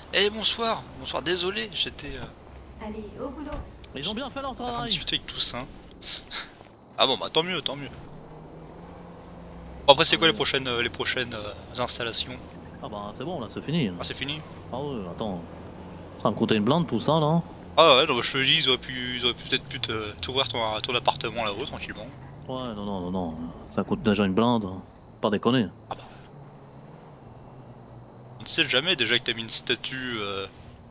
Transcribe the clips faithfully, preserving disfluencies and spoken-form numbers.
Eh bonsoir, bonsoir, désolé, j'étais euh, Allez, au boulot. Ils ont bien fait leur en train de travail. discuter avec Toussaint. Ah bon bah tant mieux, tant mieux. Bon, après c'est quoi les prochaines euh, les prochaines euh, installations? Ah bah c'est bon là, c'est fini. Ah c'est fini? Ah ouais, attends. Ça va me coûter une blinde tout ça là. Ah ouais, non, bah, je me dis ils auraient pu ils auraient peut-être pu te- t'ouvrir ton, ton appartement là-haut tranquillement. Ouais, non, non, non, non. Ça coûte déjà une blinde. Pas déconner. Ah bah on ne sait jamais, déjà que t'as mis une statue euh,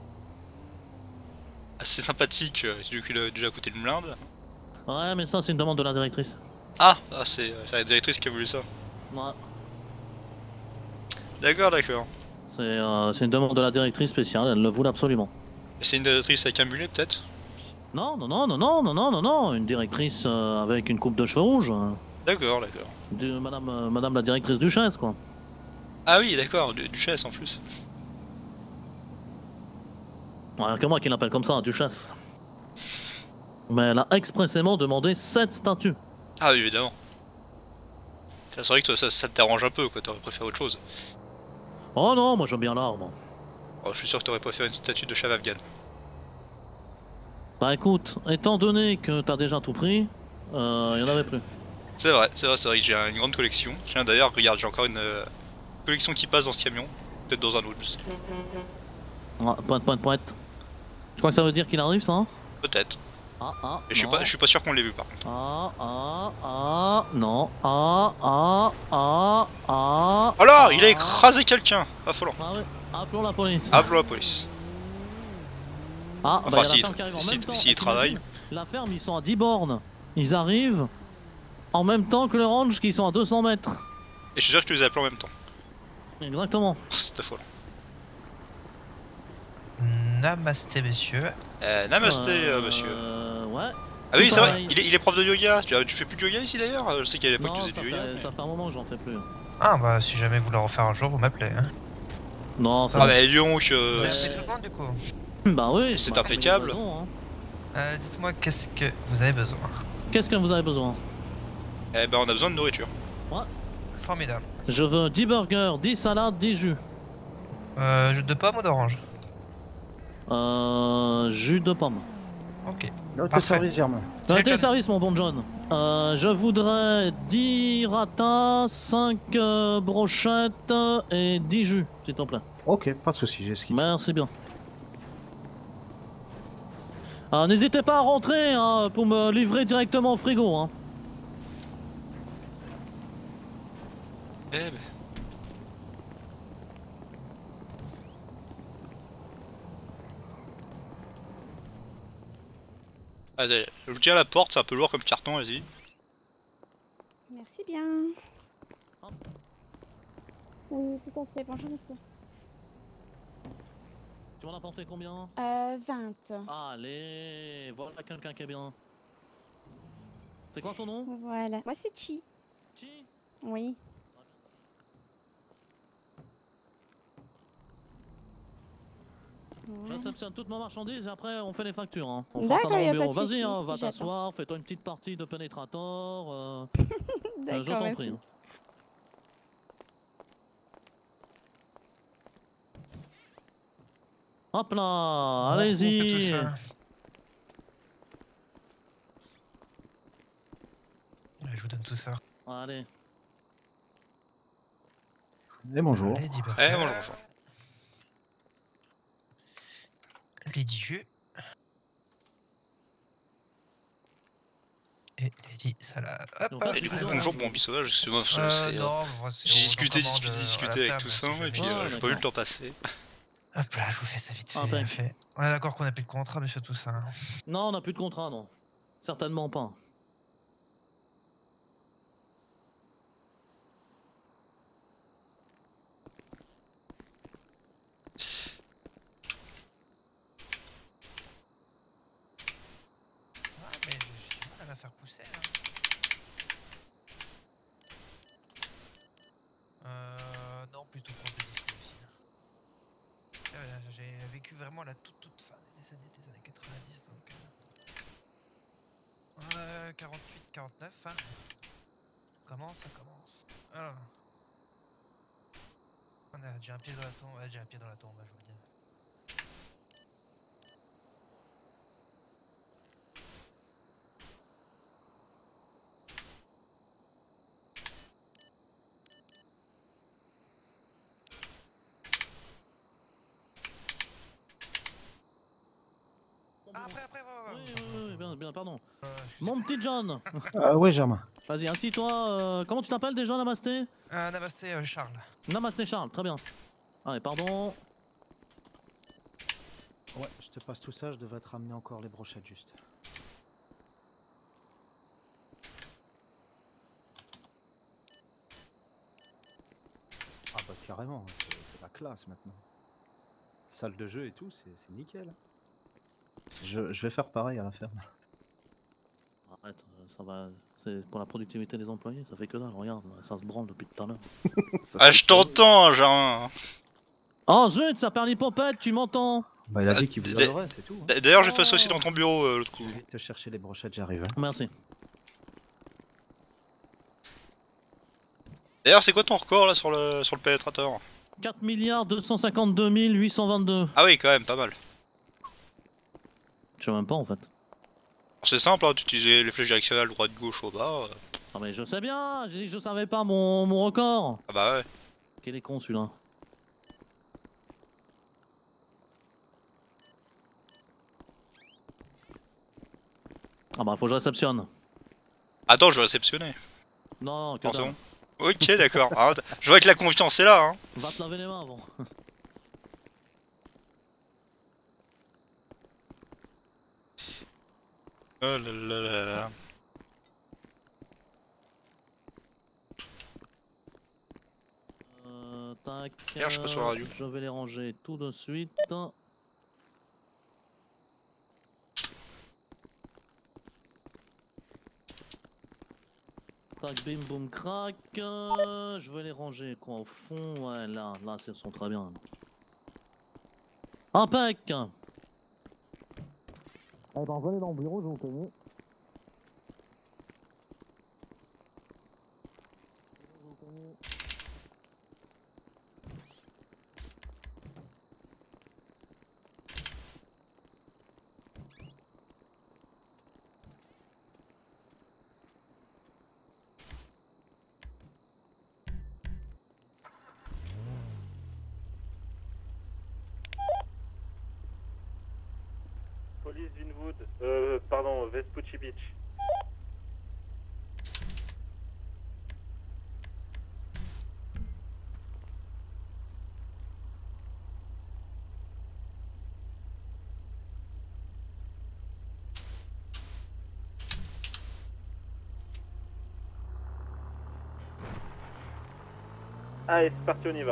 assez sympathique, euh, vu qu'il a déjà coûté une blinde. Ouais, mais ça c'est une demande de la directrice. Ah, ah c'est euh, c'est la directrice qui a voulu ça. Ouais. D'accord, d'accord. C'est euh, c'est une demande de la directrice spéciale, elle le voulait absolument. C'est une directrice avec un mulet peut-être? Non, non, non, non, non, non, non, non, non. Une directrice euh, avec une coupe de cheveux rouges. euh, D'accord, d'accord. de madame, euh, madame la directrice duchesse quoi. Ah oui, d'accord, du- duchesse en plus. Ouais, que moi qui l'appelle comme ça, duchesse. Mais elle a expressément demandé cette statue. Ah oui, évidemment. C'est vrai que toi, ça, ça te dérange un peu, quoi, t'aurais préféré autre chose. Oh non, moi j'aime bien l'arbre. Oh, je suis sûr que t'aurais préféré une statue de chef afghan. Bah écoute, étant donné que t'as déjà tout pris, euh, y en avait plus. C'est vrai, c'est vrai, c'est vrai que j'ai une grande collection. Tiens, d'ailleurs, regarde, j'ai encore une euh, collection qui passe dans ce camion. Peut-être dans un autre, je sais pas. Ouais, pointe, pointe, pointe. Tu crois que ça veut dire qu'il arrive ça? Peut-être. Ah, ah, Mais je suis non. pas, je suis pas sûr qu'on l'ait vu par contre. Ah, ah, ah, non. Ah, ah, ah, ah. Oh là, ah. il a écrasé quelqu'un. Affolant. Ah ouais, appelons la police. Appelons la police. Ah, Enfin, bah y a la s'il ferme qui arrive en si, même temps. si Eh, travaille. t'imagines, la ferme, ils sont à dix bornes. Ils arrivent en même temps que le range qui sont à deux cents mètres. Et je suis sûr que tu les as appelés en même temps. Exactement. Oh, c'est affolant. Namasté, messieurs. Euh, namasté, euh, monsieur. Euh, ouais. Ah oui, tout c'est vrai, pareil. il est, il est prof de yoga. Tu, tu fais plus de yoga ici d'ailleurs? Je sais qu'à l'époque tu Non, faisais ça du yoga. fait, mais- ça fait un moment que j'en fais plus. Ah bah si jamais vous le refaire un jour, vous m'appelez. Hein. Non, ça Ah va. bah donc, euh, Vous avez c'est- fait tout le monde du coup. Bah oui. c'est bah, impeccable. mais raison, hein. Euh, Dites-moi qu'est-ce que vous avez besoin. Qu'est-ce que vous avez besoin? Eh ben on a besoin de nourriture. Formidable. Je veux dix burgers, dix salades, dix jus. Euh, jus de pomme ou d'orange? Euh, jus de pomme. Ok. L'autre Parfait. service, Germain. Salut, Euh, quel John. service, mon bon John? Euh, je voudrais dix ratas, cinq euh, brochettes et dix jus, s'il te plaît. Ok, pas de soucis, j'ai ce qu'il faut. Merci bien. Ah, n'hésitez pas à rentrer hein, pour me livrer directement au frigo. Hein. Eh ben. Allez, je vous tiens à la porte, c'est un peu lourd comme carton, vas-y. Merci bien. Oui, tout à fait. Bonjour, monsieur. Tu m'en as apporté combien? Euh, vingt. Allez, voilà quelqu'un qui est bien. C'est quoi ton nom? Voilà. Moi, c'est Chi. Chi? Oui. Je Voilà. réceptionne toutes mes marchandises et après on fait les factures. Hein. On fera ça D'accord, dans y mon a pas bureau. de souci, Vas-y, hein, va j'attends. t'asseoir, fais-toi une petite partie de pénétrator. Euh, euh, je D'accord, t'en prie. merci. hein. Hop là, On coupe tout allez-y. ça. Ouais, je vous donne tout ça. Allez. Et bonjour. Les dix Eh burgers, bonjour, bonjour. les dix jus. Et les dix salades. Hop, Donc, hop. Et du coup, Bisous. bonjour, bon, bis sauvage, excuse-moi, parce que Euh, c'est, euh, non, moi, c'est- j'ai on discuté, en commande, discuté, euh, discuté à la avec ferme, Toussaint, si et puis jamais. Ah, euh, j'ai pas eu d'accord. le temps passer. Hop là, je vous fais ça vite fait. Ah, bien impec. fait. On est d'accord qu'on n'a plus de contrat, monsieur Toussaint. Non, on n'a plus de contrat, non. Certainement pas. Ah, mais j'ai j'ai du mal à la faire pousser. Hein. Euh, non, plutôt prendre des disques aussi. Hein. Ah ouais, là, j'ai vécu vraiment la toute toute fin des années, des années quatre-vingt-dix, donc... Euh, euh, quarante-huit, quarante-neuf, hein. Comment ça commence? Alors... On a déjà un pied dans la tombe, ouais, déjà un pied dans la tombe, je vous le dis. après, ouais, ouais, Oui, ouais. oui, oui, bien, bien, pardon. Euh, excusez-moi. Mon petit John. Ah ouais, Germain. Vas-y, assis-toi. euh, comment tu t'appelles déjà, Namasté? Euh, Namasté, euh, Charles. Namasté Charles, très bien. Allez, pardon. Ouais, je te passe tout ça, je devrais te ramener encore les brochettes juste. Ah bah carrément, c'est c'est la classe maintenant. Salle de jeu et tout, c'est c'est nickel. Je, je vais faire pareil à la ferme. Arrête, euh, ça va. C'est pour la productivité des employés, ça fait que dalle. Regarde, ça se branle depuis tout à l'heure. Ça Ah, se je fait soigner. t'entends, Jean. Oh zut, ça perd l'hypopète, tu m'entends? Bah il a Ah, dit qu'il vous d- adorait, c'est tout. hein. D'ailleurs, je vais te passer aussi Oh. dans ton bureau euh, l'autre Je coup. vais vite te chercher les brochettes, j'arrive. hein. Merci. D'ailleurs, c'est quoi ton record là sur le, sur le pénétrateur? quatre milliards deux cent cinquante-deux mille huit cent vingt-deux. Ah oui, quand même, pas mal. Je sais même pas en fait. C'est simple, hein, tu utilises les flèches directionnelles droite-gauche au bas. euh. Ah mais je sais bien, j'ai dit que je savais pas mon, mon record. Ah bah ouais. Quel est con celui-là. Ah bah faut que je réceptionne. Attends, je vais réceptionner. Non, non, que Attention. dalle. Ok, d'accord. Ah, t- je vois que la confiance est là. Hein. Va te laver les mains avant. Oh là là là là. Euh, tac. Merde, je suis pas sur la radio. Je vais les ranger tout de suite. Tac, bim, boum, crac. Euh, je vais les ranger quoi au fond. Ouais, là, là, ils sont très bien. Impec. Allez, ben, venez dans le bureau, je vous connais. Police Vinwood, euh, pardon, Vespucci Beach. Allez, c'est parti, on y va.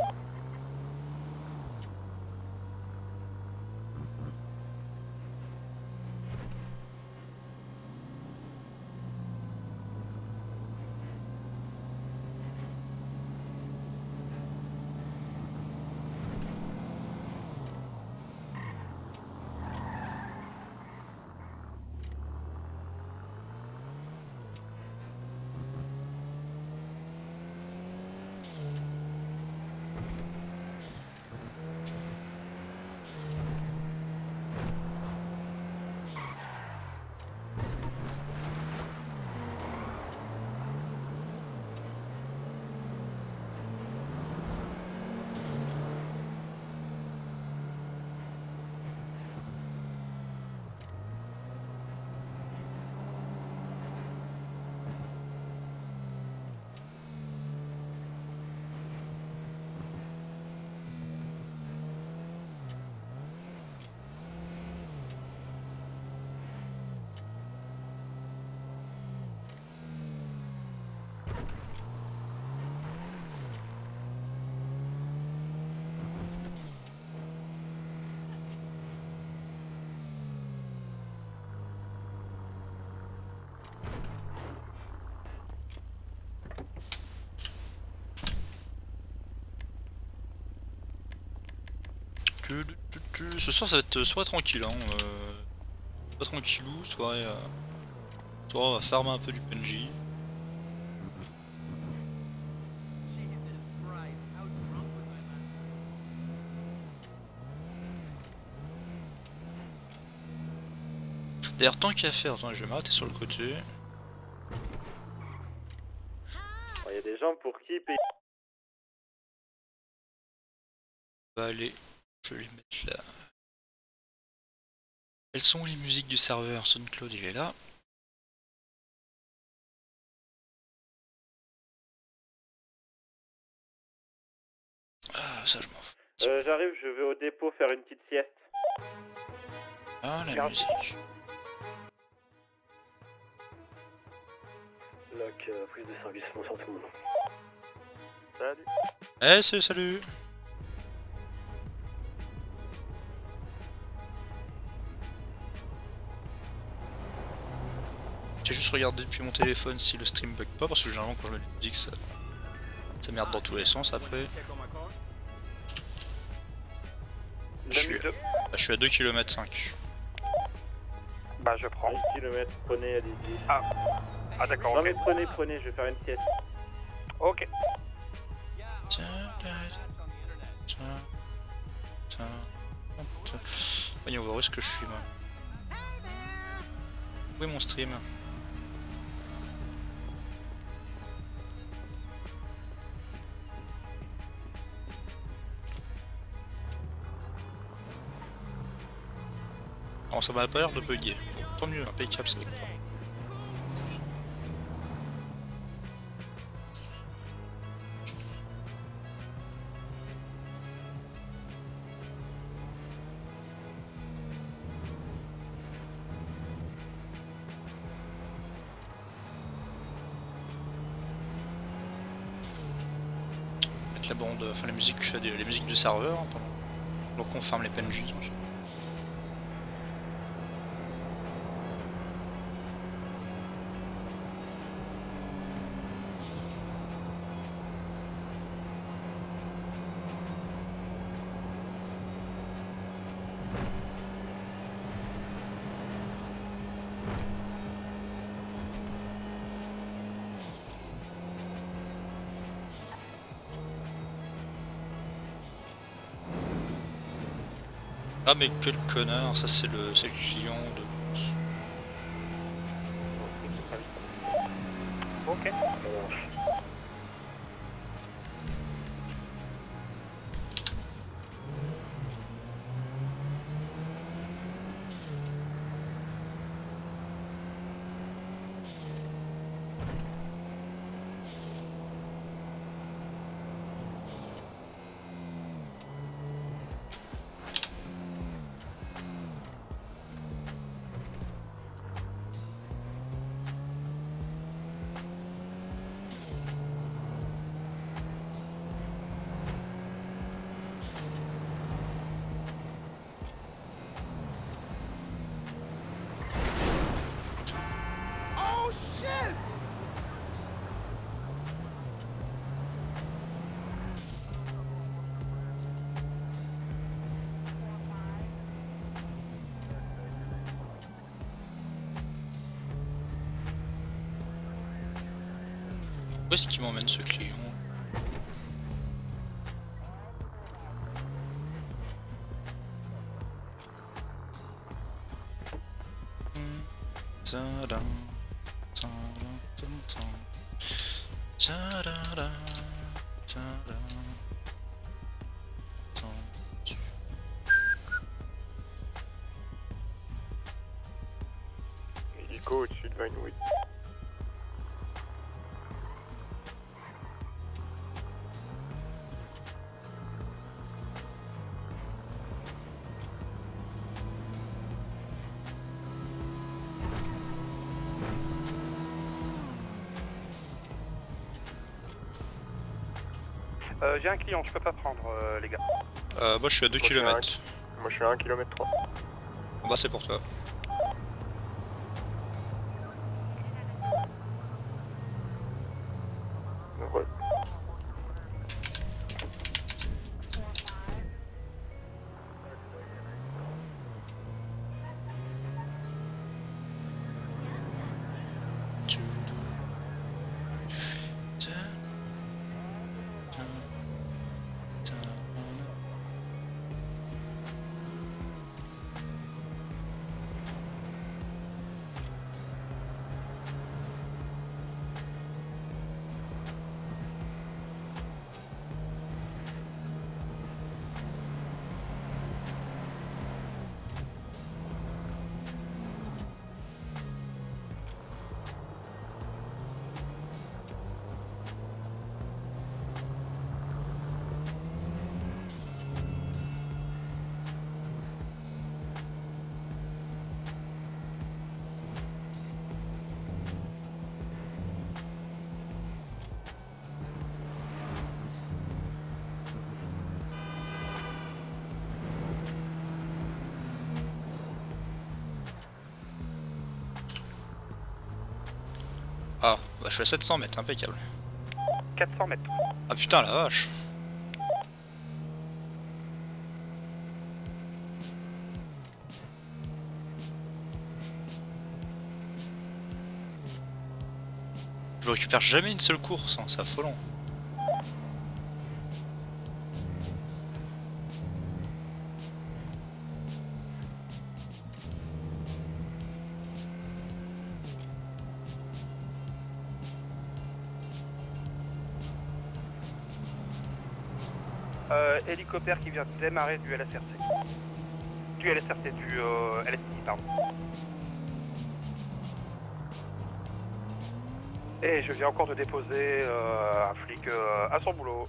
Tu- tu- tu- Ce soir, ça va être soit tranquille, hein. Euh... Soit tranquillou, soit. Euh... Soit on va farmer un peu du P N J. D'ailleurs, tant qu'à faire, attends, je vais m'arrêter sur le côté. Il y a des gens pour qui payer. On va aller. Je vais les mettre là. Quelles sont les musiques du serveur? SoundCloud il est là. Ah ça je m'en fous. Euh, j'arrive, je vais au dépôt faire une petite sieste. Ah la Garde. musique. Lock, euh, prise de service, bonsoir tout le monde. Salut. Eh salut salut. J'ai juste regardé depuis mon téléphone si le stream bug pas parce que généralement quand je mets la musique ça, ça merde dans tous les sens après. Je suis, à... je suis à deux kilomètres cinq. Bah je prends. un kilomètre, prenez, allez-y. Ah, ah d'accord, Non ok. mais prenez, prenez, je vais faire une sieste. Ok. Voyons voir où est-ce que je suis moi. Où est mon stream? Alors ça m'a pas l'air de bugger. Bon, tant mieux, impeccable ça. Mettre la bande, enfin la musique, les musiques du serveur, hein, pendant qu'on ferme les P N J. Ah mais quel connard, ça c'est le, c'est le client de... Ok. Où est-ce qu'il m'emmène ce client? Ta-da, ta-da, ta-da, ta-da, ta-da, ta-da. Hélico au-dessus de Vinewood. Euh, j'ai un client, je peux pas prendre euh, les gars. Euh, moi je suis à deux Moi, je suis à un- kilomètres. Moi je suis à un kilomètre trois. En bas c'est pour toi. Donc, ouais. Ah, bah je suis à sept cents mètres, impeccable. quatre cents mètres. Ah putain la vache. Je récupère jamais une seule course, hein, c'est affolant. Euh, hélicoptère qui vient de démarrer du L S R C. Du L S R C, du euh, L S I, pardon. Et je viens encore de déposer euh, un flic euh, à son boulot.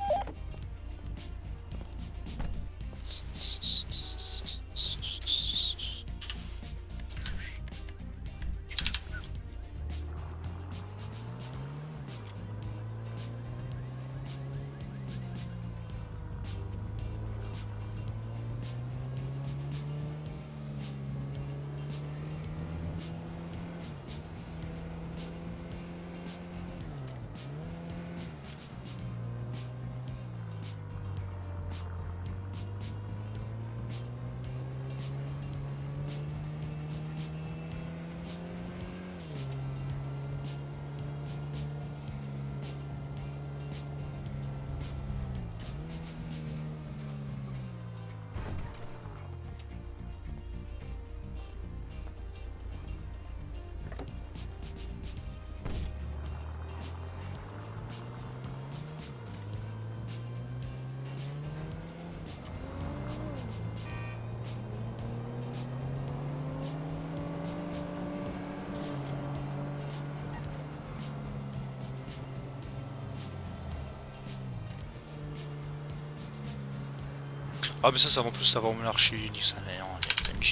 Ah mais ça, ça va en plus, ça va en monarchie, ni ça mère, les P N J.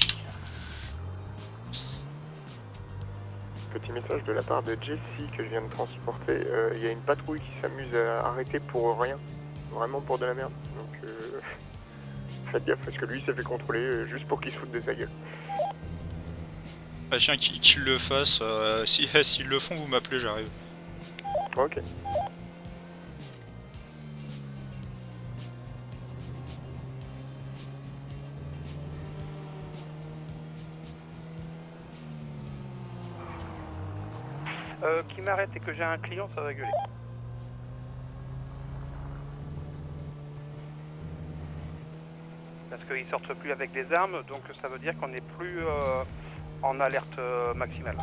Petit message de la part de Jessie que je viens de transporter. Il euh, y a une patrouille qui s'amuse à arrêter pour rien. Vraiment pour de la merde. Donc euh, faites gaffe parce que lui il s'est fait contrôler euh, juste pour qu'il se foute de sa gueule. Ah tiens, qu'ils qu'ils le fassent, euh, si, s'ils le font, vous m'appelez, j'arrive. Ok. Euh, qui m'arrête et que j'ai un client, ça va gueuler. Parce qu'ils sortent plus avec des armes, donc ça veut dire qu'on n'est plus euh, en alerte euh, maximale.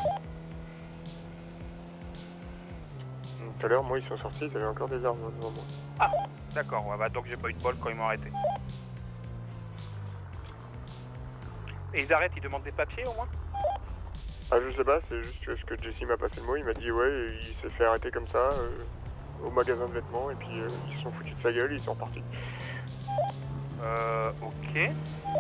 Tout à l'heure, moi, ils sont sortis, ils avaient encore des armes devant moi. Ah, d'accord, ouais, bah, donc j'ai pas eu de bol quand ils m'ont arrêté. Et ils arrêtent, ils demandent des papiers au moins? Ah, je sais pas, c'est juste que ce que Jesse m'a passé le mot, il m'a dit ouais, il s'est fait arrêter comme ça euh, au magasin de vêtements et puis euh, ils se sont foutus de sa gueule et ils sont repartis. Euh, ok.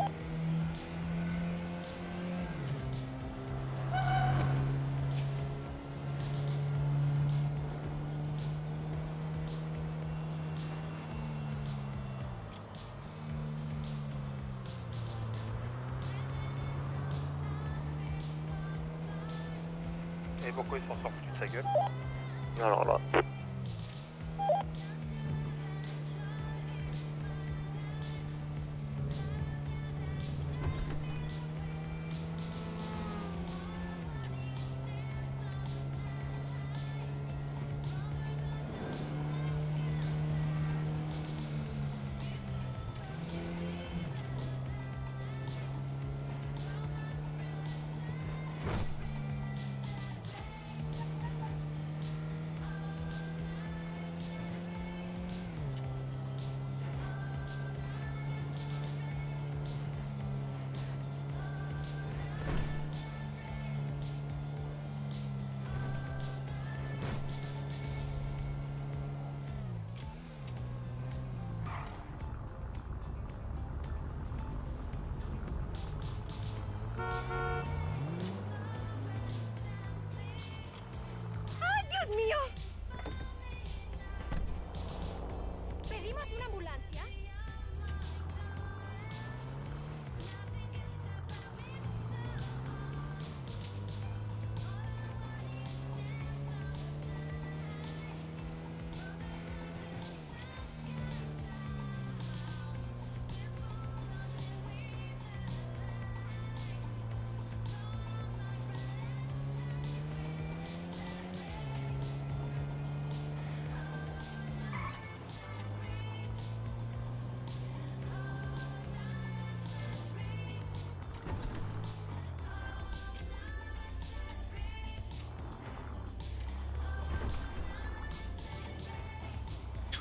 Et pourquoi ils s'en sortent foutus de sa gueule? Alors là...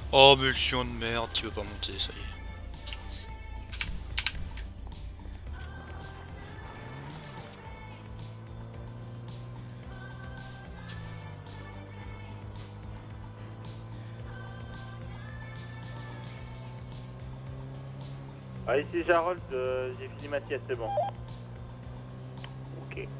Oh mais le chiant de merde, tu veux pas monter, ça y est. Ah, ici Jarold, euh, j'ai fini ma sieste, c'est bon. Ok.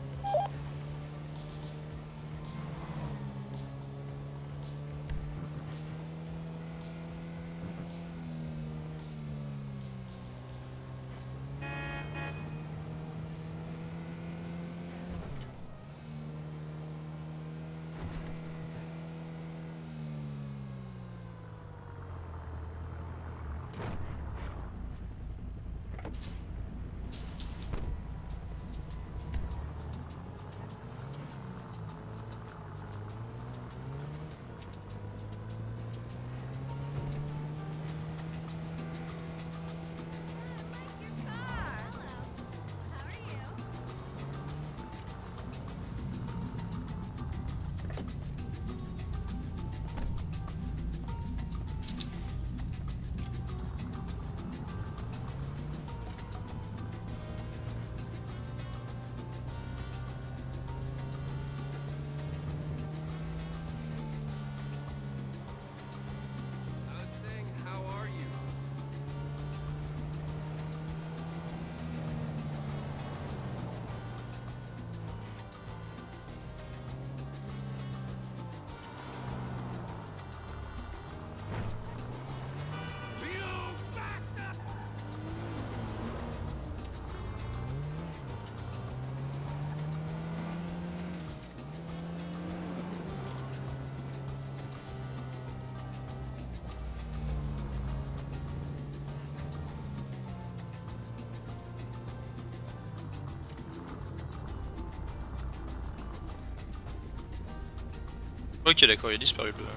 Ok d'accord, il a disparu le...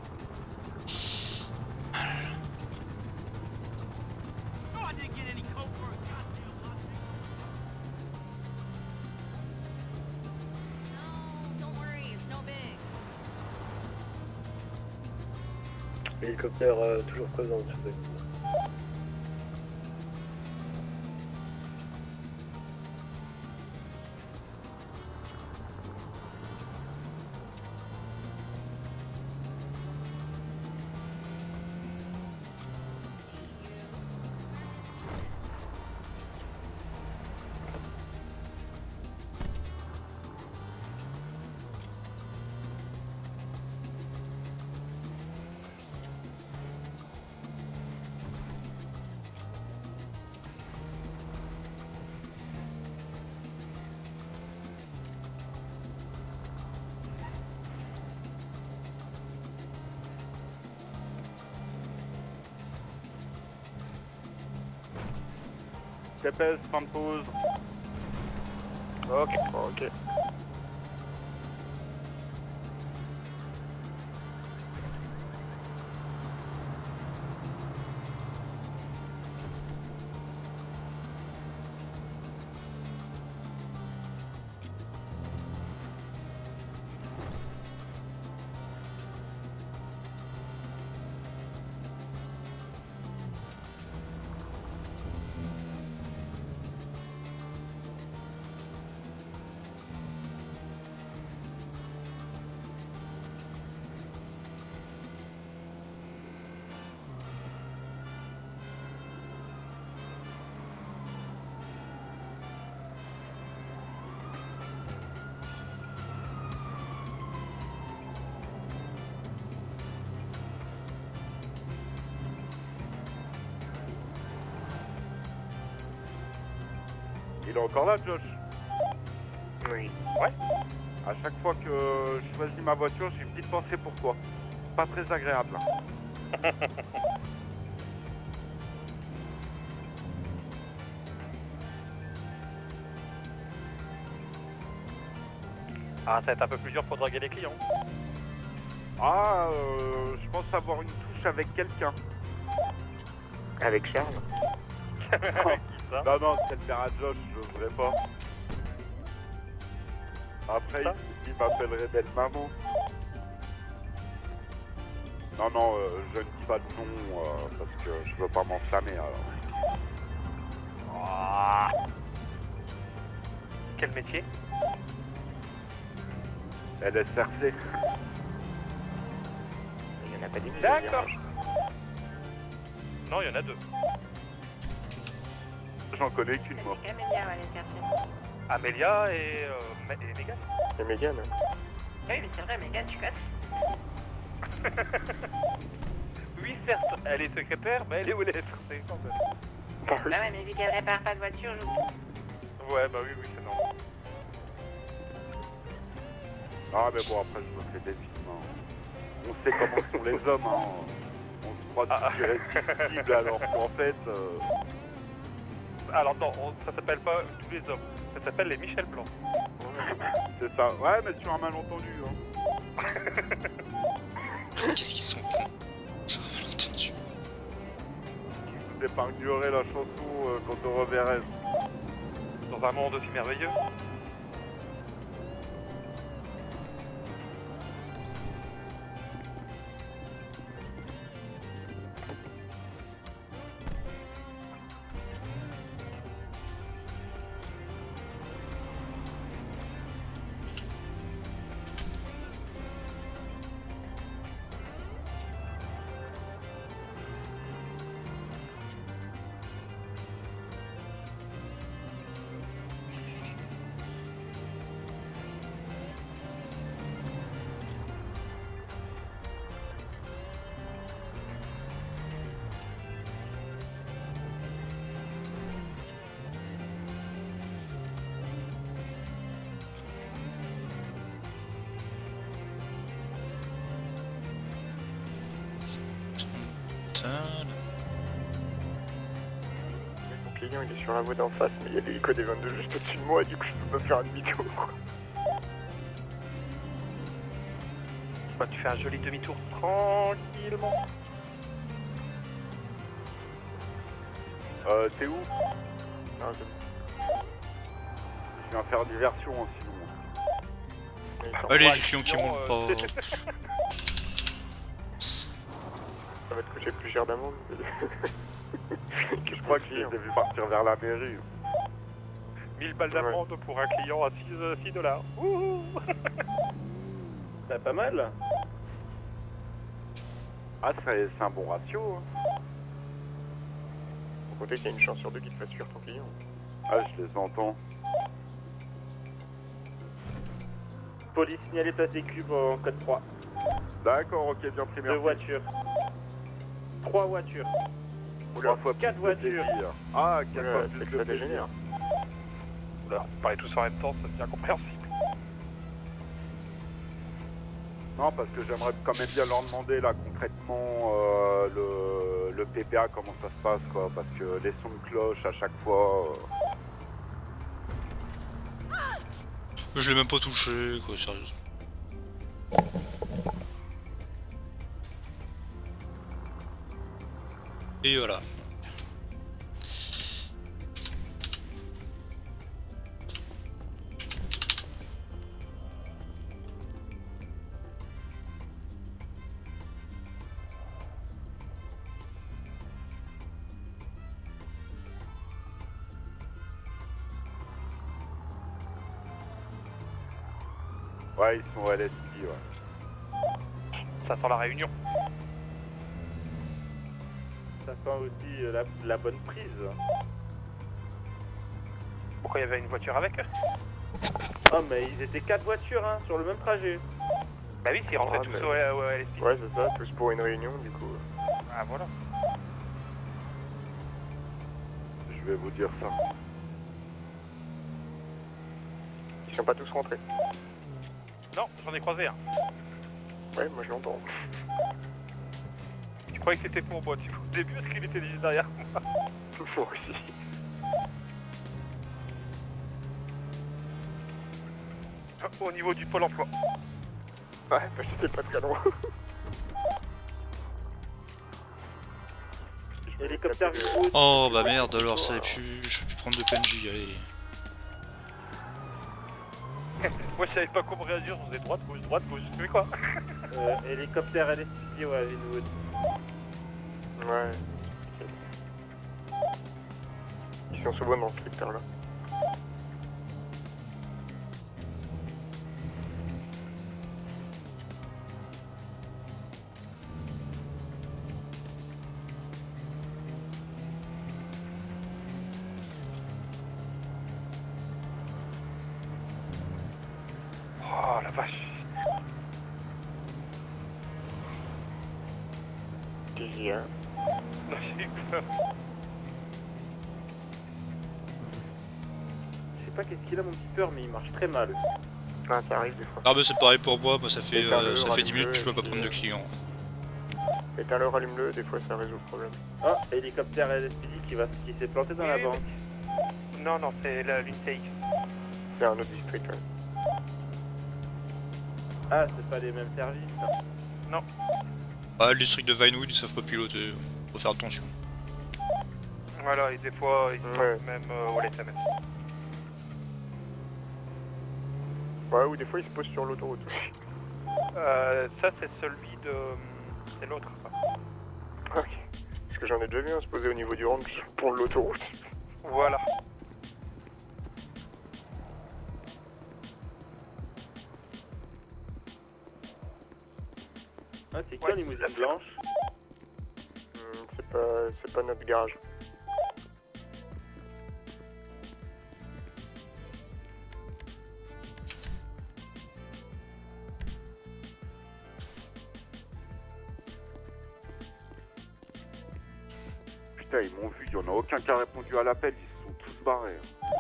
L'hélicoptère euh, toujours présent, s'il vous plaît. T P S, fin de pause. Ok, ok. Il est encore là, Josh? Oui. Ouais. À chaque fois que je choisis ma voiture, j'ai une petite pensée pour toi. Pas très agréable. Ah, ça va être un peu plus dur pour draguer les clients. Ah, euh, je pense avoir une touche avec quelqu'un. Avec Charles. Qui ça? Non, non, c'est le père à Josh, je voudrais pas. Après, Ça il, il m'appellerait belle maman. Non, non, euh, je ne dis pas de nom euh, parce que je veux pas m'enflammer alors. Ah. Quel métier? L S R C. Il y en a pas des D'accord. Non, il y en a deux. J'en connais qu'une moi. Amélia et, euh, et Megan. Et Megan. Oui, mais c'est vrai, Megan, tu casses. Oui, certes, elle est secrétaire, mais elle est aux lettres. C'est essentiel. Bah ouais, mais vu qu'elle répare pas de voiture, je... Ouais, bah oui, oui, c'est normal. Ah, mais bon, après, je me fais des films. Hein. On sait comment sont les hommes. Hein. On se croit Ah, tous irrésistibles alors qu'en fait. Euh... Alors non, on- ça s'appelle pas tous les hommes, ça s'appelle les Michel Blanc. C'est ça. Ouais, mais sur un malentendu. Hein. Qu'est-ce qu'ils sont cons. Sur un malentendu. Je vous épargnerai la chanson euh, quand on reverrait. Dans un monde aussi merveilleux. Mon client il est sur la voie d'en face, mais il y a l'hélico des vingt-deux juste au-dessus de moi, du coup je peux pas faire un demi-tour. Bah, tu fais un joli demi-tour tranquillement. Euh, t'es où? Ah, c'est Je viens faire diversion hein, sinon. bon. Il s'en Allez, va, les clients qui client, montent euh, pas. Ça va te coûter plus cher d'amende. Je crois que je les ai vus partir vers la mairie. mille balles d'amende pour un client à six dollars. Wouhou. C'est pas mal. Ah, c'est c'est un bon ratio. Hein. Faut compter qu'il y a une chance sur deux qui te fasse fuir ton client. Ah, je les entends. Police signalée place des cubes en code trois. D'accord, ok, bien pris, Deux merci. voitures. Trois voitures. Trois fois Quatre plus de voitures. plaisir. Ah, quatre Ouais, fois c'est plus que de ça plaisir. dégénère. Oula, on parlait tous en même temps, ça devient incompréhensible. Non, parce que j'aimerais quand même bien leur demander là concrètement euh, le, le P P A, comment ça se passe quoi, parce que les sons de cloche à chaque fois. Euh... Je l'ai même pas touché, quoi, sérieusement. Et voilà. Ouais, ils sont à L S P, ouais. Ça sent la réunion. Ça sent aussi euh, la, la bonne prise. Pourquoi il y avait une voiture avec eux? Oh mais ils étaient quatre voitures hein, sur le même trajet. Bah oui, s'ils rentraient Ah, tous mais- au au L S P. Ouais, c'est ça, tous pour une réunion du coup. Ah voilà. Je vais vous dire ça. Ils sont pas tous rentrés. Non, j'en ai croisé un. Ouais, moi je l'entends. Je croyais que c'était pour moi, tu vois, au début, parce qu'il était juste derrière moi. Moi aussi. Au niveau du pôle emploi. Ouais, bah j'étais pas très loin. Hélicoptère vous. Oh bah merde, alors ça a pu. Je vais plus prendre de P N J, allez. Moi je savais pas comment réagir, on faisait droite, gauche, droite, gauche, je fais quoi? Euh, hélicoptère L S P D, ouais, Vinwood. Ouais. Ils sont souvent dans ce secteur là. Oh la vache. Dizzy, hein. Non, j'ai eu peur. Je sais pas qu'est-ce qu'il a mon petit peur, mais il marche très mal. Ah, ça arrive des fois. Ah bah c'est pareil pour moi, moi ça fait, Éteins-le, euh, ça fait dix minutes que je peux pas rallume-le, prendre de et puis, clients. Éteins-le, rallume-le, des fois ça résout le problème. Ah, hélicoptère L S P D qui, va... qui s'est planté dans la Oui, banque. Non, non, c'est la l'une take. C'est un autre district, ouais. Ah, c'est pas les mêmes services. Ça. Non. Ah, le district de Vinewood, ils savent pas piloter, faut faire attention. Voilà, et des fois, ils sont Ouais. même euh, au L S M S. Ouais, ou des fois ils se posent sur l'autoroute aussi. Euh, ça, c'est celui de. C'est l'autre. Ok. Parce que j'en ai déjà vu un se poser au niveau du rang pour l'autoroute. Voilà. Ah, c'est qui Ouais, la limousine blanche? Hmm, c'est pas, c'est pas notre garage. Putain, ils m'ont vu, il y en a aucun qui a répondu à l'appel, ils se sont tous barrés.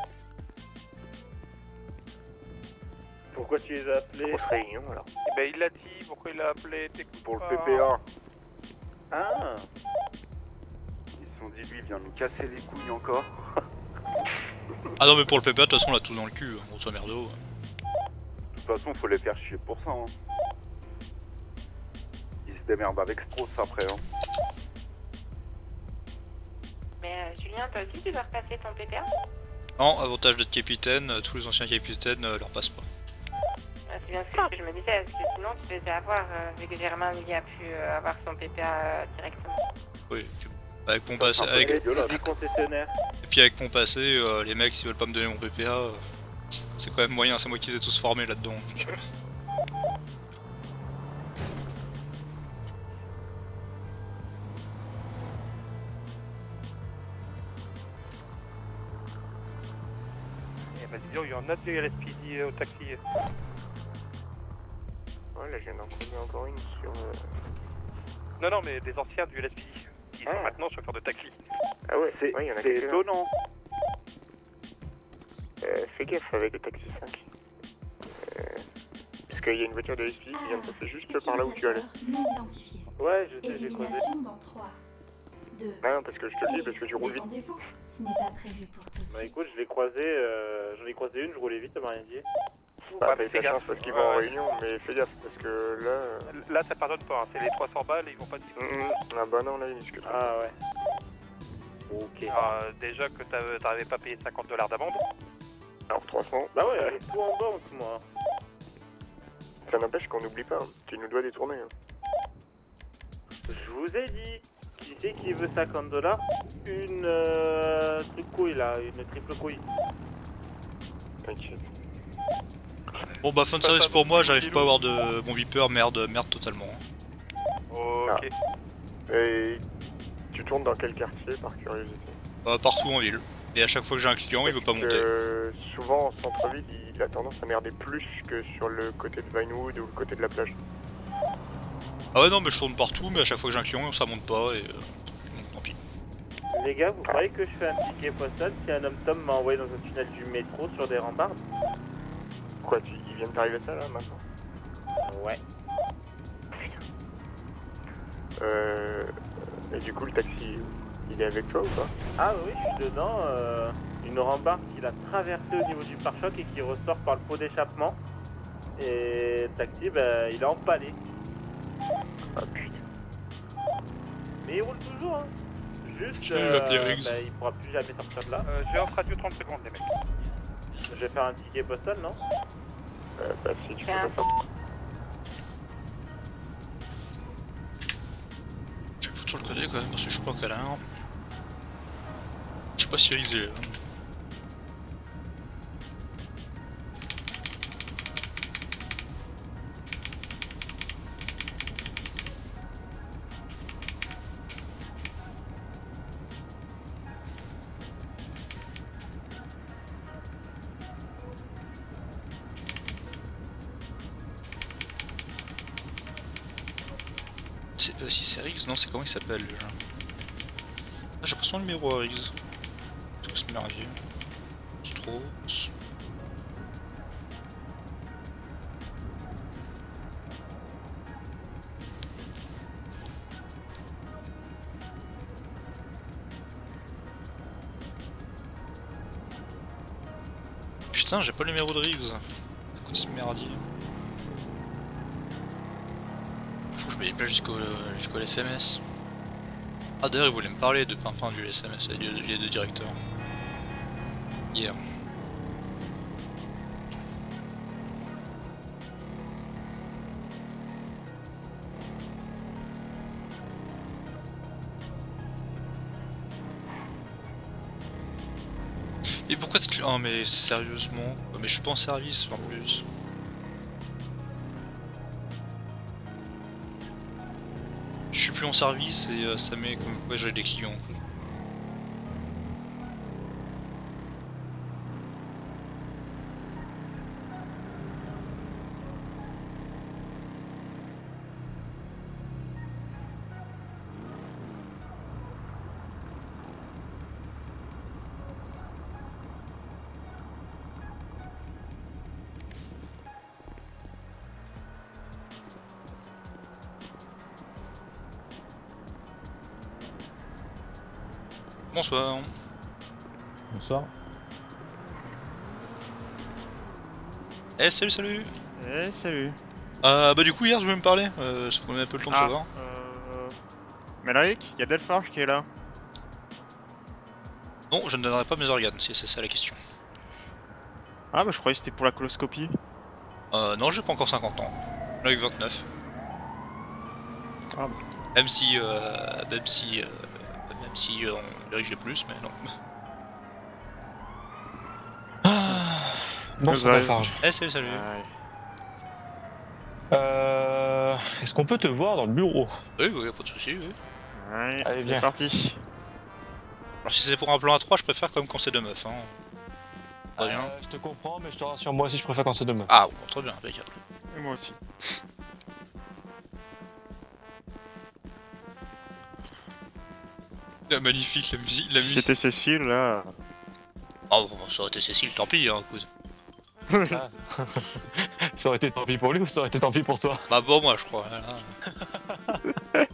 Pourquoi tu les as appelés? Grosse réunion alors. Et ben, il l'a dit, pourquoi il l'a appelé, t'écoutes Pour le pas. P P A, Ah, ils se sont dit, lui, il vient nous casser les couilles encore. Ah non mais pour le P P A, de toute façon on l'a tous dans le cul, on soit merdo. De toute façon, faut les faire chier pour ça. Hein. Ils se démerdent avec Strauss après. Hein. Mais euh, Julien, toi aussi tu dois repasser ton P P A? Non, avantage d'être capitaine, euh, tous les anciens capitaines euh, leur passent pas. Ah, c'est bien ce que je me disais, parce que sinon tu te faisais avoir, euh, vu que Germain lui a pu euh, avoir son P P A euh, directement. Oui, puis, avec mon passé, un peu avec... dégueulasse. des concessionnaires. Et puis avec mon passé, euh, les mecs s'ils veulent pas me donner mon P P A, euh, c'est quand même moyen, c'est moi qui les ai tous formés là-dedans. donc, euh. Et ben, dis donc, il y en a du L S P D au taxi. Ouais, là je viens d'en trouver encore une sur. Euh... Non, non, mais des anciens du L S P D. Qui sont Ah. maintenant chauffeurs de taxi. Ah ouais, C'est ouais, il y en a c'est quelques-uns. étonnant. Euh, fais gaffe avec le taxi cinq. Euh... Parce qu'il y a une voiture de L S P D qui vient de passer juste par là où tu allais. Non identifié. Ouais, je sais, j'ai creusé. Élimination dans trois, deux. Ah non, parce que je te le dis, parce que tu roules vite. Détendez-vous. Ce n'est pas prévu pour tout de Bah suite. écoute, je l'ai croisé, euh, j'en ai croisé une, je roulais vite, ça m'a rien dit. Bah, Ouais, t'as mais eu fais ta chance gaffe. parce qu'ils Ouais, vont en ouais. réunion, mais fais gaffe parce que là. euh, Là, ça pardonne pas, hein. C'est les trois cents balles, ils vont pas discuter. hum, hum. Ah bah non, là ils discutent. Ah ouais. Ok. Euh, déjà que t'avais t'avais pas payé cinquante dollars d'amende. Alors trois cents. Bah ouais, elle est tout en banque, moi. Ça n'empêche qu'on n'oublie pas, hein. Tu nous dois détourner. Hein. Je vous ai dit. Qui c'est qui veut cinquante dollars? Une euh, truc couille là, une triple couille. T'inquiète. Bon bah fin de Pas- service pas pour moi, beaucoup j'arrive de pas à kilos. avoir de mon beeper, merde, merde totalement. Ok. Et tu tournes dans quel quartier par curiosité? Euh, partout en ville. Et à chaque fois que j'ai un client, il veut pas Parce monter. que souvent en centre-ville, il a tendance à merder plus que sur le côté de Vinewood ou le côté de la plage. Ah ouais non mais je tourne partout, mais à chaque fois que j'ai un client, ça monte pas et... Euh, donc tant pis. Les gars, vous croyez que je fais un ticket postal si un homme Tom m'a envoyé dans un tunnel du métro sur des rambardes? Quoi, tu, il vient de t'arriver ça là maintenant? Ouais. Euh... Et du coup le taxi, il est avec toi ou pas? Ah oui, je suis dedans. Euh, une rambarde qu'il a traversée au niveau du pare-choc et qui ressort par le pot d'échappement. Et le taxi, bah, il est empalé. Ah putain. Mais il roule toujours, hein. Juste, Je vais l'appeler Riggs. bah, il pourra plus jamais sortir de là. Euh, je vais en radio trente secondes, les mecs. Je vais faire un ticket postal, non? Euh, bah si tu peux Bien. pas faire. Je vais foutre sur le côté quand même parce que je suis pas câlin. Je sais pas si Riggs est là. Euh, si c'est Riggs, non, c'est comment il s'appelle déjà? Ah, j'ai pas son numéro à Riggs. C'est quoi ce merdier? Strauss. Putain, j'ai pas le numéro de Riggs. C'est quoi ce merdier? Faut que je me déplace jusqu'au jusqu'au S M S. Ah d'ailleurs il voulait me parler de Pimpin du S M S et des deux directeurs. Hier. Et pourquoi tu... Oh mais sérieusement? Mais je suis pas en service en plus. Je suis plus en service et euh, ça met comme quoi j'ai des clients. Quoi. Bonsoir. Bonsoir. Eh salut salut. Eh salut. Euh bah du coup hier je voulais me parler, euh, ça prenait un peu le temps de ah, savoir. Euh... Melrick, il y a Delfarge qui est là. Non, je ne donnerai pas mes organes, si c'est ça la question. Ah bah je croyais que c'était pour la coloscopie. Euh non, j'ai pas encore cinquante ans. Là avec vingt-neuf. Ah bah. Même si... Euh, même si... Euh, même si euh, on dirait que j'ai plus, mais non. Bonsoir Delfarge. Eh salut salut. Ouais. Euh... Est-ce qu'on peut te voir dans le bureau? Oui, oui, pas de soucis, oui. Ouais, allez c'est viens. parti. Alors si c'est pour un plan à trois, je préfère quand même quand c'est deux meufs. Hein. Très bien. Euh, je te comprends, mais je te rassure, moi aussi je préfère quand c'est deux meufs. Ah, bon, très bien, impeccable. Et moi aussi. Ah, magnifique la musique, la Si musique. c'était Cécile là. Oh, bon, ça aurait été Cécile, tant pis, hein, écoute. Ah. Ça aurait été tant pis pour lui ou ça aurait été tant pis pour toi? Bah pour moi je crois. Là.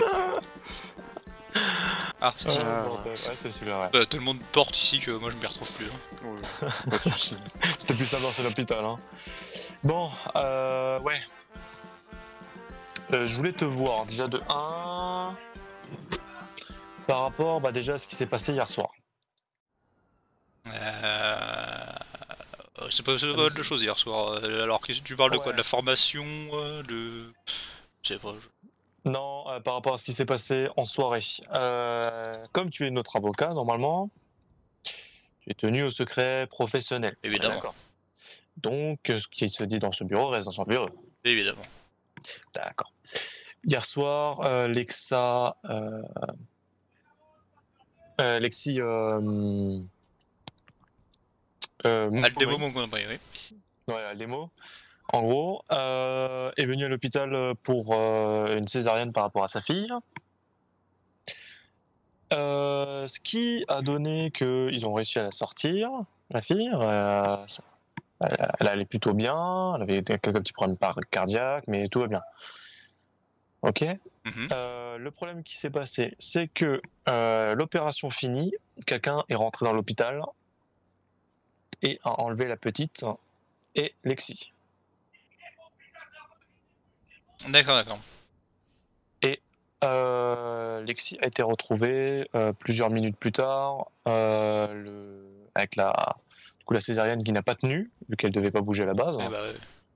Ah c'est ça. Ah, ouais, c'est celui-là, ouais. Bah, tellement de portes ici que moi je m'y retrouve plus. Hein. Ouais, pas de soucis. C'était plus simple dans c'est l'hôpital. Hein. Bon, euh, ouais. Euh, je voulais te voir déjà de un par rapport bah, déjà à ce qui s'est passé hier soir. Euh... C'est pas, pas mal de choses hier soir. Alors qu'est-ce que tu parles de quoi? Ouais. De la formation euh, de... Je sais pas. Je... Non, euh, par rapport à ce qui s'est passé en soirée. Euh, comme tu es notre avocat, normalement, tu es tenu au secret professionnel. Évidemment. D'accord. Donc, ce qui se dit dans ce bureau reste dans son bureau. Évidemment. D'accord. Hier soir, euh, Lexa... Euh, euh, Lexi... Euh, euh, Aldemo Montgomery, oui. Ouais, Aldemo. En gros, euh, est venu à l'hôpital pour euh, une césarienne par rapport à sa fille. Euh, ce qui a donné qu'ils ont réussi à la sortir, la fille. Euh, ça, elle, elle allait plutôt bien, elle avait quelques petits problèmes cardiaques, mais tout va bien. Ok. Mm-hmm. Euh, le problème qui s'est passé, c'est que euh, l'opération finie, quelqu'un est rentré dans l'hôpital et a enlevé la petite et Lexi. D'accord, d'accord. Et euh, Lexi a été retrouvée euh, plusieurs minutes plus tard, euh, le, avec la, coup la césarienne qui n'a pas tenu, vu qu'elle devait pas bouger à la base. Eh bah ouais.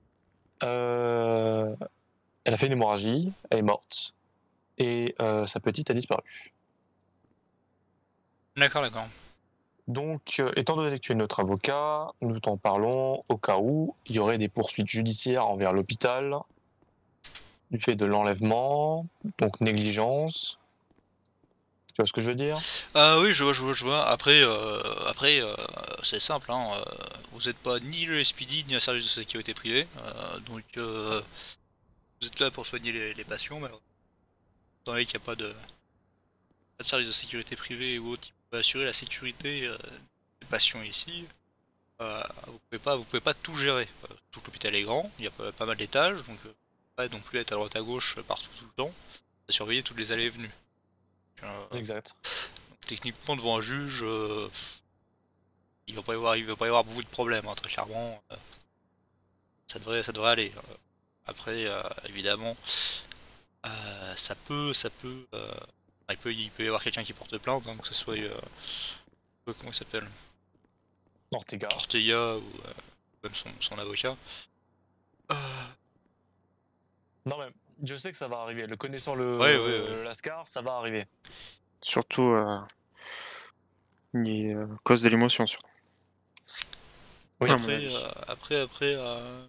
Euh, elle a fait une hémorragie, elle est morte, et euh, sa petite a disparu. D'accord, d'accord. Donc, euh, étant donné que tu es notre avocat, nous t'en parlons au cas où il y aurait des poursuites judiciaires envers l'hôpital du fait de l'enlèvement, donc négligence. Tu vois ce que je veux dire? Ah oui, je vois, je vois, je vois. Après, euh, après euh, c'est simple, hein. euh, vous n'êtes pas ni le S P D ni un service de sécurité privée, euh, donc euh, vous êtes là pour soigner les, les patients, mais étant donné qu'il n'y a pas de, pas de service de sécurité privée ou autre qui peut assurer la sécurité euh, des patients ici, euh, vous pouvez pas, vous pouvez pas tout gérer. Euh, Tout l'hôpital est grand, il y a pas, pas mal d'étages, donc euh, pas non plus être à droite à gauche euh, partout tout le temps, à surveiller toutes les allées et venues. Euh, Exact. Techniquement devant un juge, euh, il va pas y avoir, il va pas y avoir beaucoup de problèmes, hein, très clairement. Euh, ça devrait, ça devrait aller. Euh, après, euh, évidemment, euh, ça peut, ça peut, euh, il peut, il peut y avoir quelqu'un qui porte plainte, hein, que ce soit, euh, comment il s'appelle, Ortega. Ortega ou euh, même son, son avocat. Euh, Non mais je sais que ça va arriver. Le connaissant le, Ouais, ouais, ouais. le Lascar, ça va arriver. Surtout euh, ni, euh, cause de l'émotion, surtout. Oui, À mon après, avis. euh, après, après, euh,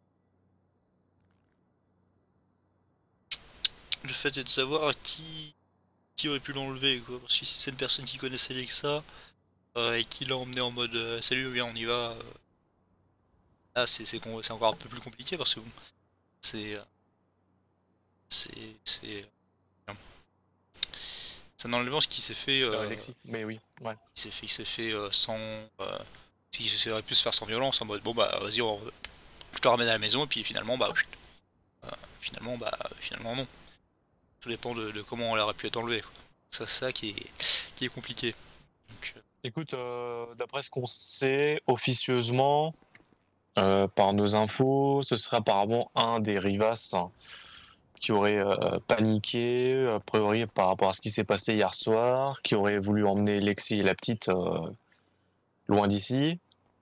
le fait est de savoir qui, qui aurait pu l'enlever, quoi. Parce que si c'est une personne qui connaissait les que ça, euh, et qui l'a emmené en mode euh, salut, viens, on y va. euh, Là, c'est c'est con- c'est encore un peu plus compliqué parce que bon, c'est. euh, C'est. C'est. euh, C'est un enlèvement qui s'est fait. Euh, Euh, Alexis. Mais oui, ouais. il s'est fait, il s'est fait euh, sans. Euh, il aurait pu se faire sans violence en mode bon bah vas-y, on- je te ramène à la maison et puis finalement bah. chut, euh, finalement bah. Finalement non. Tout dépend de, de comment elle aurait pu être enlevée. Quoi. C'est ça qui est, qui est compliqué. Donc, euh, Écoute, euh, d'après ce qu'on sait officieusement, euh, par nos infos, ce serait apparemment un des Rivas hein, qui aurait euh, paniqué, a priori par rapport à ce qui s'est passé hier soir, qui aurait voulu emmener Lexi et la petite euh, loin d'ici.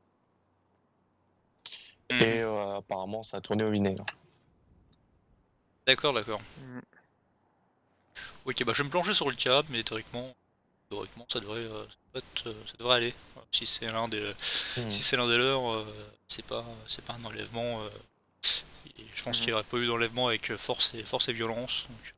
Mhm. Et euh, apparemment ça a tourné au vinaigre. D'accord, d'accord. Mm. Ok, bah je vais me plonger sur le cas, mais théoriquement, théoriquement ça devrait, euh, ça devrait, être, euh, ça devrait aller. Si c'est l'un des, Mhm. si c'est l'un des leurs, euh, c'est pas, c'est pas un enlèvement. euh, et je pense Mhm. qu'il n'y aurait pas eu d'enlèvement avec force et force et violence. Donc,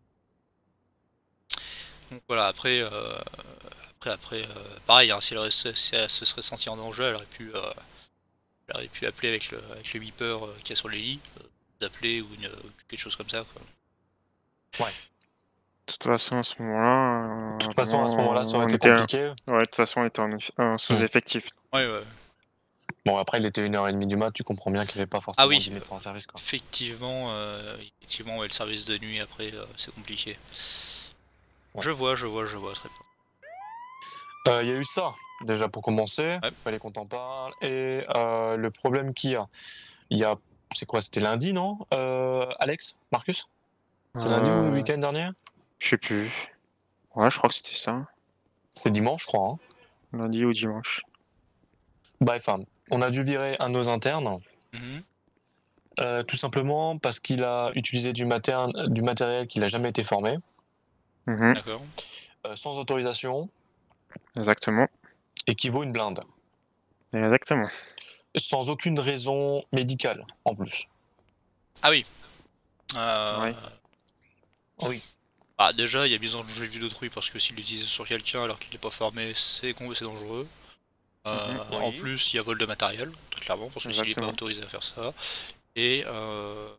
donc voilà. Après, euh, après, après, euh, pareil. Hein, si, elle, aurait- si elle se serait sentie en danger, elle aurait pu, euh, elle aurait pu appeler avec le, avec le beeper euh, qu'il y a sur les lits, euh, d'appeler ou une, quelque chose comme ça. Quoi. Ouais. De toute façon, à ce moment-là. euh, De toute façon, à ce moment-là, ça aurait on été était, compliqué. Ouais, de toute façon, on était en, eff- en sous-effectif. Ouais, ouais. Bon, après, il était une heure trente du mat, tu comprends bien qu'il n'y avait pas forcément Ah oui, dix médecins en service. Quoi. effectivement, euh, effectivement, ouais, le service de nuit après, euh, c'est compliqué. Ouais. Je vois, je vois, je vois très bien. Il euh, y a eu ça, déjà pour commencer, il Ouais. fallait qu'on t'en parle. Et euh, le problème qu'il y a, il y a, c'est quoi, c'était lundi, non euh, Alex Marcus C'est lundi ou le Euh, week-end dernier Je sais plus. Ouais, je crois que c'était ça. C'est dimanche, je crois. Hein. Lundi ou dimanche. Bref, hein, on a dû virer un de nos internes. Mhm. Euh, tout simplement parce qu'il a utilisé du, materne, du matériel qui n'a jamais été formé, Mhm. D'accord. euh, sans autorisation, Exactement. et qui vaut une blinde. Exactement. Sans aucune raison médicale, en plus. Ah oui. Euh... Ouais. Oui. Bah déjà, il y a bien danger vu d'autrui parce que s'il l'utilise sur quelqu'un alors qu'il n'est pas formé, c'est con, c'est dangereux. Euh, Mhm. En Oui. plus, il y a vol de matériel, très clairement, parce que s'il n'est pas Exactement. autorisé à faire ça. Et euh...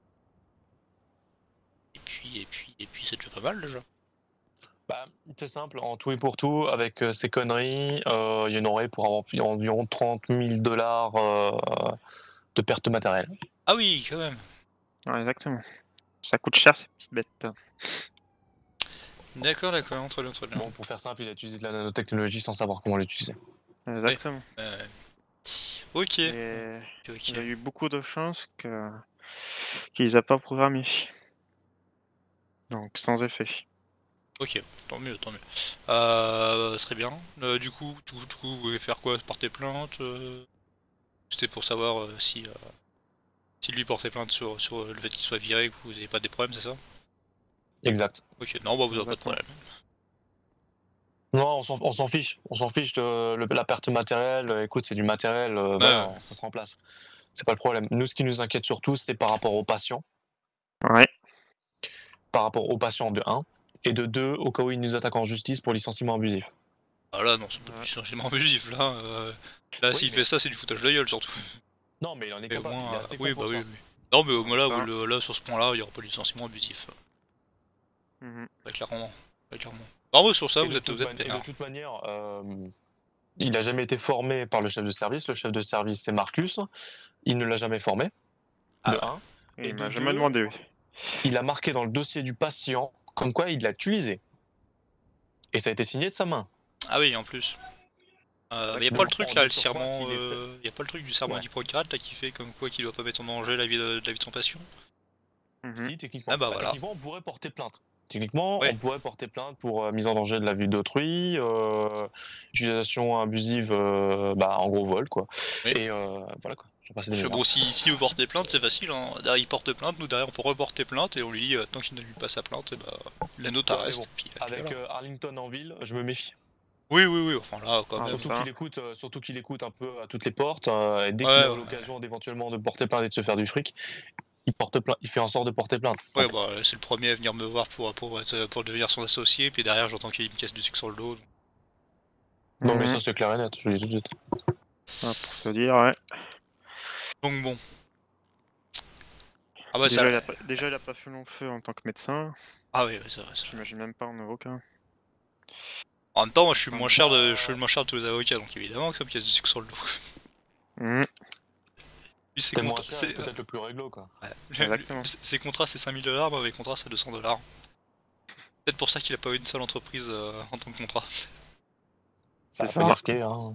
et puis et puis et puis c'est déjà pas mal déjà. Bah, c'est simple, en tout et pour tout, avec euh, ces conneries, euh, il y en aurait pour avoir environ trente mille dollars euh, de perte matérielle. Ah oui, quand même. Ouais, exactement. Ça coûte cher, ces petites bêtes. D'accord, d'accord, très bien, très bien. Bon, pour faire simple, il a utilisé de la nanotechnologie sans savoir comment l'utiliser. Exactement. Euh, Ok. Et Ok, ok. il a eu beaucoup de chance que... qu'il les a pas programmés. Donc, sans effet. Ok, tant mieux, tant mieux. Euh, très bien. Euh, du coup, du coup, du coup, vous voulez faire quoi? Porter plainte euh... C'était pour savoir euh, si, euh, si lui portait plainte sur, sur le fait qu'il soit viré et que vous n'avez pas des problèmes, c'est ça? Exact. Ok, non, bah vous n'avez pas de problème. Non, on s'en- on s'en fiche. On s'en fiche de le- la perte matérielle. Euh, Écoute, c'est du matériel, euh, voilà, ouais. ça se remplace. C'est pas le problème. Nous, ce qui nous inquiète surtout, c'est par rapport aux patients. Ouais. Par rapport aux patients de un. Et de deux, au cas où ils nous attaquent en justice pour licenciement abusif. Ah là, non, c'est pas du licenciement abusif, là. Euh, là, s'il fait ça, c'est du foutage de gueule, surtout. Non, mais il en est Et au capable. moins, il est assez oui, con bah pour oui, ça. oui. Non, mais au moins là, Ça. le- là, sur ce point-là, il n'y aura pas de licenciement abusif. Mhm. Ouais, clairement. Ouais, clairement. Non, mais sur ça, Et vous de êtes, toute vous êtes mani- et peinard. de toute manière, euh, il n'a jamais été formé par le chef de service. Le chef de service, c'est Marcus. Il ne l'a jamais formé. Ah de ouais. un. Il Et m'a de jamais deux, demandé, oui. il a marqué dans le dossier du patient comme quoi il l'a utilisé. Et ça a été signé de sa main. Ah oui, en plus. Il euh, n'y a Donc, pas le truc en là, le deux sur trois, serment. s'il est- euh, y a pas le truc du serment Ouais. d'Hippocrate là qui fait comme quoi qu'il doit pas mettre en danger la vie de, de la vie de son patient. Mhm. Si, techniquement, Ah bah bah, voilà. techniquement, on pourrait porter plainte. Techniquement, Ouais. on pourrait porter plainte pour euh, mise en danger de la vie d'autrui, euh, utilisation abusive, euh, bah, en gros vol, quoi. Oui. Et euh, voilà, quoi. Je vais passer des Parce que mémoires. bon, si, si vous portez plainte, c'est facile. Hein. Derrière, il porte plainte, nous derrière, on peut reporter plainte et on lui dit euh, tant qu'il ne lui pas sa plainte, et bah, la note Ouais, mais reste. bon, Puis, puis avec voilà. euh, Arlington en ville, je me méfie. Oui, oui, oui, enfin là, quand Ah, même. Surtout ça. qu'il écoute, euh, surtout qu'il écoute un peu à toutes les portes. euh, et dès Ouais, qu'il a ouais. l'occasion d'éventuellement de porter plainte et de se faire du fric, il porte plainte, il fait en sorte de porter plainte. Ouais, bah, c'est le premier à venir me voir pour, pour, être, pour devenir son associé, puis derrière, j'entends qu'il me casse du sucre sur le dos. donc- Non, mais Mhm. ça c'est clair et net, je le dis tout de suite. Ah, pour te dire, ouais. Donc bon. Ah bah déjà, ça. il a pas, déjà, il a pas fait long feu en tant que médecin. Ah oui, ouais, c'est vrai. c'est vrai. J'imagine même pas en avocat. En même temps, moi, je suis le moins cher de, je suis le moins cher de tous les avocats, donc évidemment que ça me casse du sucre sur le dos. Mhm. Lui, ses C'est moins contrats- cher, c'est- peut-être le plus réglo, quoi. Ouais. Exactement. Ses- Ses contrats c'est cinq mille dollars, moi mes contrats c'est deux cents dollars. Peut-être pour ça qu'il a pas eu une seule entreprise euh, en tant que contrat. C'est ça. ça. Risqué, hein.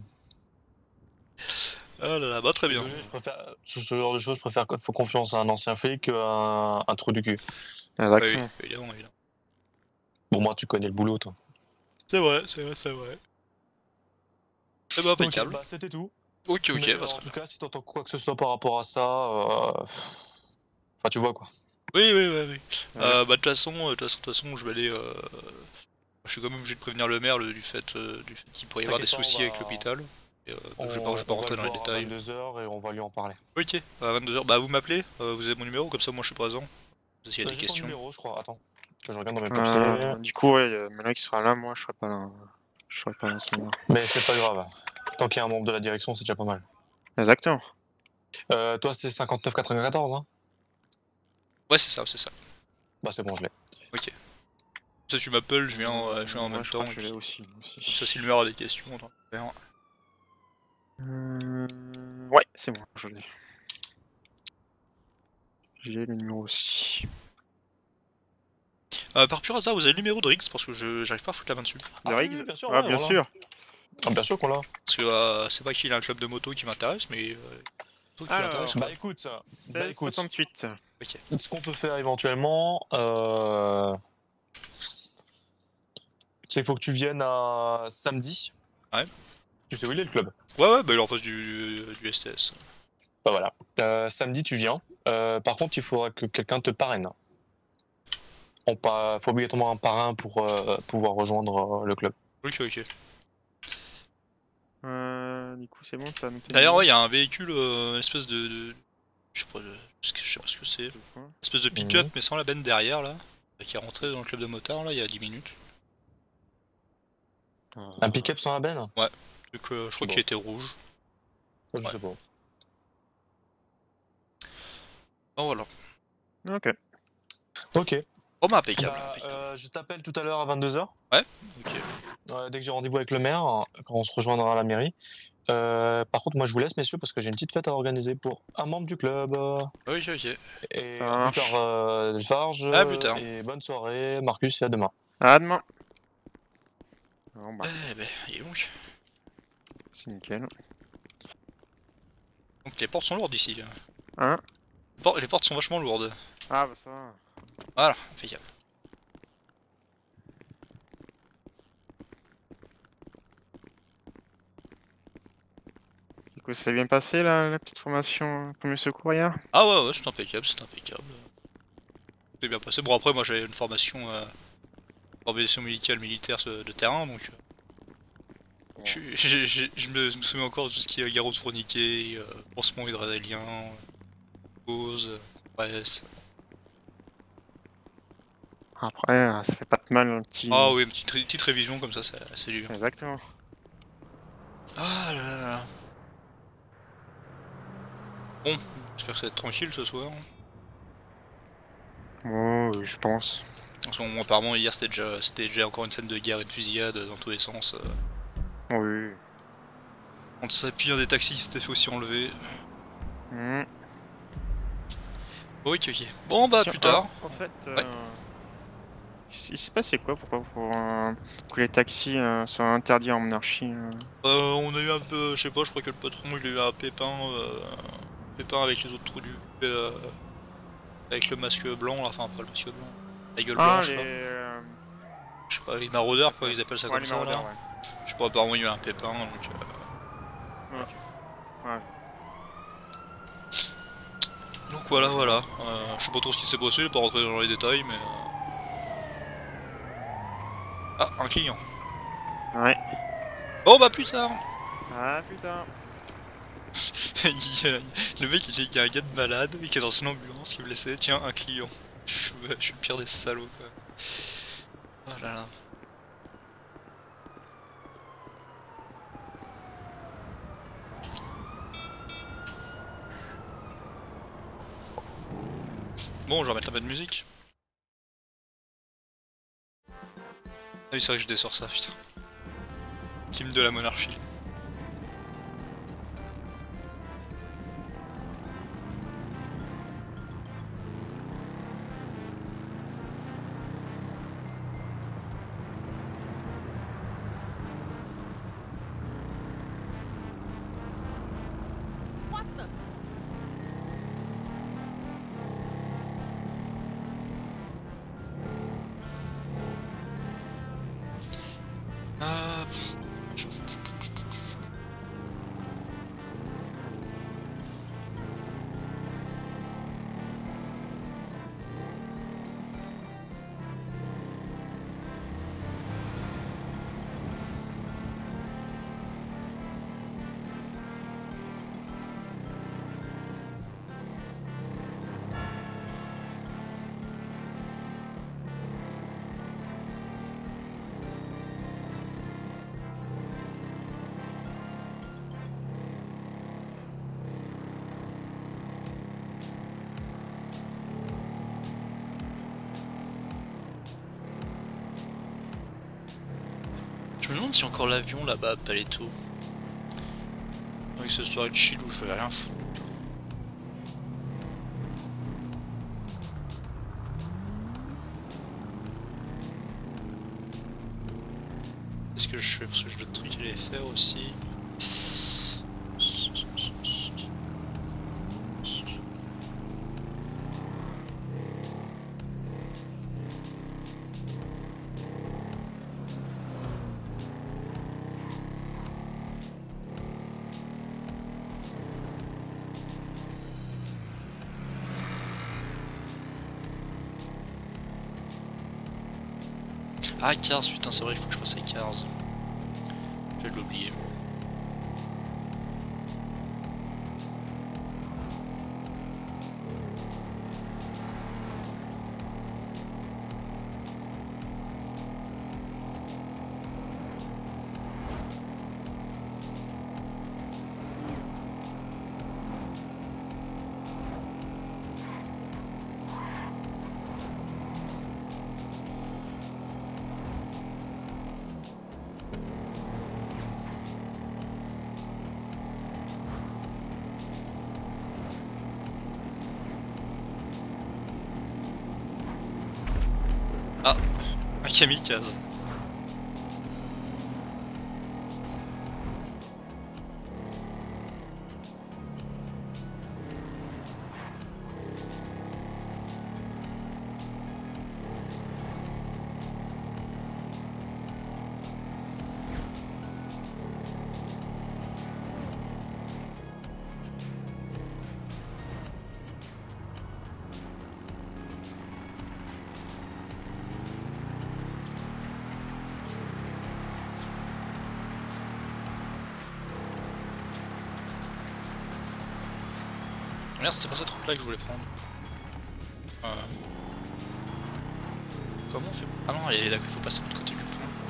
Ah là là, bah très bien. Désolé, je préfère, sur ce genre de choses, je préfère faire confiance à un ancien flic qu'à un, un trou du cul. Ouais, Exactement. oui, évidemment, évidemment. Bon, moi, tu connais le boulot, toi. C'est vrai, c'est vrai, c'est vrai. C'est bah impeccable. Ok, bah, c'était tout. Ok, ok, Mais, bah, euh, très en tout bien. cas, si t'entends quoi que ce soit par rapport à ça, euh... enfin, tu vois, quoi. Oui, oui, oui, oui. Ouais. Euh, bah de toute façon, euh, de toute façon, de toute façon, je vais aller. Euh... Je suis quand même obligé de prévenir le maire le- du fait, euh, du fait qu'il pourrait y avoir des T'inquiète pas, soucis on va- avec l'hôpital. Et, euh, On, je vais pas, je vais pas on va rentrer le dans les voir à détails. vingt-deux heures et on va lui en parler. Ok, à vingt-deux heures. Bah vous m'appelez, euh, vous avez mon numéro, comme ça moi je suis présent. S'il y a Euh, des J'ai ton questions. numéro, je crois. Attends, que je regarde dans mes papiers. Euh, du coup, ouais, euh, Malak sera là, moi je serai pas là. Je serai pas là à ce moment. Mais c'est pas grave. Tant qu'il y a un membre de la direction, c'est déjà pas mal. Exactement. Euh, toi, c'est cinquante-neuf quatre-vingt-quatorze, hein? Ouais, c'est ça, c'est ça. Bah, c'est bon, je l'ai. Ok. Ça, tu m'appelles, je viens, euh, je viens en Ouais, même je temps. crois que je et l'ai puis- aussi. moi aussi. Ça, si le maire a des questions, on va faire. Euh, Ouais, c'est bon, je l'ai. J'ai le numéro aussi. Euh, par pur hasard, vous avez le numéro de Rix parce que je j'arrive pas à foutre la main dessus. De Ah, Riggs oui, bien sûr, Ah, ouais, bien voilà. sûr. Ah, bien sûr qu'on l'a. Parce que euh, c'est pas qu'il a un club de moto qui m'intéresse, mais. Euh, moto qui Alors, m'intéresse, Bah, quoi. écoute, bah, seize écoute. soixante-huit. Ok. Ce qu'on peut faire éventuellement, euh... c'est qu'il faut que tu viennes à samedi. Ouais. Tu sais où il est le club? Ouais, ouais, bah il est en face du, du S T S. Bah voilà. Euh, samedi, tu viens. Euh, par contre, il faudra que quelqu'un te parraine. Il faut obligatoirement un parrain pour euh, pouvoir rejoindre euh, le club. Ok, ok. Euh, du coup, c'est bon, t'as noté. le D'ailleurs, numéro ouais, il y a un véhicule, euh, une espèce de. de- Je sais pas, de- ce que- je sais pas ce que c'est. quoi Une espèce de pick-up, Mhm. mais sans la benne derrière, là. Qui est rentré dans le club de motard, là, il y a dix minutes. Un pick-up sans la benne? Ouais. Donc, euh, je crois Bon. qu'il était rouge. Je Ouais. sais pas. Oh, voilà. Ok. Ok. Oh, bah, impeccable. Bah, impeccable. euh, je t'appelle tout à l'heure à vingt-deux heures. Ouais, ok. Euh, dès que j'ai rendez-vous avec le maire, quand on se rejoindra à la mairie. Euh, par contre, moi je vous laisse, messieurs, parce que j'ai une petite fête à organiser pour un membre du club. Ok, ok. Et Ça à marche. plus tard, euh, Delfarge. À plus tard. Et bonne soirée, Marcus, et à demain. À demain. Bon, bah, Eh ben, et donc. c'est nickel. Donc, les portes sont lourdes ici. Hein Por- Les portes sont vachement lourdes. Ah, bah ça va. Voilà, impeccable. coup, ça s'est bien passé la, la petite formation premier secours hier? Ah ouais, ouais, c'est impeccable, c'est impeccable. C'est bien passé. Bon, après, moi j'avais une formation, euh, formation médicale militaire de, de terrain, donc. Euh, je, je, je, je me, je me souviens encore de tout ce qui est garrot tourniquet, euh, pansement hydralien, pause, compresse. Après, euh, ça fait pas de mal un petit. Ah oui, une petite, ré- petite révision comme ça, ça- c'est du bien. Exactement. Ah là là là. Bon, j'espère que ça va être tranquille ce soir. Oh, oui, je pense. En ce moment, apparemment, hier c'était déjà, c'était déjà encore une scène de guerre et de fusillade dans tous les sens. Euh. Oui. On s'appuie un des taxis qui s'était fait aussi enlever. Mmh. Ok, ok. Bon, bah, Tiens, plus tard. euh, en fait, euh, Ouais. il s'est passé quoi? Pourquoi pour euh, que les taxis euh, soient interdits en monarchie euh Euh, on a eu un peu, je sais pas, je crois que le patron il a eu un pépin, euh, un pépin avec les autres trous du, euh, avec le masque blanc, là, enfin pas le masque blanc, la gueule Ah, blanche les... là. euh, Je sais pas, les maraudeurs quoi, ils appellent ça ouais, comme les ça maraudeurs, là. ouais. Je sais pas, apparemment il y a eu un pépin donc. Euh... Ok. Ouais. Donc voilà, voilà. Euh, je sais pas trop ce qui s'est passé, je vais pas rentrer dans les détails, mais. Euh... Ah, un client. Ouais. Oh bah plus tard. Ah putain. Il y a- Le mec il y a un gars de malade qui est dans une ambulance qui me laissait, tiens un client. Je, je suis le pire des salauds quoi. Oh là là. Bon, je vais remettre un peu de musique. Ah oui, c'est vrai que je dessors ça, putain. Team de la monarchie. Ah, je me demande si encore l'avion là-bas à Paleto. Avec ce soir de chill où je vais rien foutre. Qu'est-ce que je fais? Parce que j'ai d'autres trucs à les faire aussi. Ah, Cars, putain, c'est vrai, il faut que je passe à Cars. Je vais l'oublier. Ah, un kamikaze. Merde, c'est pas cette route là que je voulais prendre. Euh... Comment on fait? Ah non, il il faut passer de l'autre côté du pont.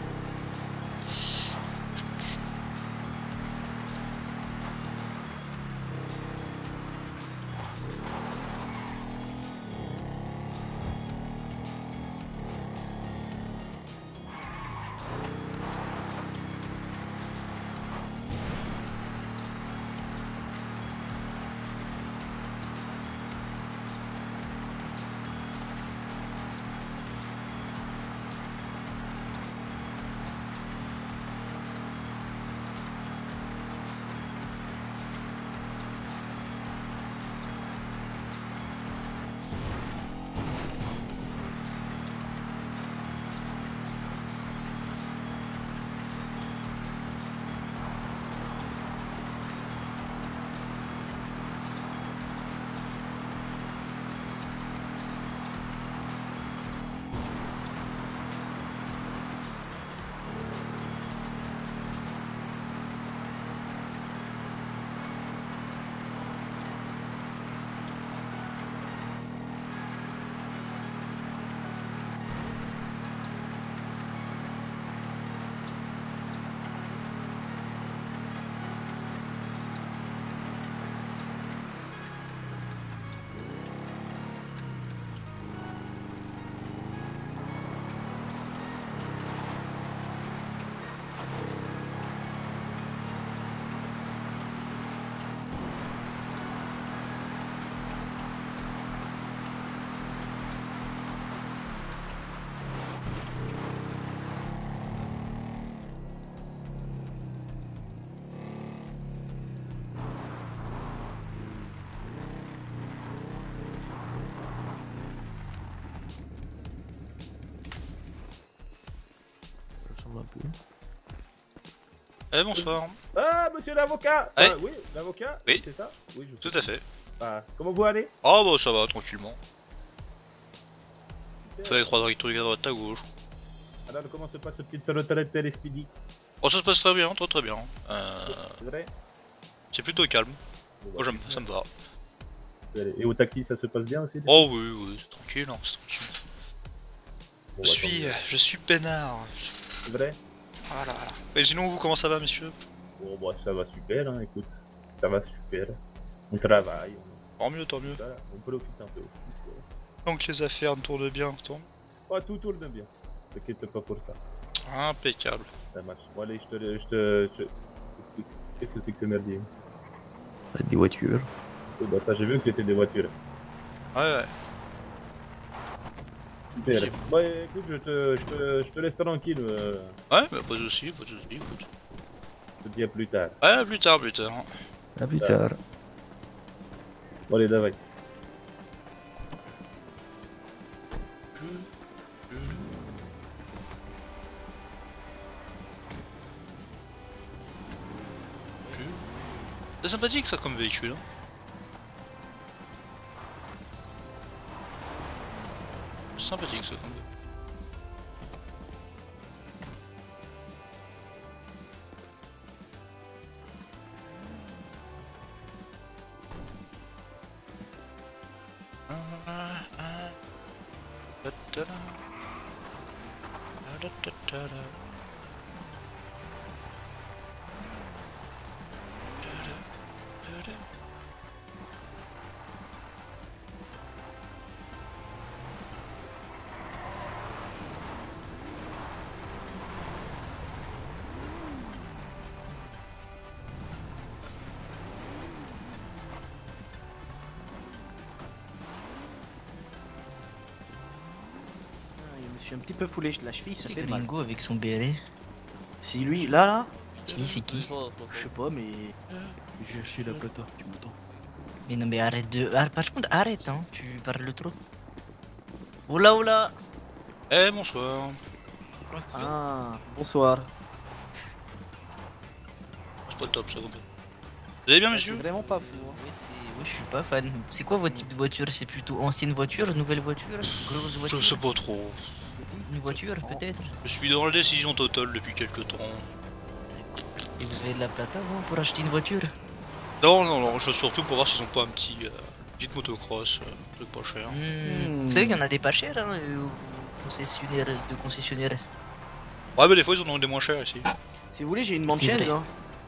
Eh bonsoir. Ah, monsieur l'avocat. Ouais. Ah, oui, l'avocat. Oui. C'est ça. Oui, je Tout à fait. Ah, comment vous allez? Oh bah ça va, tranquillement. Fais les trois trucs à droite à gauche. Alors, comment se passe ce petit retraite Speedy? Oh ça se passe très bien, très très bien. Euh... C'est vrai? C'est plutôt calme. Moi j'aime, ça me va. Et au taxi, ça se passe bien aussi? Oh oui, oui, c'est tranquille, hein, c'est tranquille. Bon, je bah, suis, tant mieux. je suis peinard. C'est vrai? Voilà. Et sinon vous, comment ça va, messieurs? Bon, bah, ça va super, hein, écoute. Ça va super. On travaille. On... Tant mieux, tant mieux. Voilà, on profite un peu aussi. Quoi. Donc les affaires tournent bien, tant. Ah, tout tourne bien. T'inquiète pas pour ça. Impeccable. Ça marche. Bon, allez, je te. Je te je... Qu'est-ce que c'est que ce merdier? Des voitures. Oh, bah, ça, j'ai vu que c'était des voitures. Ouais, ouais. Super. Bah, écoute, je te, je te, je te laisse tranquille. Euh... Ouais, bah pas de soucis, pas de soucis, écoute. Je te dis à plus tard. Ouais, plus tard, plus tard. À plus tard. Bon, allez, давай. C'est sympathique ça comme véhicule. Hein. C'est sympathique ça comme véhicule. Je suis un petit peu foulé de la cheville, ça C'est fait que mal. Ringo avec son béret. Si lui, là, là Qui c'est qui? Je sais pas, mais. J'ai acheté la plata, tu m'entends? Mais non mais arrête de... Ah, par contre arrête hein, tu parles trop. Oula oula. Eh bonsoir. Ah, bonsoir. C'est pas top ça comme ça. Vous allez bien Ah, messieurs? c'est vraiment pas fou. Hein. Oui, c'est... oui, je suis pas fan. C'est quoi votre type de voiture? C'est plutôt ancienne voiture, nouvelle voiture, grosse voiture? Je sais pas trop. Une voiture peut-être? Je suis dans la décision totale depuis quelques temps. Et vous avez de la plata vous, pour acheter une voiture? Non, non, non, je surtout pour voir s'ils ont pas un petit... Euh, Petite motocross, euh, truc pas cher. Hmm, Vous savez qu'il y en a des pas chers hein, euh, aux concessionnaires, de concessionnaires. Ouais, mais des fois ils en ont des moins chers ici. Si vous voulez, j'ai une C'est manchaise. vrai. Hein.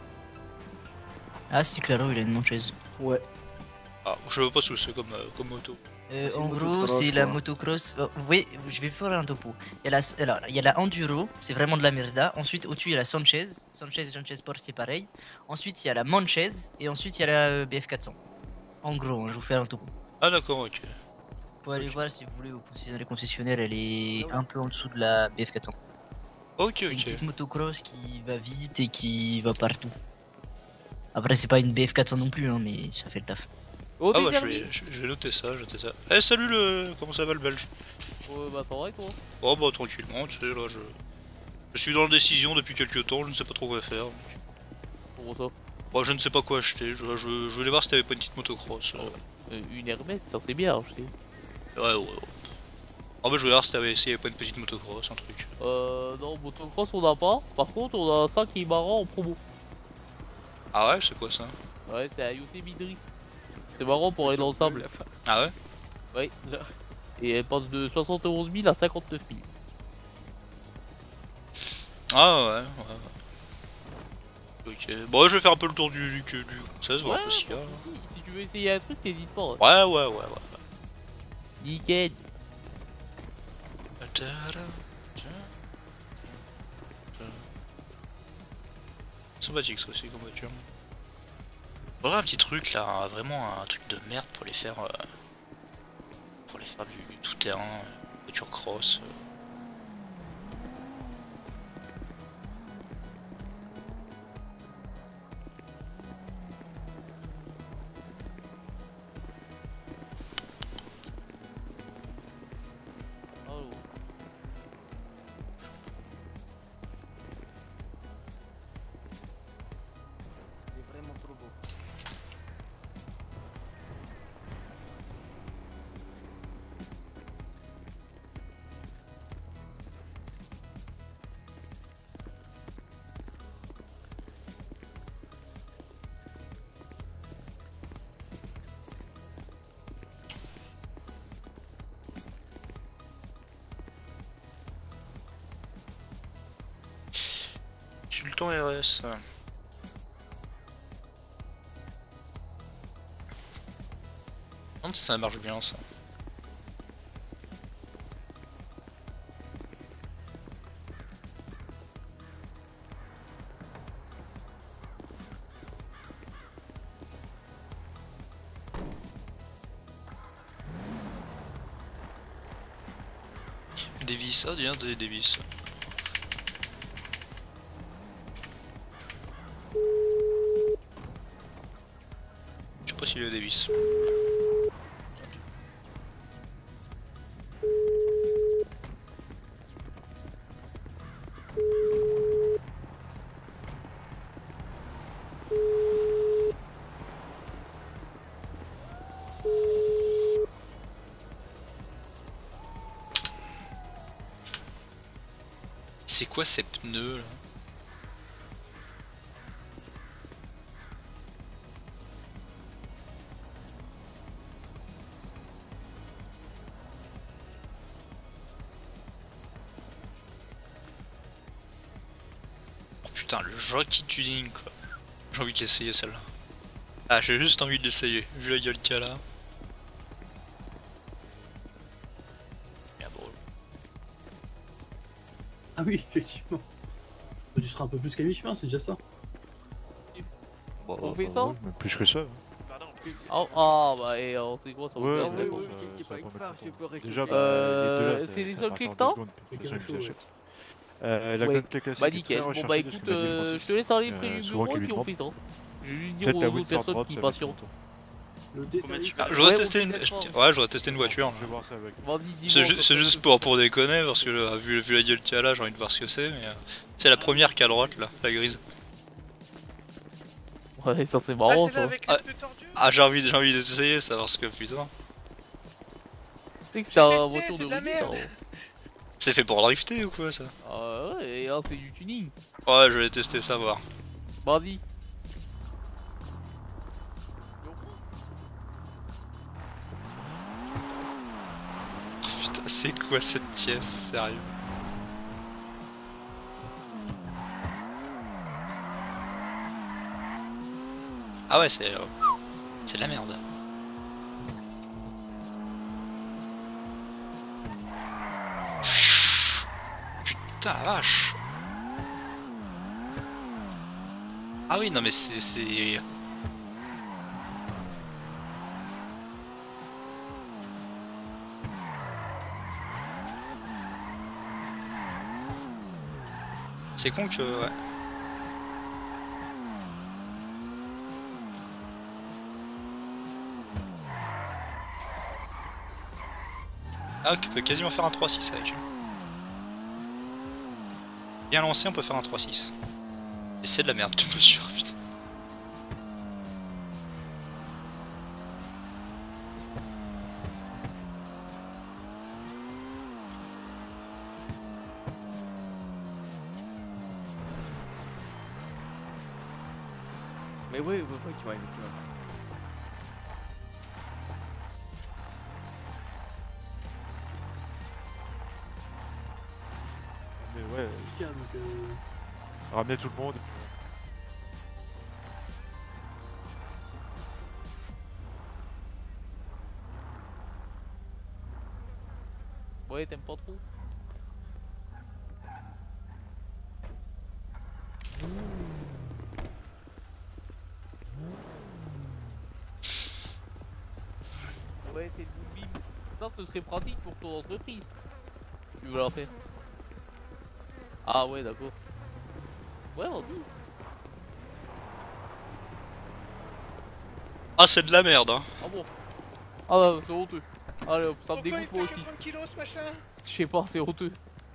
Ah, c'est claro, il a une manchaise. Ouais. Ah, je veux pas ce que c'est comme, euh, comme moto. Euh, C'est en une gros, motocross, c'est la quoi. motocross. Oh, vous voyez, je vais faire un topo. Il y a la, alors, il y a la enduro, c'est vraiment de la merda. Ensuite, au-dessus, il y a la Sanchez. Sanchez et Sanchez Sport, c'est pareil. Ensuite, il y a la Manchez. Et ensuite, il y a la euh, B F quatre cents. En gros, hein, je vous fais un topo. Ah, d'accord, ok. Vous pouvez aller voir si vous voulez au concessionnaire, concessionnaire, elle est un peu en dessous de la B F quatre cents. Ok, C'est une ok. petite motocross qui va vite et qui va partout. Après, c'est pas une B F quatre cents non plus, hein, mais ça fait le taf. Oh, Ah t'es bah je servi. vais, je, je vais noter ça, je vais noter ça. Eh salut le... Comment ça va le belge? Ouais, bah, ça va, toi? Oh bah tranquillement, tu sais là je... Je suis dans la décision depuis quelques temps, je ne sais pas trop quoi faire. donc. Comment ça? Moi je ne sais pas quoi acheter, je, je, je voulais voir si t'avais pas une petite motocross. euh. Euh, Une Hermès, ça c'est bien, je sais. Ouais ouais ouais. Ah bah je voulais voir si t'avais essayé pas une petite motocross, un truc. Euh, non, motocross on a pas. Par contre, on a ça qui est marrant en promo. Ah ouais, c'est quoi ça? Ouais, c'est un Yosemite Drift. C'est marrant pour aller dans le sable. Ah ouais? Ouais. Et elle passe de soixante et onze mille à cinquante-neuf mille. Ah ouais, ouais. Ok, bon je vais faire un peu le tour du, du, du seize, voir un peu s'il y a. Si, si tu veux essayer un truc, t'hésites pas. hein. Ouais ouais ouais ouais. Nickel. Sympathique ça aussi comme voiture. Faudrait un petit truc là, vraiment un truc de merde pour les faire euh, pour les faire du, du tout terrain, euh, voiture cross. euh. Oh. C'est vraiment trop beau. Sultan R S. Non, ça marche bien ça. Davis, ah bien des Davis. Je sais pas s'il y a Davis. C'est quoi ces pneus là? Oh putain, le jockey tuning quoi. J'ai envie de l'essayer celle-là. Ah, j'ai juste envie de l'essayer, vu la gueule qu'il y a là. Bien drôle. Ah oui, effectivement. Tu seras un peu plus qu'à mi-chemin, c'est déjà ça. On fait ça? Plus que ça. Ah, ah bah et on sait quoi ça Ouais, va ouais, faire, ouais, ça- ouais, ça ça va va pas pas mettre mettre longtemps. Déjà, bah, Euh, les deux là, c'est les ça seuls va clics faire temps deux secondes, puis Ok, ça, chaud, je ouais. l'achète. Euh, la Ouais. qualité classique Bah est très nickel, bon recherchée bah de ce écoute, que m'a dit le euh, je grossiste. te laisse aller Euh, près du souvent bureau qu'il et lui puis on demande. fait ça. Je vais juste dire Peut-être aux la autres Wii personnes sortira, qui ça patientent. Le dé-service. Ah, j'aurais Ouais, testé on une... fait je- ça. Ouais, j'aurais testé une voiture. Je vais voir ça avec. Vas-y, C'est dis-moi, ju- comme c'est ça, juste je- pour, pour déconner, parce que là, vu, vu la gueule qu'il y a là, j'ai envie de voir ce que c'est, mais... euh, c'est la première qui est à droite, là, la grise. Ouais, ça c'est marrant ça. Ah, ah, j'ai envie, j'ai envie d'essayer ça, parce que putain... Tu sais que c'est une voiture de c'est de la rugby, ça. merde. C'est fait pour drifter ou quoi, ça? Ah ouais, et hein, c'est du tuning. Ouais, je vais tester ça, voir. Vas-y. C'est quoi cette pièce, sérieux? Ah ouais, c'est... Euh, c'est de la merde. Putain, la vache. Ah oui, non mais c'est... c'est... C'est con que... ouais. Ah, on peut quasiment faire un trois six avec lui. Bien lancé, on peut faire un trois six. Et c'est de la merde, de mesure, putain. Mais oui, oui, oui, tu vois, effectivement. Mais ouais, donc, euh... ramener tout le monde. Ouais, t'aimes pas trop? Ouais, c'est le bim. Ça, ce serait pratique pour ton entreprise. Tu veux la faire? Ah ouais, d'accord. Ouais, vas-y. Ah, c'est de la merde, hein. Ah bon? Ah bah, c'est honteux. Allez hop, ça me Pourquoi dégoûte il moi fait aussi. que trente kilos ce machin? Je sais pas, c'est honteux.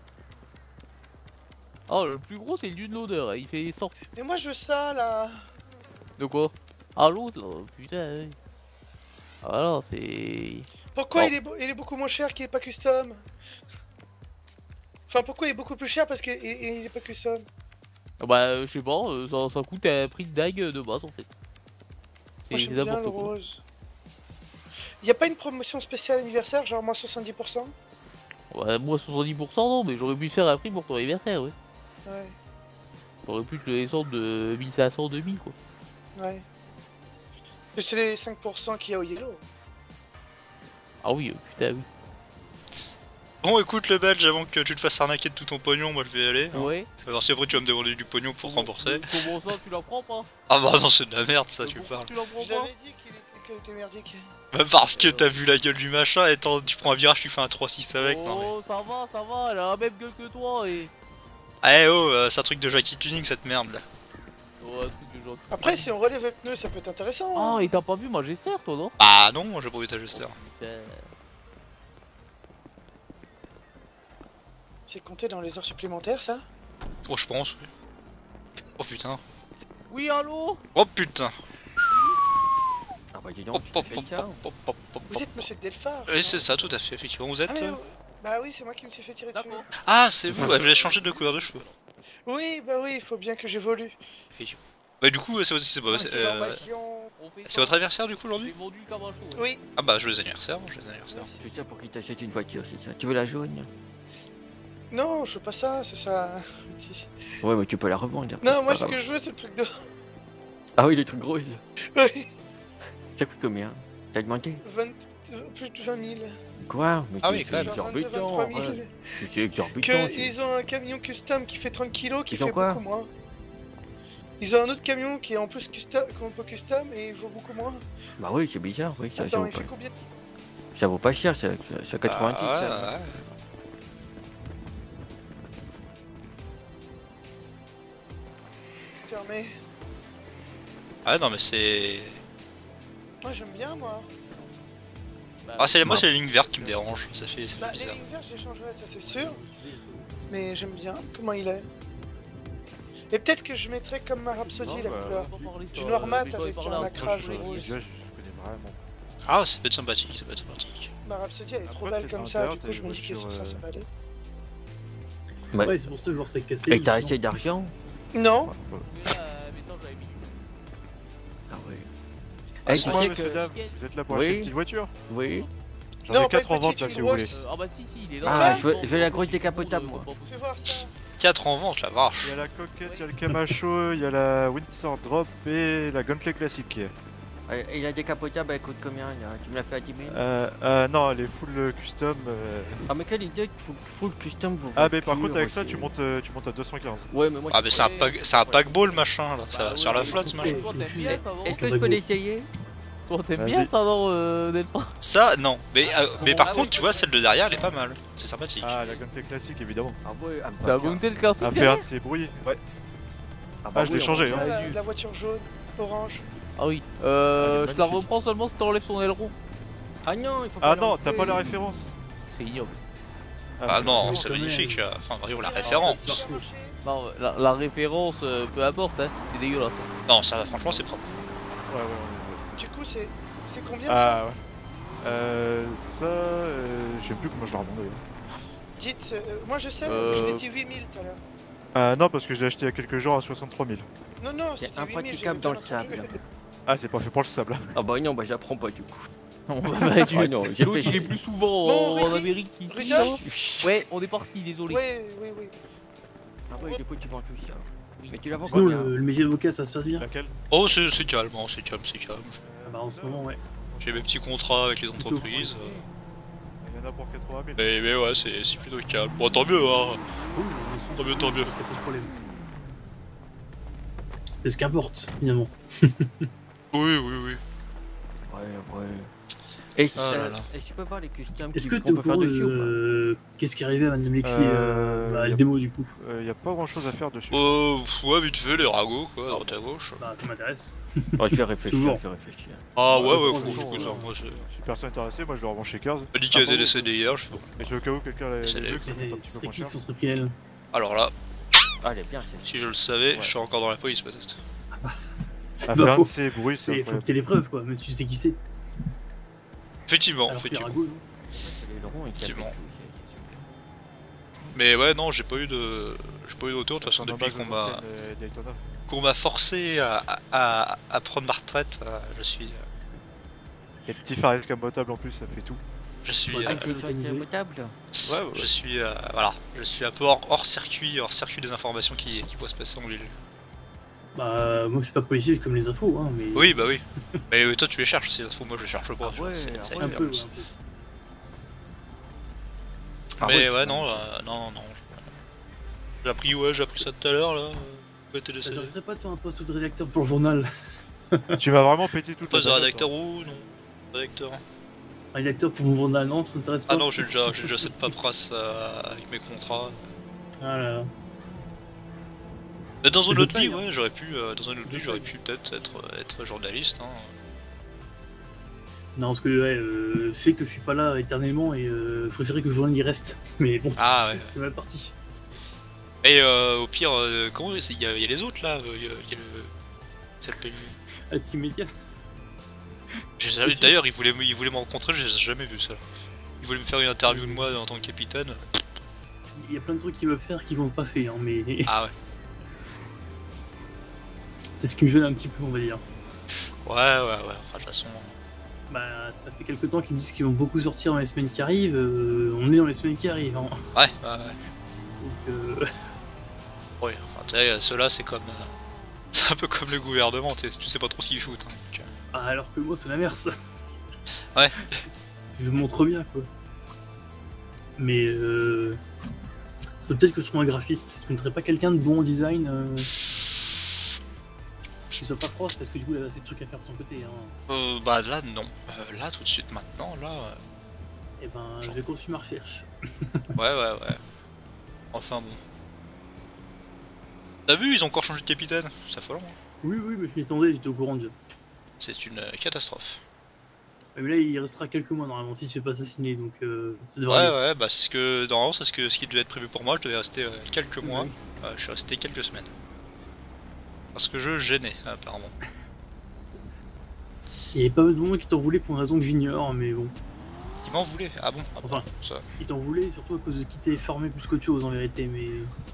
Ah, le plus gros, c'est le d'une loader, il fait cent. Mais moi je veux ça là. De quoi? Ah, l'autre là, putain. Ouais. Ah là, c'est. Pourquoi Oh. il, est il est beaucoup moins cher qu'il est pas custom? Enfin, pourquoi il est beaucoup plus cher parce qu'il il est pas custom? Ah bah, euh, je sais pas, euh, ça, ça coûte un prix de dague de base en fait. Moi C'est j'aime c'est bien le n'importe quoi. rose. Y a pas une promotion spéciale anniversaire, genre moins soixante-dix pour cent? Ouais, moi soixante-dix pour cent non, mais j'aurais pu faire un prix pour ton anniversaire, ouais. Ouais, J'aurais pu te le descendre de mille cinq cents, deux mille quoi. ouais. Et c'est les cinq pour cent qu'il y a au yellow. Ah oui, euh, putain, oui. Bon, écoute le belge, avant que tu te fasses arnaquer de tout ton pognon, moi je vais y aller. Hein. Ouais. Faut voir si après tu vas me demander du pognon pour te rembourser. Comment ça, tu la prends pas? Ah bah non, c'est de la merde ça, tu parles. Tu la prends Je pas? l'avais dit qu'il était, qu'il était merdique. Bah parce que t'as vu la gueule du machin, et t'en- tu prends un virage, tu fais un trois six avec, non mais... Oh, ça va, ça va, elle a la même gueule que toi et. Eh oh, euh, c'est un truc de Jackie Tuning cette merde là. Oh, un truc de genre. Après, si on relève le pneu, ça peut être intéressant. Ah, hein. et t'as pas vu Magister toi, non? Ah non, j'ai pas vu ta gesteur. Putain. C'est compté dans les heures supplémentaires, ça? Oh, je pense, oui. Oh putain. Oui, allô? Oh putain. Ah bah, dis Hop, donc, hop, tu hop, fais ça. hop, hop, hop, hop, Vous hop. êtes monsieur Delphare? Oui, c'est ça, tout à fait, effectivement. Vous êtes. Ah, mais, euh, euh, bah oui, c'est moi qui me suis fait tirer dessus. Ah, c'est vous, ouais, vous avez changé de couleur de cheveux. Oui, bah oui, il faut bien que j'évolue. Effectivement. Bah, du coup, c'est votre, c'est, bah, c'est, euh, c'est votre anniversaire du coup aujourd'hui? Oui. Ah bah, joyeux anniversaire, joyeux anniversaire. C'est ça pour qu'il t'achète une voiture, c'est ça. Tu veux la jaune? Non, je veux pas ça, c'est ça. Ouais, mais tu peux la revendre. après, Non, c'est moi pas ce grave. que je veux, c'est le truc de. Ah oui, les trucs gros. Oui. Ça coûte combien? T'as demandé? vingt... Plus de vingt mille. Quoi? Mais Ah c'est- oui, c'est quand même. exorbitant. vingt-trois mille. ouais. C'est- C'est exorbitant. Que tu- ils ont un camion custom qui fait trente kilos qui Ils ont fait quoi? beaucoup moins. Ils ont un autre camion qui est en plus custom, qu'on peut custom et il vaut beaucoup moins. Bah oui, c'est bizarre, oui. Ça, ça, Attends, vaut il pas... fait combien de... ça vaut pas cher, ça, ça, ça quatre-vingt-dix. Ah, ouais, ça. ouais. Fermé. Ah non, mais c'est. Moi j'aime bien, moi. Ah, c'est moi, c'est les lignes vertes qui me dérangent. Ça fait, ça Bah, fait les bizarre. lignes vertes, je les changerai, ça c'est sûr. Mais j'aime bien comment il est. Et peut-être que je mettrais comme ma Rhapsody la bah, couleur. on va parler Du sur, noir euh, mat mais j'en ai avec parlé un un lacrage Je, rouge. je, je connais vraiment. Ah, ça peut être sympathique, ça peut être sympathique. Ma Rhapsody elle est trop Après, belle c'est comme un ça, intérieur, du coup t'as je une me dis que sur voiture, ça, ça va aller. Ouais. Ouais, c'est pour ça que genre c'est cassé. Et t'as justement. assez d'argent? Non. Mais, euh, mais non, j'avais mis. Ah ouais. Ah, Eh, c'est tu moi, sais monsieur que... dame, vous êtes là pour Oui. acheter une petite voiture? Oui. J'en ai quatre en vente là si vous voulez. Euh, ah bah si, si, il est là. Ah, je veux, je veux la grosse décapotable moi. Fais voir ça. quatre en vente, la vache. Il y a la coquette, il y a le Camacho, il y a la Windsor Drop et la Gauntlet classique. Et la décapotable elle coûte combien là? Tu me l'as fait à dix mille? Euh, euh, non, elle est full custom. Euh... Ah, mais quelle idée, full custom vous. Ah, mais par contre, avec ça, tu montes, euh, tu montes à deux cent quinze. Ouais, mais moi. Ah, mais c'est un, pack... un paquebot le machin là, ça va sur la flotte ce machin. Est-ce que je peux l'essayer? Toi, t'aimes bien ça, non, euh, Delphin? Ça, non. Mais, euh, mais par contre, tu vois, celle de derrière, elle est pas mal. C'est sympathique. Ah, la Gauntlet classique, évidemment. Ah, ouais, ah, c'est la Gauntlet classique. À faire de ses bruits, ouais. Ah, ah je l'ai changé. Hein. La, la voiture jaune, orange. Ah oui, euh, je la reprends seulement si t'enlèves son aileron. Ah non, il faut pas. Ah non, t'as pas la référence. C'est ignoble. Ah, ah non, c'est magnifique. Enfin, Mario, la référence. Non, la, la référence, euh, peu importe, hein, c'est dégueulasse. Non, ça, franchement, c'est propre. Ouais, ouais, ouais. Du coup, c'est c'est combien ah, ça ouais. Euh, ça, euh, je sais plus comment je l'ai demandé. Dites, euh, moi je sais, Euh... je l'ai dit huit mille tout à l'heure. Ah non, parce que je l'ai acheté il y a quelques jours à soixante-trois mille. Non, non, c'est impraticable dans le sable. Ah, c'est pas fait pour le sable. Ah bah non, bah j'apprends pas du coup. Non, bah, tu... ah, non, j'ai fait... il est plus souvent bon, en, en Amérique qu'ici. Ouais, on est parti, désolé. Ouais, oui, oui. Ah ouais, du coup tu vends tout ça. Oui. Mais tu la vends Sinon, combien? le, le métier d'avocat, ça se passe bien? Laquelle? Oh, c'est calme, hein, c'est calme, c'est calme. Ah bah en ce moment, ouais. J'ai mes petits contrats avec les entreprises. Il y en a pour quatre-vingt mille. Mais, mais ouais, c'est plutôt calme. Bon, tant mieux, hein. Oh, tant mieux, tant mieux. Pas de problème. C'est ce qu'importe, finalement. Oui, oui, oui. Ouais, ouais. Et si ah ça... là là. Et tu peux voir les customs Est-ce que qu'on peut faire dessus euh... Qu'est-ce qui est arrivé à Madame Lexi euh... bah, le démo du coup? Il euh, y a pas grand chose à faire dessus. Euh, ouais, vite fait, les ragots, quoi, à droite à gauche. Bah, ça m'intéresse. Ouais, je vais réfléchir, Toujours. je vais réfléchir. Ah ouais, ouais, ouais, faut, faut, ouais, faut, ouais. moi c'est... Si personne est intéressé, moi je le revends chez Kers. Elle dit qu'elle a été décédée hier, je fais bon. Et c'est au cas où quelqu'un l'a C'est vu, que ça coûte un petit peu moins cher. Son serait pris elle. Alors là, ah, elle est bien, si je le savais, je serais encore dans la police peut-être. À faire de ces bruits, c'est il faut que t'aies les preuves quoi, mais tu sais qui c'est. Effectivement, alors, effectivement. Rago, effectivement. Mais ouais, non, j'ai pas eu de, j'ai pas eu de retour de toute façon depuis qu'on m'a, qu'on m'a forcé à, à, à prendre ma retraite. Euh, je suis. Euh... Les petits phares escamotables en plus, ça fait tout. Je suis. Ouais, Euh... motable. Ouais, ouais, je suis. Euh, voilà, je suis un peu hors, hors circuit, hors circuit des informations qui, qui pourraient se passer en ville. Bah, moi je suis pas policier, j'ai comme les infos, hein, mais. Oui, bah oui. Mais euh, toi tu les cherches, ces infos, moi je les cherche pas. Ah ouais, c'est un, peu, un peu. Ah mais ouais, ouais non, euh, non, non. J'ai appris, ouais, j'ai appris ça tout à l'heure là. Ouais, t'es décédé. Ça serait pas toi un poste de rédacteur pour le journal? Tu m'as vraiment pété tout le temps. Poste de rédacteur ou non? Rédacteur. Rédacteur pour mon journal, non, ça t'intéresse pas? Ah non, j'ai déjà, déjà cette paperasse euh, avec mes contrats. Ah là là. Mais dans une autre vie, ouais, j'aurais pu, euh, dans une autre vie, j'aurais pu peut-être être, être journaliste. Hein. Non, parce que ouais, euh, je sais que je suis pas là éternellement et euh, je préférais que le journal y reste. Mais bon, ah ouais. C'est mal parti. Et euh, au pire, euh, comment il y, y a les autres là, il y, y a le. Ça s'appelle. La team média. D'ailleurs, il voulait, il voulait me rencontrer, j'ai jamais vu ça. Il voulait me faire une interview de moi en tant que capitaine. Il y a plein de trucs qu'ils veulent faire qu'ils vont pas faire, hein, mais. Ah ouais. C'est ce qui me gêne un petit peu, on va dire. Ouais, ouais, ouais, enfin, de toute façon. Bah, ça fait quelques temps qu'ils me disent qu'ils vont beaucoup sortir dans les semaines qui arrivent. Euh, on est dans les semaines qui arrivent. Hein. Ouais, ouais, ouais. Donc, euh... Oui, enfin, tu sais, ceux-là, c'est comme. Euh... C'est un peu comme le gouvernement, tu sais pas trop ce qu'ils foutent. Hein, donc... Ah, alors que moi, c'est l'inverse. Ouais. Je montre bien, quoi. Mais, euh. peut-être que je sois un graphiste. Tu ne serais pas quelqu'un de bon en design euh... Qui soit pas froid, parce que du coup, il a assez de trucs à faire de son côté. Hein. Euh, bah là, non. Euh, là, tout de suite, maintenant, là. Euh... Eh ben, je vais continuer ma recherche. Ouais, ouais, ouais. Enfin bon. T'as vu, ils ont encore changé de capitaine. C'est affolant. Hein. Oui, oui, mais je m'y attendais, j'étais au courant déjà. C'est une euh, catastrophe. Mais là, il restera quelques mois normalement si je ne fais pas assassiner, donc euh, ça devrait Ouais, aller. ouais, bah c'est ce que. Normalement, c'est ce, que... ce qui devait être prévu pour moi. Je devais rester euh, quelques mois. Oui. Euh, je suis resté quelques semaines. Parce que je gênais, apparemment. Il y avait pas mal de monde qui t'en voulait pour une raison que j'ignore, mais bon. Qui m'en voulait? Ah bon, ah bon Enfin, ça. Ils t'en voulaient surtout à cause de qui t'es formé plus qu'autre chose en vérité, mais.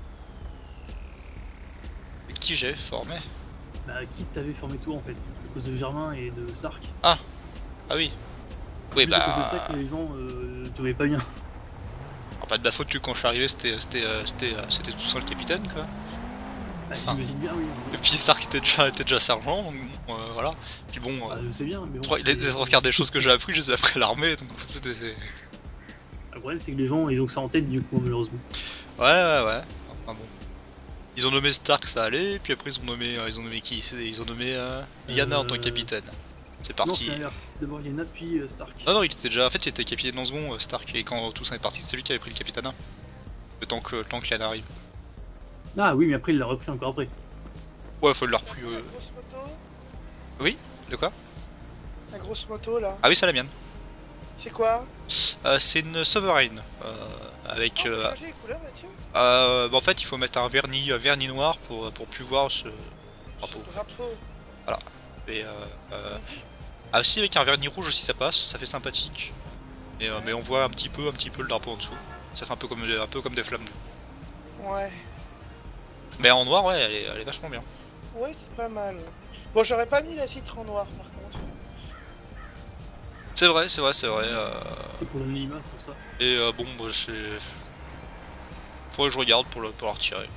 Qui j'ai formé? Bah, qui t'avait formé toi en fait? À cause de Germain et de Sark. Ah! Ah oui! Oui, plus, à cause de bah. ça que les gens euh, te voyaient pas bien. Alors, pas de ma faute que quand je suis arrivé, c'était c'était euh, c'était euh, c'était tout seul le capitaine, quoi. Bah, j'imagine bien, oui. Et puis Stark était déjà, était déjà sergent, donc bon, euh, voilà. Puis bon, euh, Bah, je sais bien, mais bon. trois- les, les trois quarts des choses que j'ai appris, je les ai appris à l'armée, donc c'était. c'est- Le problème, c'est que les gens, ils ont que ça en tête, du coup, malheureusement. Ouais, ouais, ouais. Enfin bon. Ils ont nommé Stark, ça allait, puis après ils ont nommé, euh, ils ont nommé qui? Ils ont nommé euh, Yana en tant que Euh, capitaine. C'est Non, parti. c'est l'inverse. D'abord Yana, puis euh, Stark. Non, non, il était déjà. En fait, il était capitaine en second, euh, Stark, et quand tout ça est parti, c'est lui qui avait pris le capitana. Le temps que, le temps que Yana arrive. Ah oui, mais après, il l'a repris encore après. Ouais, faut le repris. Euh... Grosse moto, Oui? De quoi? la grosse moto là. Ah oui, c'est la mienne. C'est quoi? Euh, c'est une Sovereign. Euh, avec. On peut Euh, changer les couleurs là-dessus? euh, bah, en fait, il faut mettre un vernis, euh, vernis noir pour, pour plus voir ce drapeau. Drapeau. Voilà. Et euh, euh... Ah, si, avec un vernis rouge aussi ça passe, ça fait sympathique. Et, euh, mais on voit un petit peu, un petit peu le drapeau en dessous. Ça fait un peu comme, un peu comme des flammes. Ouais. Mais en noir, ouais, elle est, elle est vachement bien. Ouais, c'est pas mal. Bon, j'aurais pas mis la vitre en noir par contre. C'est vrai, c'est vrai, c'est vrai. Euh... C'est pour l'anonymat, c'est pour ça. Et euh, bon, bah, c'est. Faudrait que je regarde pour le, pour la retirer.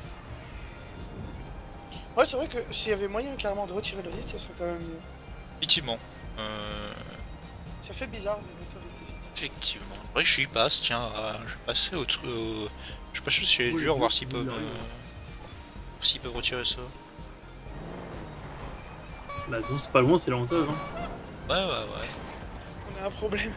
Ouais, c'est vrai que s'il y avait moyen carrément de retirer le vitre, ça serait quand même mieux. Effectivement. Euh... Ça fait bizarre de mettre avec les vitres. Effectivement. Ouais, je suis passe, tiens, euh, je vais passer au truc. Au... Je sais pas si c'est dur, voir s'ils peuvent. Euh... S'ils peuvent retirer ça. Bah, non, c'est pas loin, c'est l'avantage. Hein. Ouais, ouais, ouais. On a un problème.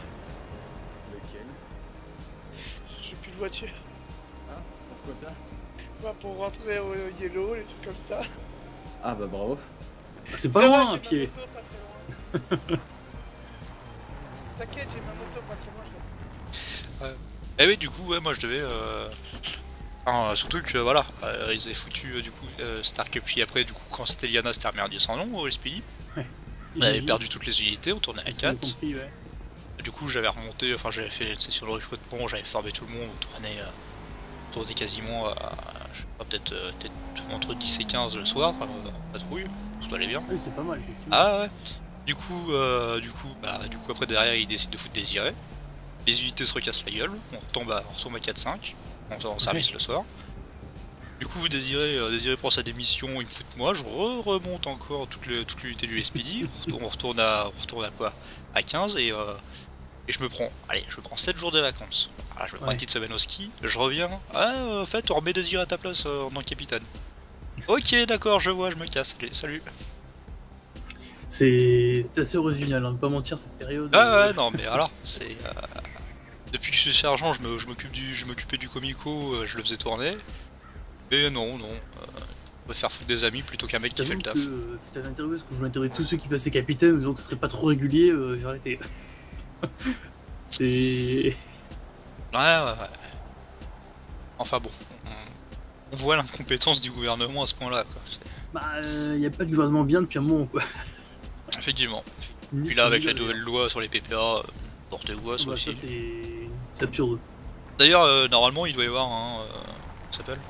J'ai plus de voiture. Ah, pourquoi ça? Bah, pour rentrer au yellow, les trucs comme ça. Ah bah bravo. C'est pas C'est loin, vrai, à j'ai pied. ma moto pas très loin. T'inquiète, j'ai ma moto pas très loin. je la- Ouais. Et oui, du coup, ouais, moi je devais. Euh... Enfin, euh, surtout que voilà, euh, ils avaient foutu euh, du coup euh, Stark, et puis après, du coup, quand c'était Liana, c'était un merdier sans nom au Speedy. Ouais. On avait perdu toutes les unités, on tournait à quatre. Compris, ouais. Du coup, j'avais remonté, enfin, j'avais fait une session de recrutement, j'avais formé tout le monde, on tournait, euh, on tournait quasiment à, je sais pas, peut-être euh, peut entre dix et quinze le soir, euh, en patrouille, tout allait bien. Oui, c'est pas mal, effectivement. Ah ouais. Du coup, euh, du coup, bah, du coup, après derrière, ils décident de foutre Désiré. Les unités se recassent la gueule, on retombe à, on retombe à quatre cinq, on est en service le soir. Du coup, Désiré, euh, Désiré prend sa démission, il me fout de moi, je re remonte encore toute l'unité toute l'unité du S P D, on retourne, on retourne à, on retourne à quoi? À quinze, et, euh, et je me prends, allez, je me prends sept jours de vacances. Voilà, je me prends Ouais. une petite semaine au ski, je reviens, ah, euh, en fait, on remet Désiré à ta place euh, en tant que capitaine. Ok, d'accord, je vois, je me casse, allez, salut. C'est c'est assez original, hein, pas mentir, cette période. Ah euh, ouais, non, mais alors, c'est... Euh... Depuis que je suis sergent, je me- je m'occupe du, je m'occupais du comico, euh, je le faisais tourner. Mais non, non, euh, on va faire foutre des amis plutôt qu'un mec qui fait le taf. Que, euh, si t'avais interviewé, parce que je voulais interviewer tous ceux qui passaient capitaine, donc ce serait pas trop régulier, euh, j'ai arrêté. C'est... Ouais, ouais, ouais. Enfin bon, on, on voit l'incompétence du gouvernement à ce point-là, quoi. C'est- Bah, euh, y a pas de gouvernement bien depuis un moment, quoi. Effectivement. Ni Puis là, avec ni les d'ailleurs. nouvelles lois sur les P P A, euh, portez voix, ça Bah, aussi. ça, c'est... c'est absurde. D'ailleurs, euh, normalement, il doit y avoir un... Euh, comment ça s'appelle?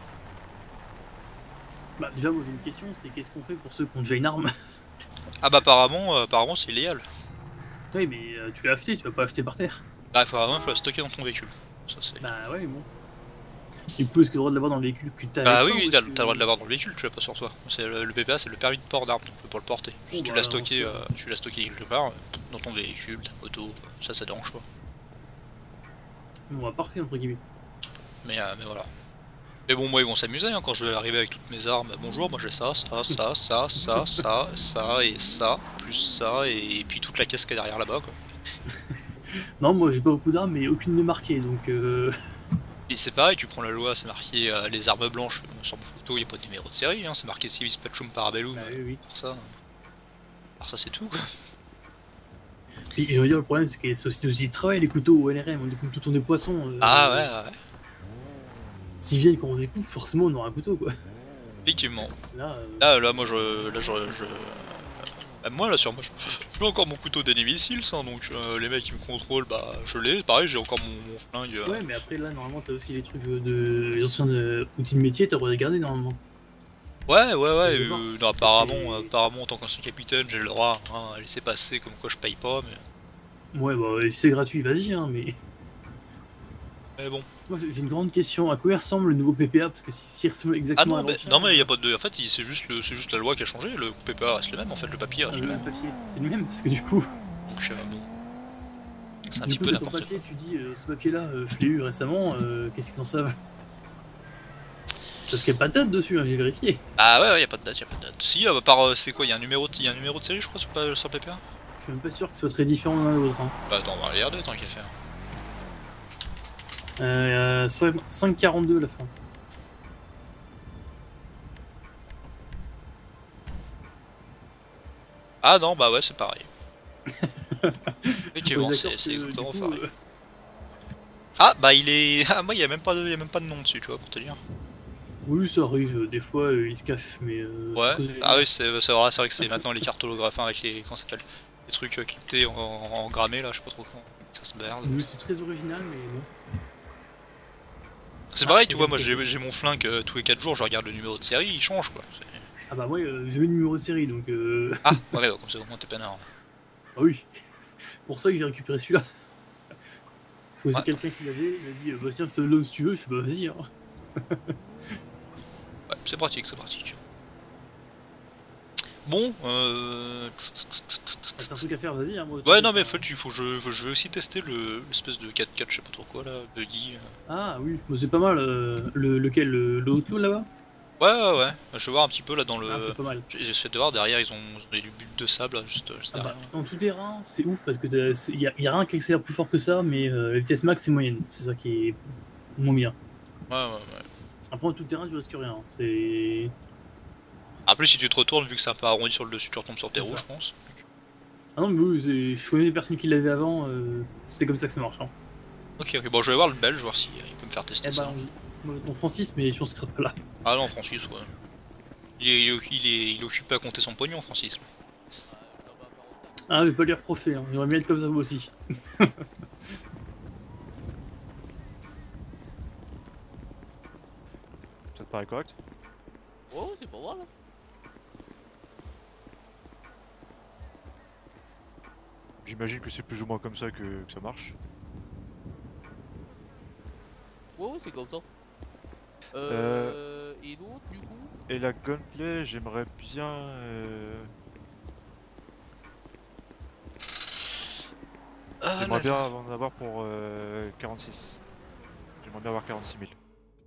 Bah, déjà, moi j'ai une question, c'est qu'est-ce qu'on fait pour ceux qui ont déjà une arme? Ah bah apparemment, euh, apparemment c'est illégal. Oui, mais euh, tu l'as acheté, tu vas pas acheter par terre. Bah apparemment, il faut la stocker dans ton véhicule. Ça, c'est... Bah ouais, mais bon. Du coup, est-ce que tu as le droit de l'avoir dans le véhicule que t'as Bah avec oui, toi, oui, ou t'as est-ce t'as que- le droit de l'avoir dans le véhicule, tu l'as pas sur toi. C'est le, le P P A, c'est le permis de port d'arme, donc pour le porter. Si Oh, tu bah, l'as alors, stocké, c'est- euh, tu l'as stocké quelque part, euh, dans ton véhicule, ta moto, ça, ça dérange pas. Bon, bah, parfait, entre guillemets. Mais, euh, mais voilà. Mais bon, moi ils vont s'amuser hein, quand je vais arriver avec toutes mes armes. Bonjour, moi j'ai ça, ça, ça, ça, ça, ça, ça et ça, plus ça, et, et puis toute la caisse qui est derrière là-bas quoi. Non, moi j'ai pas beaucoup d'armes, mais aucune n'est marquée, donc euh... Et c'est pareil, tu prends la loi, c'est marqué euh, les armes blanches, sur mon photo, il n'y a pas de numéro de série, hein, c'est marqué Civis Pacem Parabellum. Bah, oui, oui. Alors ça, alors ça c'est tout quoi. Puis je veux dire, le problème c'est que c'est aussi, aussi de travail, les couteaux au L R M, on découpe tout le temps des poissons. euh, Ah ouais, ouais. S'ils viennent quand on découpe, forcément on aura un couteau quoi. Effectivement. Là, euh, Là, là, moi, je, là, je, je... Bah, moi, là, sur moi, je j'ai encore mon couteau d'ennemi missiles, hein, donc euh, les mecs qui me contrôlent, bah, je l'ai. Pareil, j'ai encore mon, mon flingue. euh. Ouais, mais après là, normalement t'as aussi les trucs de. Les anciens de... outils de métier, t'as le droit de les garder normalement. Ouais, ouais, ouais. Je vais Euh, non, apparemment, apparemment, en tant qu'ancien capitaine, j'ai le droit hein, à laisser passer, comme quoi je paye pas, mais. Ouais, bah si c'est gratuit, vas-y, hein, mais. Mais bon. Moi j'ai une grande question, à quoi il ressemble le nouveau P P A? Parce que s'il ressemble Ah exactement non, à mais, l'ancien. non mais il y a pas de... En fait, il- c'est juste, le- c'est juste la loi qui a changé, le P P A reste le même, en fait, le papier reste Ah, le le même. même papier, c'est le même, parce que du coup. Donc, euh, bon. C'est un Du petit coup, peu t'as ton n'importe papier, tu dis, euh, ce papier-là, euh, je l'ai eu récemment, euh, qu'est-ce qu'ils en savent? Parce qu'il n'y a pas de date dessus, hein, j'ai vérifié. Ah ouais, ouais, y a pas de date, y a pas de date. Si, à part, euh, c'est quoi, y a un numéro de, y a un numéro de série, je crois, sur, pas- sur le P P A. Je suis même pas sûr que ce soit très différent l'un de l'autre. Hein. Bah attends, on va regarder, tant qu'à faire. Euh, cinq quarante-deux la fin. Ah non, bah ouais, c'est pareil. Effectivement, On est c'est d'accord c'est que, exactement du coup, pareil. euh, Ah bah il est... Ah moi, y a même pas de, y a même pas de nom dessus, tu vois, pour te dire. Oui, ça arrive, euh, des fois euh, ils se cachent, mais. Euh, c'est à Ouais, cause des- ah oui, c'est c'est vrai, c'est vrai que c'est maintenant les cartes holographes avec les... Comment ça s'appelle? Les trucs euh, cryptés en, en grammé, là, je sais pas trop comment ça se merde. Oui, c'est très original, mais bon. C'est pareil, tu vois, moi j'ai j'ai mon flingue euh, tous les quatre jours, je regarde le numéro de série, il change quoi. C'est- Ah bah, ouais, euh, j'ai le numéro de série donc. Euh... Ah, ouais, bah, comme ça au moins t'es peinard. Ah oui, pour ça que j'ai récupéré celui-là. Faut aussi Ouais. quelqu'un qui l'avait, il m'a dit euh, bah tiens, je te le donne si tu veux, je fais bah vas-y. Hein. Ouais, c'est pratique, c'est pratique. Bon, euh... Ah, c'est un truc à faire, vas-y. Hein, moi, Ouais, non, mais en fait, il faut que je, faut que je vais aussi tester le- l'espèce de quatre quatre, je sais pas trop quoi là, buggy. euh. Ah oui, bah, c'est pas mal. Euh, le, lequel Le, le Outlaw là-bas? Ouais, ouais, ouais, je vais voir un petit peu là dans le. Ah, c'est pas mal. J'ai essayé de voir, derrière ils ont, ils ont des bulles de sable là, juste, juste Ah bah, derrière. en tout terrain, c'est ouf parce que il y, a- y a rien qui accélère plus fort que ça, mais euh, la vitesse max c'est moyenne. C'est ça qui est moins bien. Ouais, ouais, ouais. Après, en tout terrain, tu risques rien. C'est. Après, si tu te retournes, vu que c'est un peu arrondi sur le dessus, tu retombes sur tes C'est roues, ça. je pense. Ah non, mais oui, c'est- je connais des personnes qui l'avaient avant, euh, c'est comme ça que ça marche. Hein. Ok, ok, bon, je vais voir le belge, voir si euh, il peut me faire tester Eh ça. bah, on, moi, on Francis, mais je pense qu'il sera pas là. Ah non, Francis, ouais. Il est, il est, il est, il est occupé à compter son pognon, Francis. Ah, je vais pas lui reprocher, hein. J'aimerais bien être comme ça moi aussi. Ça te paraît correct? Oh, c'est pas mal. J'imagine que c'est plus ou moins comme ça que, que ça marche. Ouais, ouais, c'est comme ça. Euh... Et l'autre, du coup? Et la gunplay, j'aimerais bien... Euh... Ah j'aimerais là bien là. en avoir pour euh, quarante-six. J'aimerais bien avoir quarante-six mille.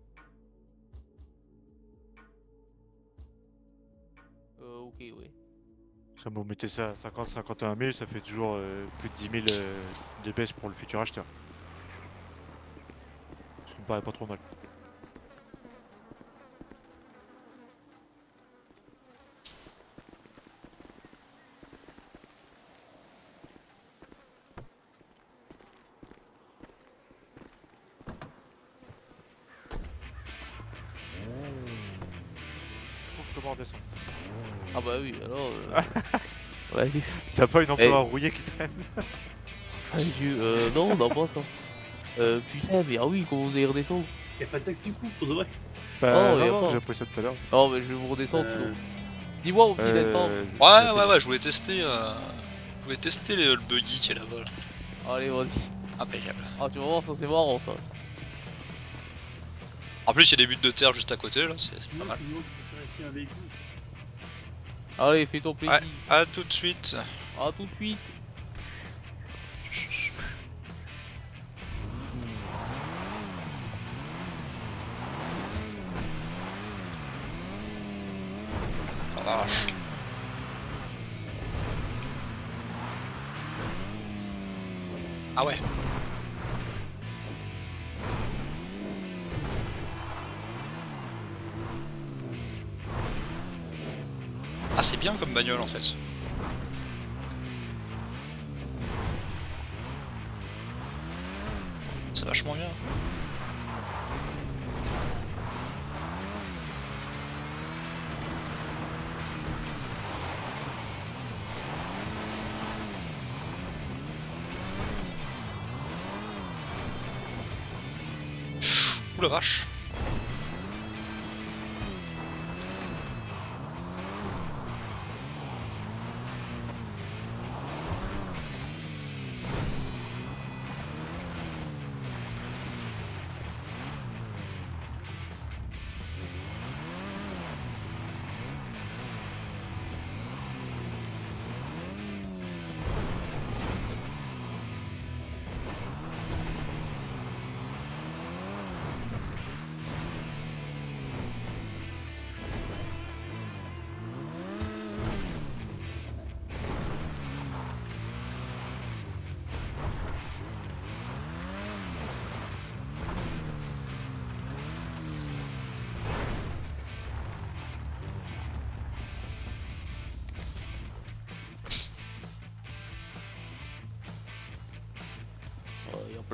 Euh, ok, ouais. Ça vous mettez ça à cinquante à cinquante et un mille, ça fait toujours euh, plus de dix mille euh, D P S pour le futur acheteur. Ça me paraît pas trop mal. Faut comment redescendre. Ah bah oui, alors... Euh... Vas-y. T'as pas une emploi Eh. rouillée qui traîne? Ah Dieu, euh, non, non, pas ça. Euh, putain, mais ah oui, comment vous allez redescendre? Y'a pas de taxi du coup, pour de vrai. Bah Oh, y a non, non, pas. j'ai appris ça tout à l'heure. Non, mais je vais vous redescendre Euh, sinon. Dis-moi au petit Euh, d'instant. Ouais, ouais, ouais, je voulais tester, euh... je voulais tester le, le buggy qui est là-bas. Là. Allez, vas-y. Impeccable. Ah, tu vas voir, ça c'est marrant ça. En plus, il y a des buttes de terre juste à côté, là, c'est c'est pas mal. Sinon, tu peux faire ici un véhicule. Allez, fais ton plaisir. Ouais, à tout de suite. À tout de suite. Oh la vache. Ah ouais. Ah, c'est bien comme bagnole en fait. C'est vachement bien. Ouh la vache.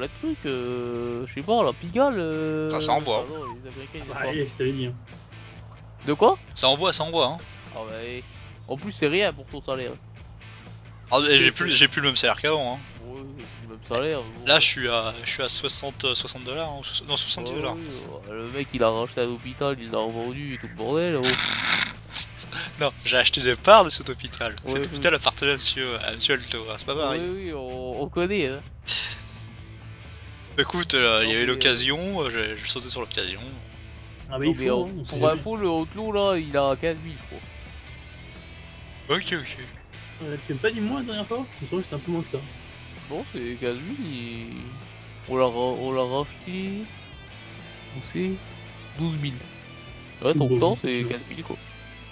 plein de trucs. Euh, je sais pas, la Pigalle. Euh... Ça, ça envoie. Ah non, les Américains, ils Ah, aiment pas. allez, je t'avais dit. Hein. De quoi? Ça envoie, ça envoie. Hein. Ah ouais. En plus, c'est rien pour ton salaire. Ah, j'ai plus, j'ai plus le même salaire qu'avant. Hein. Ouais, c'est le même salaire. Bon. Là, je suis à, je suis à soixante dollars, hein, non soixante-dix Ouais, dollars. ouais, le mec, il a racheté un hôpital, il l'a revendu et tout le bordel. Oh. Non, j'ai acheté des parts de cet hôpital. Ouais, cet hôpital appartenait à monsieur, à monsieur Alto, hein, c'est pas pareil. Oui, oui, on, on connaît. Hein. Écoute, euh, il y avait l'occasion, euh, j'ai j'ai sauté sur l'occasion. Ah bah il mais faut, en- hein, on sait pour jamais. info, le Outlaw là, il a quinze mille, je crois. Ok, ok. Euh, tu m'as pas dit moins la dernière fois? Je me souviens que c'était un peu moins que ça. Bon, c'est quinze mille et... On l'a ra- on l'a racheté... On sait... douze mille. Ouais, ton Bon, temps, c'est c'est sûr. quinze mille quoi.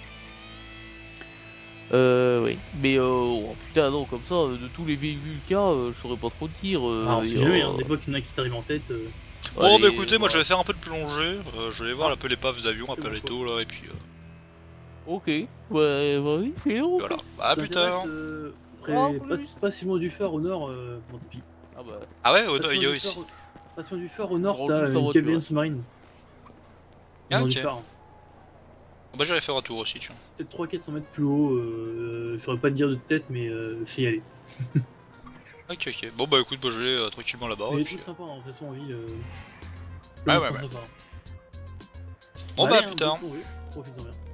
Euh, oui. Mais euh, oh, putain, non, comme ça, de tous les véhicules qu'il y a, euh, je saurais pas trop te dire. Euh, Ah, on il sait y a- jamais, hein, des fois qu'il y en a qui t'arrivent en tête. Euh... Bon, Allez, bah écoutez, moi je voilà. vais faire un peu de plongée, euh, je vais voir un peu l'épave d'avion, un peu bon, les quoi. taux là, et puis euh, Ok, ouais, vas-y, fais donc. voilà. À Ça plus tard. t'intéresse, euh, près- Ah, pas, plus. pas si loin du phare au nord, euh, Montpi. Ah bah, Ah ouais, au Pas nord, si il y a loin du aussi. phare- Pas si loin du phare au nord, On t'as roule sur une voiture. cabine sous-marine. Ah, Au nord ok. du phare. Bah j'irai faire un tour aussi, tiens. Peut-être trois à quatre cents mètres plus haut, euh, je saurais pas te dire de tête, mais euh, je sais y aller. Ok, ok. Bon bah écoute, bah je vais euh, tranquillement là-bas. Mais et il est puis, tout sympa, en façon en ville. Euh... Ouais, plein de ouais, points ouais. sympas. Bon Allez, bah hein, plus tard. bon congé, profites-en bien.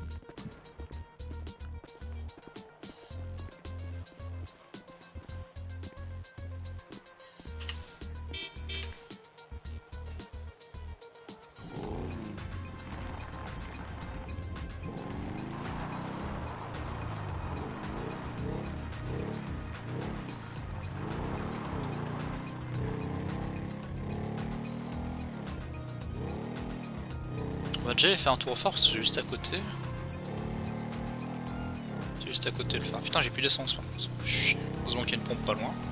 On va déjà aller faire un tour au phare parce que c'est juste à côté. C'est juste à côté le phare. Putain, j'ai plus d'essence par contre. Chier. Heureusement qu'il y a une pompe pas loin.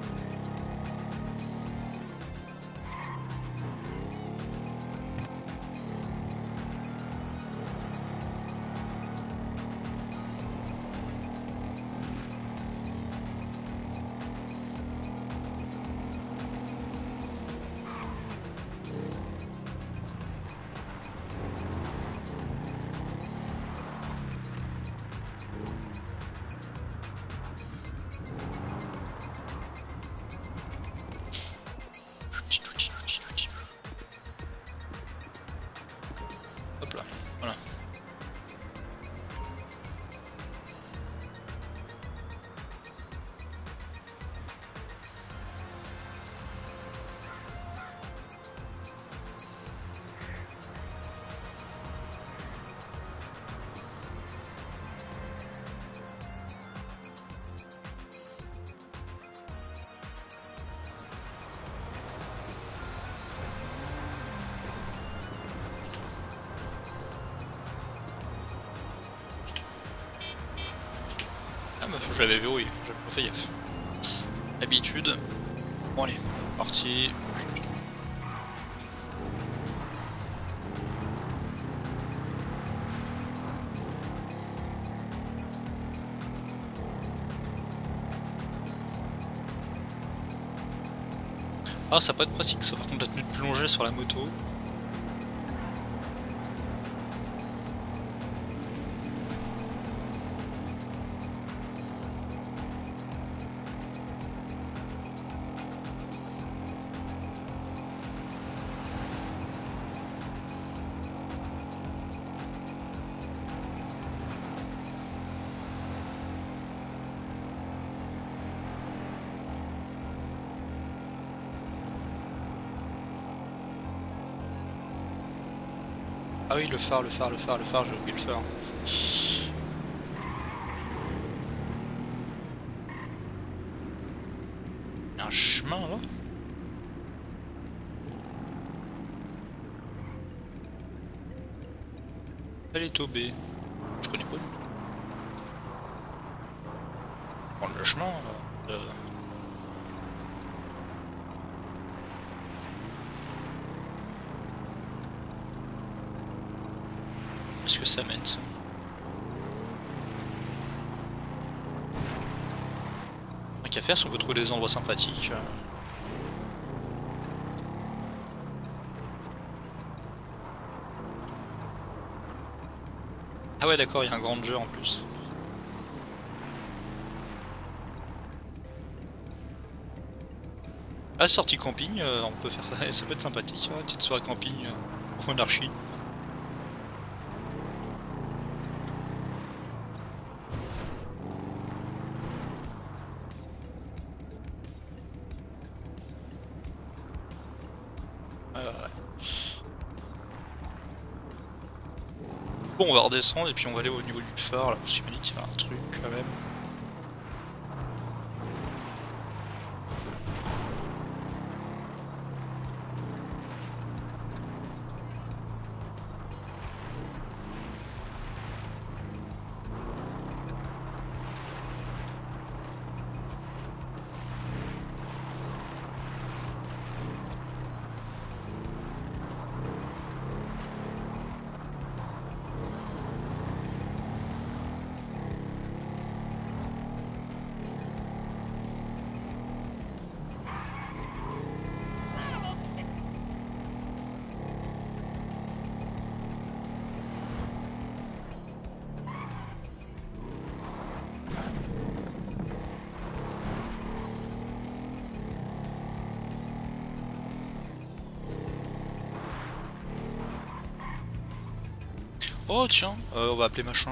Hop là, voilà. Ah bah je l'avais verrouillé, j'avais pas fait gaffe. Habitude. Bon allez, parti. Ah ça peut être pratique ça par contre la tenue de plongée sur la moto. Ah oui, le phare, le phare, le phare, le phare, j'ai oublié le phare. Il y a un chemin là? Elle est Tobé. Je connais pas du tout. Prendre le chemin là. Euh... Est-ce que ça mène ça? Rien qu'à faire si on peut trouver des endroits sympathiques. euh. Ah ouais d'accord, il y a un grand jeu en plus. Ah, sortie camping, euh, on peut faire ça, ça peut être sympathique, hein, petite soirée camping euh, monarchie. Ouais, ouais. Bon, on va redescendre et puis on va aller au niveau du phare, là, parce qu'il m'a dit qu'il y avait un truc quand même. Oh tiens, euh, on va appeler machin.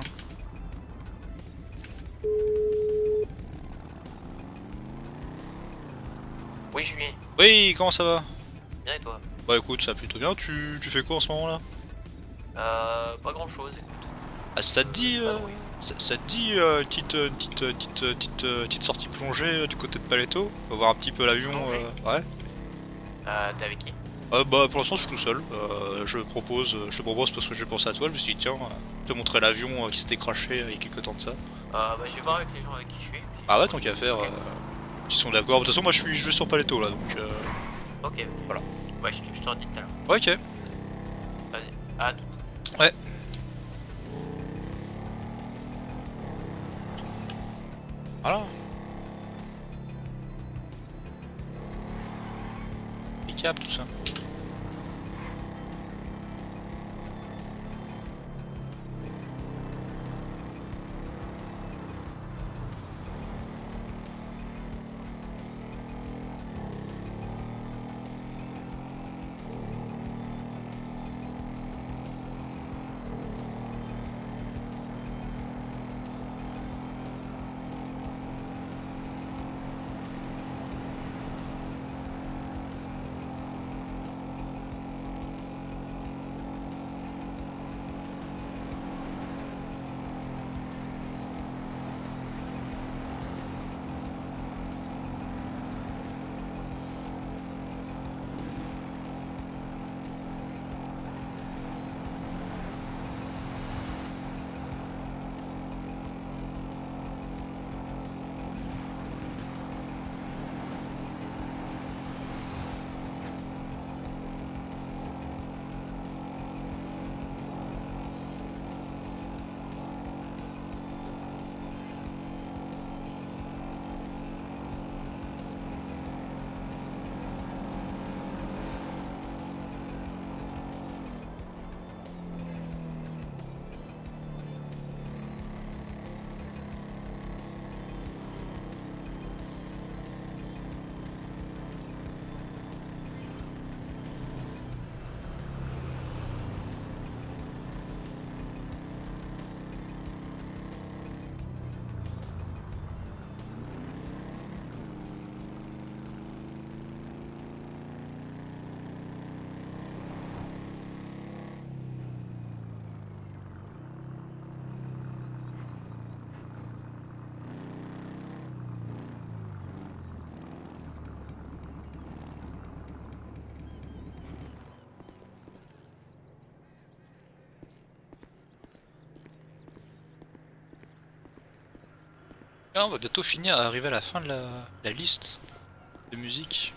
Oui Julien. Oui, comment ça va? Bien et toi? Bah écoute, ça va plutôt bien, tu, tu fais quoi en ce moment là? Euh, pas grand chose, écoute. Ah ça te dit, euh, ça, ça te dit euh, une petite, euh, petite, euh, petite, euh, petite, euh, petite sortie plongée euh, du côté de Paleto? On va voir un petit peu l'avion, euh, ouais. Euh, t'es avec qui? Euh, bah pour l'instant je suis tout seul, euh, je propose, je te propose parce que j'ai pensé à toi, je me suis dit tiens, euh, te montrer l'avion euh, qui s'était crashé euh, il y a quelques temps de ça. Euh, bah je vais voir avec les gens avec qui je suis. Ah ouais, tant qu'à faire, euh, s'ils sont d'accord, de toute façon moi je suis juste sur Paleto là donc euh, Ok, ok. Voilà. Ouais, je, je te redis tout à l'heure. Ok. Vas-y, à tout. Ouais. Voilà. Et cap tout ça. Ah, on va bientôt finir à arriver à la fin de la, la liste de musique.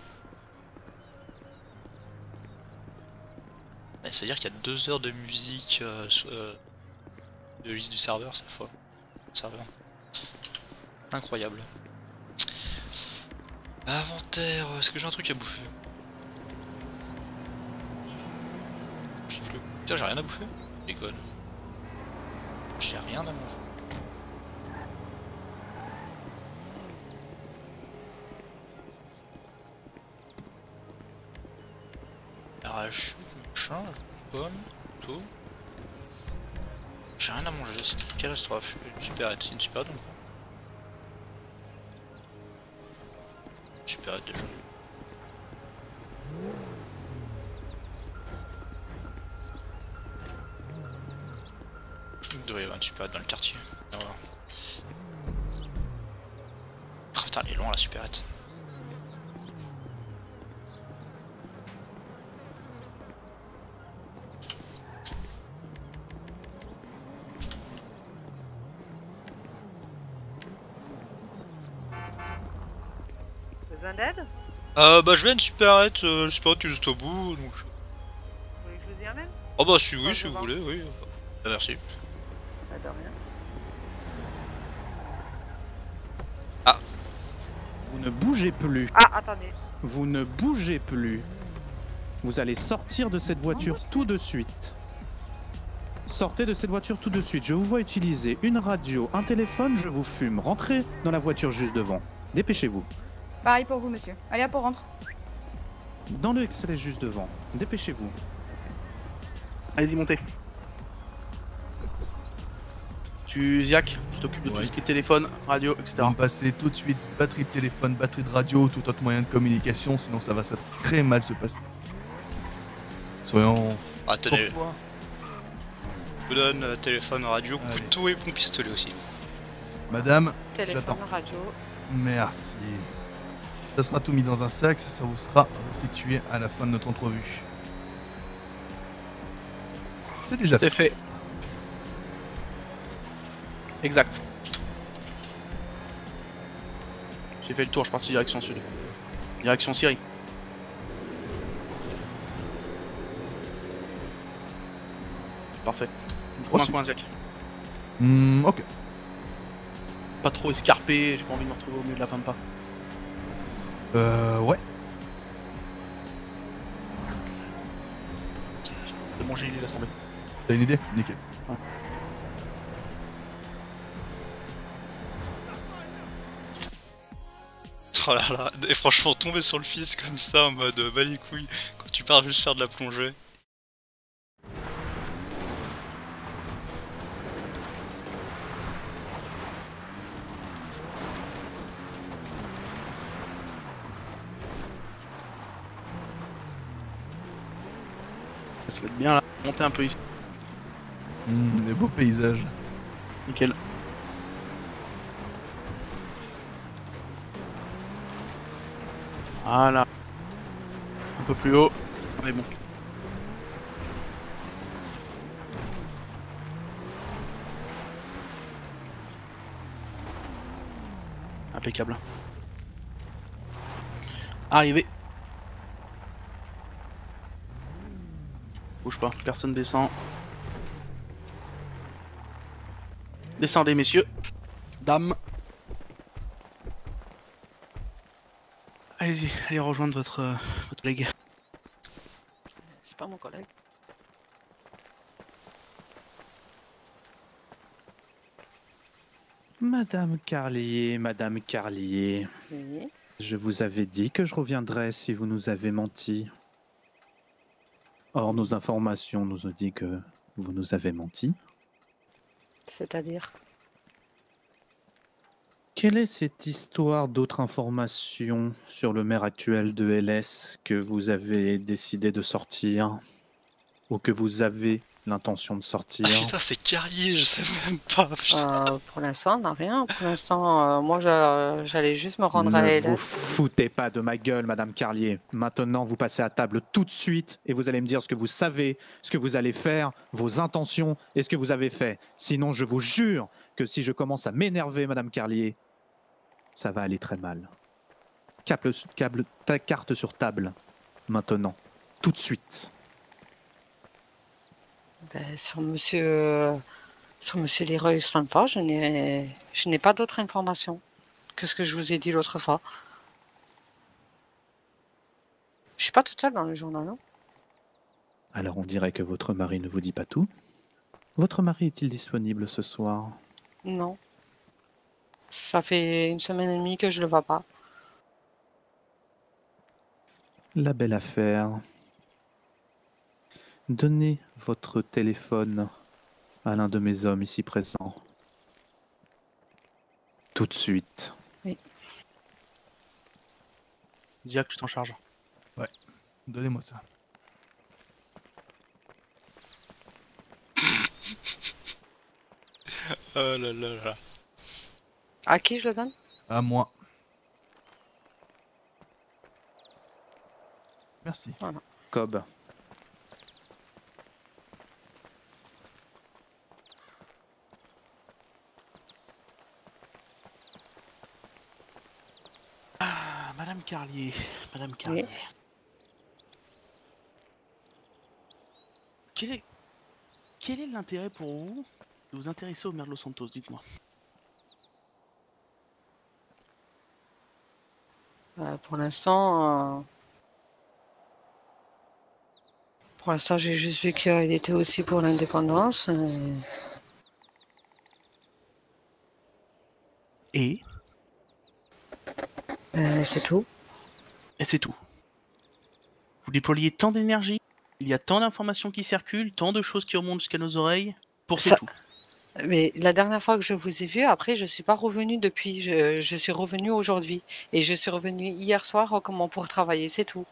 C'est-à-dire qu'il y a deux heures de musique euh, euh, de liste du serveur, c'est folle. Serveur. Incroyable. Inventaire, est-ce que j'ai un truc à bouffer? Putain, j'ai rien à bouffer? Déconne. J'ai rien à manger. Arrache, machin, pomme, tout. J'ai rien à manger, c'est une catastrophe. Une supérette, c'est une supérette ou pas? Supérette déjà. Il doit y avoir une supérette dans le quartier. On va voir. Oh putain, elle est loin la supérette. Besoin d'aide? Euh, bah je viens une supérette, euh, le supérette est juste au bout, donc... Vous voulez que je vous y ramène? Oh bah si oui, si vous voulez, oui. Ah, merci. Pas de rien. Ah. Vous ne bougez plus. Ah, attendez. Vous ne bougez plus. Vous allez sortir de cette voiture tout de suite. Sortez de cette voiture tout de suite. Je vous vois utiliser une radio, un téléphone, je vous fume. Rentrez dans la voiture juste devant. Dépêchez-vous. Pareil pour vous, monsieur. Allez, hop, on rentre. Dans le X L S juste devant. Dépêchez-vous. Allez-y, montez. Tu, Ziak, tu t'occupes de tout Ouais. ce qui est téléphone, radio, et cetera. On va me passer tout de suite batterie de téléphone, batterie de radio, tout autre moyen de communication, sinon ça va se- très mal se passer. Soyons... Ah, tenez. courtois. Je vous donne euh, téléphone, radio, Allez. couteau et mon pistolet aussi. Madame, Téléphone, j'attends. radio. Merci. Ça sera tout mis dans un sac, ça vous sera restitué à la fin de notre entrevue. C'est déjà C'est fait. Exact. J'ai fait le tour, je suis parti direction sud. Direction Syrie. Parfait. Trouve un Reçu. coin, Ziak. Hmm, ok. Pas trop escarpé, j'ai pas envie de me retrouver au milieu de la pampa. Euh, ouais. C'est bon, j'ai l'idée, laisse tomber. T'as une idée? Nickel. Oh là là, et franchement tomber sur le fils comme ça en mode euh, bah les couilles, quand tu pars juste faire de la plongée. On va se mettre bien là, monter un peu ici. Hmm, des beaux paysages. Nickel. Voilà. Un peu plus haut. On est bon. Impeccable. Arrivé. Bouge pas, personne descend. Descendez, messieurs. Dames. Allez-y, allez rejoindre votre, euh, votre collègue. C'est pas mon collègue. Madame Carlier, Madame Carlier. Oui. Je vous avais dit que je reviendrais si vous nous avez menti. Or, nos informations nous ont dit que vous nous avez menti. C'est-à-dire? Quelle est cette histoire d'autres informations sur le maire actuel de L S que vous avez décidé de sortir? Ou que vous avez l'intention de sortir? Ah putain, c'est Carlier, je savais même pas. Euh, pour l'instant, on n'a rien. Pour l'instant, euh, moi, je- j'allais juste me rendre à Ne L S. vous foutez pas de ma gueule, Madame Carlier. Maintenant, vous passez à table tout de suite et vous allez me dire ce que vous savez, ce que vous allez faire, vos intentions et ce que vous avez fait. Sinon, je vous jure que si je commence à m'énerver, Madame Carlier, ça va aller très mal. Câble, câble, ta carte sur table. Maintenant. Tout de suite. Ben, sur monsieur, euh, sur monsieur Leroy Stanford, je n'ai, je n'ai pas d'autres informations que ce que je vous ai dit l'autre fois. Je suis pas toute seule dans le journal, non? Alors on dirait que votre mari ne vous dit pas tout. Votre mari est-il disponible ce soir? Non. Ça fait une semaine et demie que je le vois pas. La belle affaire. Donnez votre téléphone à l'un de mes hommes ici présents. Tout de suite. Oui. Ziak, tu t'en charges. Ouais, donnez-moi ça. Oh là là là. À qui je le donne? À moi. Merci. Voilà. Cobb. Ah, Madame Carlier, Madame Carlier. Oui. Quel est, quel est l'intérêt pour vous de vous intéresser au maire de Los Santos? Dites-moi. Euh, pour l'instant, euh, pour l'instant, j'ai juste vu qu'il était aussi pour l'indépendance. euh, Et euh, c'est tout. Et c'est tout. Vous déployez tant d'énergie, il y a tant d'informations qui circulent, tant de choses qui remontent jusqu'à nos oreilles, pour c'est Ça- tout. Mais la dernière fois que je vous ai vu, après, je suis pas revenue depuis. Je, je suis revenue aujourd'hui. Et je suis revenue hier soir euh, comment pour travailler, c'est tout.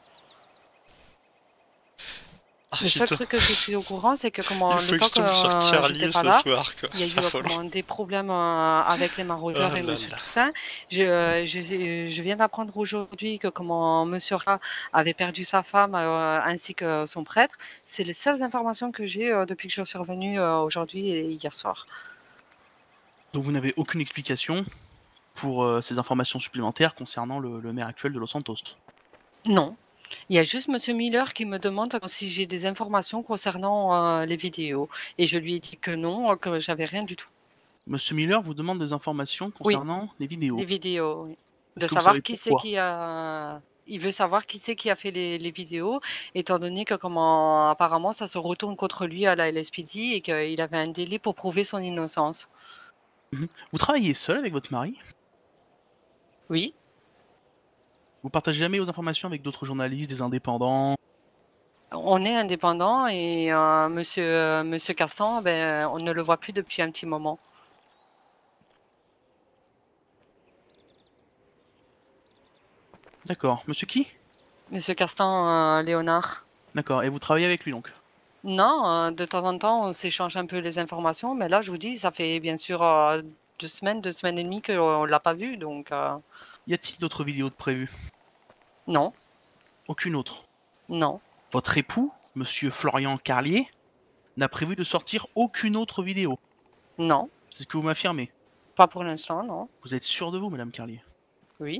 Ah, Le seul putain. truc que je suis au courant, c'est que comment Il faut que l'époque je tombe sur euh, Carlier j'étais pas ce là, soir, quoi. il y a C'est eu euh, affolant. comment, des problèmes euh, avec les maraudeurs Oh et là monsieur là. Toussaint. Je, euh, je, je viens d'apprendre aujourd'hui que comment monsieur Ra avait perdu sa femme euh, ainsi que son prêtre. C'est les seules informations que j'ai euh, depuis que je suis revenue euh, aujourd'hui et hier soir. Donc vous n'avez aucune explication pour euh, ces informations supplémentaires concernant le, le maire actuel de Los Santos. Non. Il y a juste monsieur Miller qui me demande si j'ai des informations concernant euh, les vidéos. Et je lui ai dit que non, euh, que j'avais rien du tout. Monsieur Miller vous demande des informations Oui. concernant les vidéos. Les vidéos, oui. Est-ce De que vous savoir savez qui c'est pourquoi? qui a. Il veut savoir qui c'est qui a fait les, les vidéos, étant donné que comment apparemment ça se retourne contre lui à la L S P D et qu'il avait un délai pour prouver son innocence. Mhm. Vous travaillez seul avec votre mari? Oui. Vous partagez jamais vos informations avec d'autres journalistes, des indépendants? On est indépendant et euh, monsieur, euh, monsieur Castan, ben, on ne le voit plus depuis un petit moment. D'accord. Monsieur qui? Monsieur Castan, euh, Léonard. D'accord. Et vous travaillez avec lui donc? Non, euh, de temps en temps, on s'échange un peu les informations, mais là, je vous dis, ça fait bien sûr euh, deux semaines, deux semaines et demie qu'on ne l'a pas vu, donc euh, Y a-t-il d'autres vidéos de prévues? non, Aucune autre. non, Votre époux, monsieur Florian Carlier, n'a prévu de sortir aucune autre vidéo? non, C'est ce que vous m'affirmez? pas pour l'instant, non. Vous êtes sûr de vous, madame Carlier? Oui.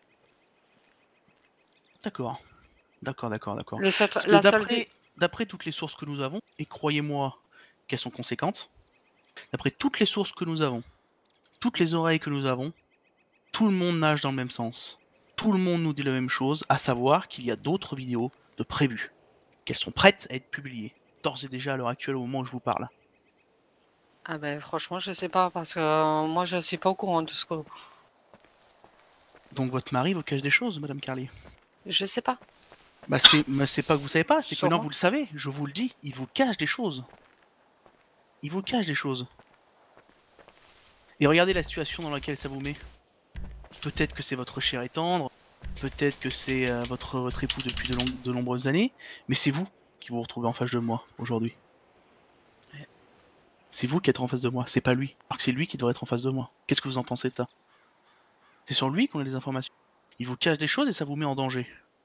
D'accord. D'accord, d'accord, d'accord. Le seul- Parce que la seule d'après, vi- d'après toutes les sources que nous avons, et croyez-moi qu'elles sont conséquentes, d'après toutes les sources que nous avons, toutes les oreilles que nous avons, tout le monde nage dans le même sens. Tout le monde nous dit la même chose, à savoir qu'il y a d'autres vidéos de prévues, qu'elles sont prêtes à être publiées, d'ores et déjà à l'heure actuelle au moment où je vous parle. Ah ben franchement, je sais pas, parce que euh, moi, je suis pas au courant de ce que... Donc votre mari vous cache des choses, madame Carlier? Je sais pas. Bah c'est bah c'est pas que vous savez pas, c'est que maintenant Sûrement. vous le savez, je vous le dis, il vous cache des choses. Il vous cache des choses. Et regardez la situation dans laquelle ça vous met. Peut-être que c'est votre chair et tendre, peut-être que c'est euh, votre, votre époux depuis de, long- de nombreuses années, mais c'est vous qui vous retrouvez en face de moi aujourd'hui. C'est vous qui êtes en face de moi, c'est pas lui. Alors que c'est lui qui devrait être en face de moi. Qu'est-ce que vous en pensez de ça? C'est sur lui qu'on a les informations. Il vous cache des choses et ça vous met en danger.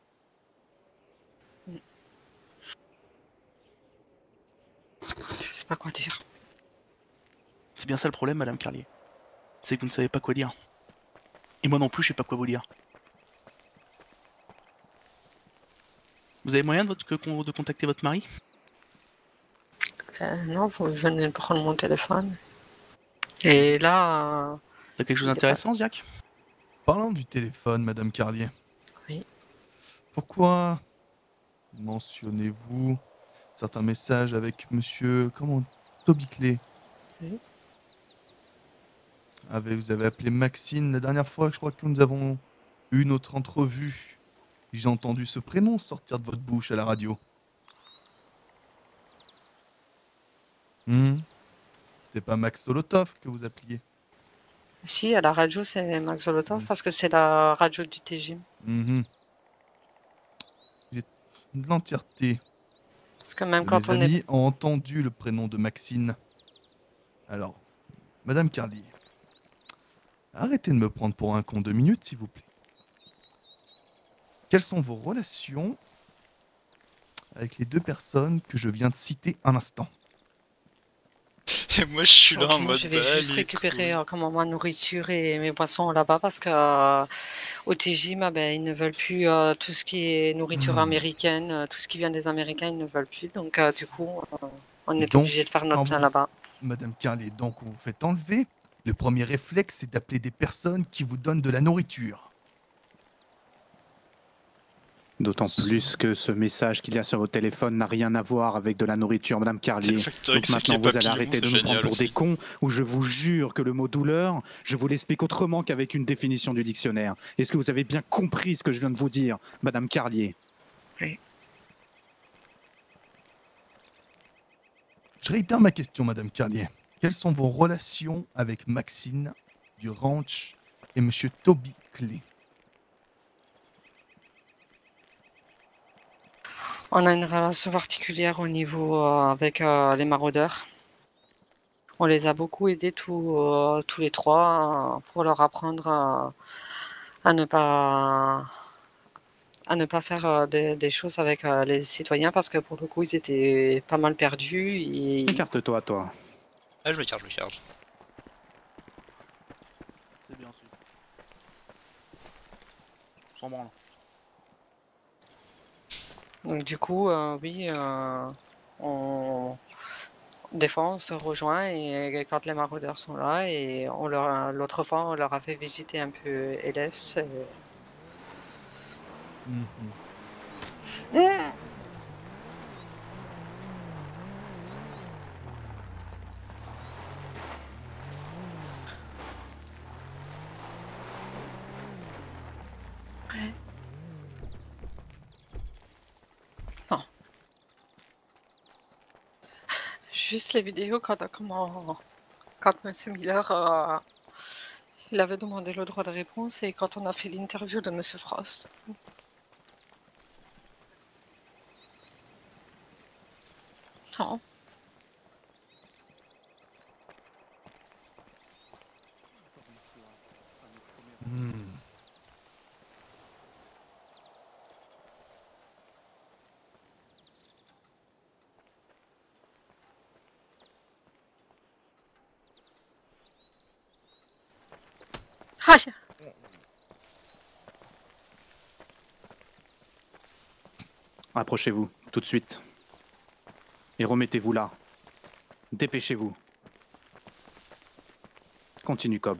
Je sais pas quoi dire. C'est bien ça le problème, madame Carlier. C'est que vous ne savez pas quoi dire. Et moi non plus, je sais pas quoi vous dire. Vous avez moyen de, votre- que- de contacter votre mari? Euh, non, vous venez de prendre mon téléphone. Et là... euh, T'as quelque chose il est d'intéressant, Ziak? Parlant du téléphone, madame Carlier. Oui. Pourquoi mentionnez-vous certains messages avec monsieur... Comment Toby Clay. Oui. Ah, ben, vous avez appelé Maxine la dernière fois, je crois que nous avons eu notre entrevue. J'ai entendu ce prénom sortir de votre bouche à la radio. Hmm. C'était pas Max Solotov que vous appeliez? Si, à la radio, c'est Max Zolotov parce que c'est la radio du T G M. Mhm. J'ai de l'entièreté. Parce que même de quand mes on amis est. ont entendu le prénom de Maxine. Alors, Madame Carly, arrêtez de me prendre pour un con deux minutes, s'il vous plaît. Quelles sont vos relations avec les deux personnes que je viens de citer un instant? Et moi je suis là Donc, en moi, mode je vais bah, juste les récupérer couilles. euh, comment, ma nourriture et mes boissons là-bas parce que euh, au T G M, ah ben, ils ne veulent plus euh, tout ce qui est nourriture Hmm. américaine, euh, tout ce qui vient des Américains, ils ne veulent plus. Donc, euh, du coup, euh, on est Donc, obligé de faire notre quand plein vous- là-bas. Madame Carly, donc vous vous faites enlever, le premier réflexe, c'est d'appeler des personnes qui vous donnent de la nourriture. D'autant plus que ce message qu'il y a sur votre téléphone n'a rien à voir avec de la nourriture, Madame Carlier. Factory Donc X qui maintenant, est vous allez papillon, arrêter de c'est nous prendre génial pour aussi. des cons, ou je vous jure que le mot douleur, je vous l'explique autrement qu'avec une définition du dictionnaire. Est-ce que vous avez bien compris ce que je viens de vous dire, Madame Carlier? Oui. Je réitère ma question, Madame Carlier. Quelles sont vos relations avec Maxine du ranch et Monsieur Toby Clay? On a une relation particulière au niveau euh, avec euh, les maraudeurs. On les a beaucoup aidés tous, euh, tous les trois euh, pour leur apprendre euh, à ne pas à ne pas faire euh, des, des choses avec euh, les citoyens parce que pour le coup ils étaient pas mal perdus. Et... Écarte-toi, toi. Ah je me charge, je me charge. C'est bien sûr. Sans branle. Donc du coup, euh, oui, euh, on... des fois on se rejoint et quand les maraudeurs sont là et on leur l'autre fois on leur a fait visiter un peu élèves. c'est- Mhm. Mmh. Ouais. Non. Juste les vidéos quand, comment, quand Monsieur Miller euh, il avait demandé le droit de réponse et quand on a fait l'interview de Monsieur Frost. Non. Hmm. Aïe. Approchez-vous, tout de suite. Et remettez-vous là. Dépêchez-vous. Continue, Cobb.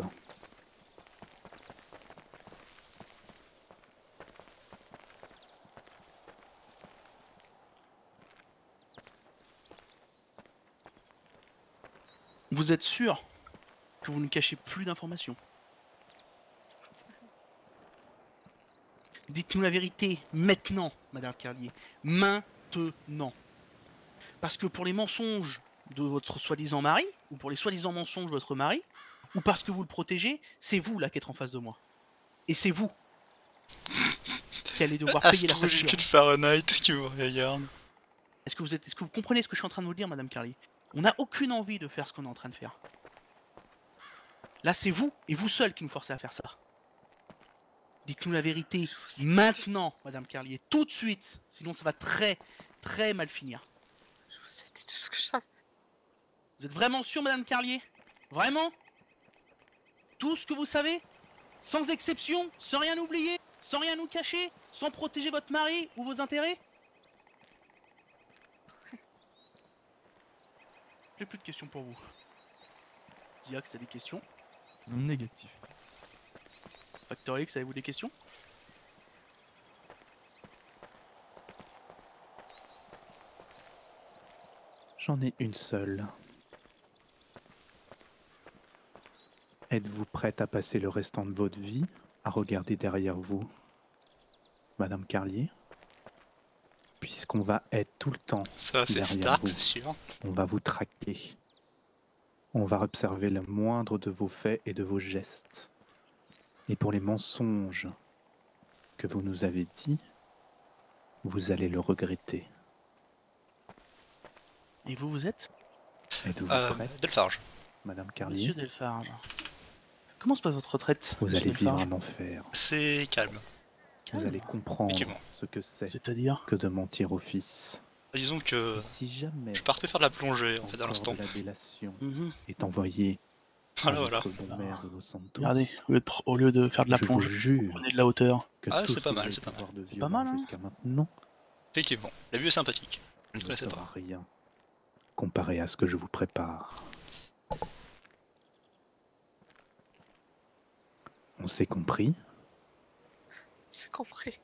Vous êtes sûr que vous ne cachez plus d'informations? Dites-nous la vérité maintenant, Madame Carlier. Maintenant. Parce que pour les mensonges de votre soi-disant mari, ou pour les soi-disant mensonges de votre mari, ou parce que vous le protégez, c'est vous là qui êtes en face de moi. Et c'est vous qui allez devoir payer la Astrologie facture. de Fahrenheit qui vous regarde. Est-ce que vous êtes, est-ce que vous comprenez ce que je suis en train de vous dire, Madame Carlier? On n'a aucune envie de faire ce qu'on est en train de faire. Là, c'est vous, et vous seul, qui nous forcez à faire ça. Dites-nous la vérité, maintenant, Madame Carlier, tout de suite, sinon ça va très, très mal finir. Je vous ai dit tout ce que je savais. Vous êtes vraiment sûr, Madame Carlier? Vraiment? Tout ce que vous savez? Sans exception? Sans rien oublier? Sans rien nous cacher? Sans protéger votre mari ou vos intérêts? J'ai plus de questions pour vous. Ziax, t'as des questions? Négatif. Factor X, avez-vous des questions? J'en ai une seule. Êtes-vous prête à passer le restant de votre vie à regarder derrière vous, Madame Carlier? Puisqu'on va être tout le temps Ça, c'est derrière start, vous. c'est sûr. On va vous traquer. On va observer le moindre de vos faits et de vos gestes. Et pour les mensonges que vous nous avez dit, vous allez le regretter. Et vous, vous êtes Êtes-vous Euh, prête, Delpharge. Madame Carlier? Monsieur Delpharge. Comment se passe votre retraite? Vous monsieur allez vivre Delpharge un enfer. C'est calme. Vous allez comprendre Effectivement. ce que c'est C'est-à-dire que de mentir au fils. Disons que Si jamais je partais faire de la plongée en fait à encore l'instant. de la délation Mhm. est envoyé Voilà, à voilà. votre bon maire de Los Santos, Regardez, au lieu, de, pr- au lieu de faire de la je plongée, vous jure prenez de la hauteur. que Ah, tout c'est ce pas que mal, vous c'est pas avez pu voir de C'est pas mal, violent hein. jusqu'à maintenant Effectivement, la vue est sympathique. Je ne ne connaissais sera pas. rien comparé à ce que je vous prépare. On s'est compris? J'ai compris.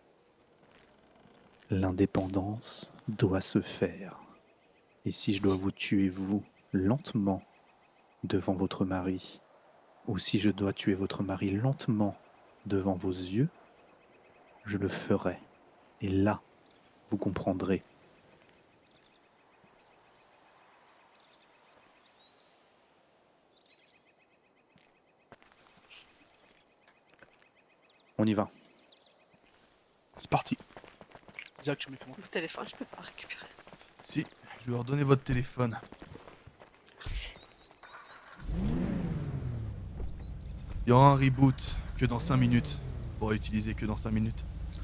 L'indépendance doit se faire. Et si je dois vous tuer, vous, lentement, devant votre mari, ou si je dois tuer votre mari lentement devant vos yeux, je le ferai. Et là, vous comprendrez. On y va. C'est parti. Isaac, tu me fais moi. Le téléphone, je peux pas récupérer. Si, je vais leur donner votre téléphone. Il y aura un reboot que dans cinq minutes. On pourra utiliser que dans cinq minutes.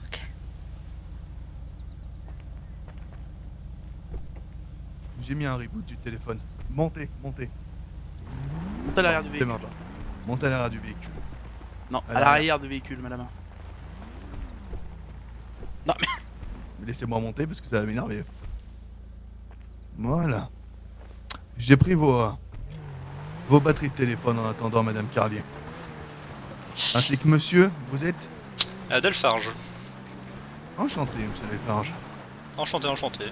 J'ai mis un reboot du téléphone. Montez, montez. Montez à l'arrière du véhicule. Démarre pas. Montez à l'arrière du véhicule. Non, À à l'arrière. l'arrière du véhicule, madame. Non, mais... Mais laissez-moi monter parce que ça va m'énerver. Voilà. J'ai pris vos, euh, vos batteries de téléphone en attendant, Madame Carlier. Ainsi que monsieur, vous êtes Euh, Delpharge. enchanté, monsieur Delfarge. Enchanté, enchanté.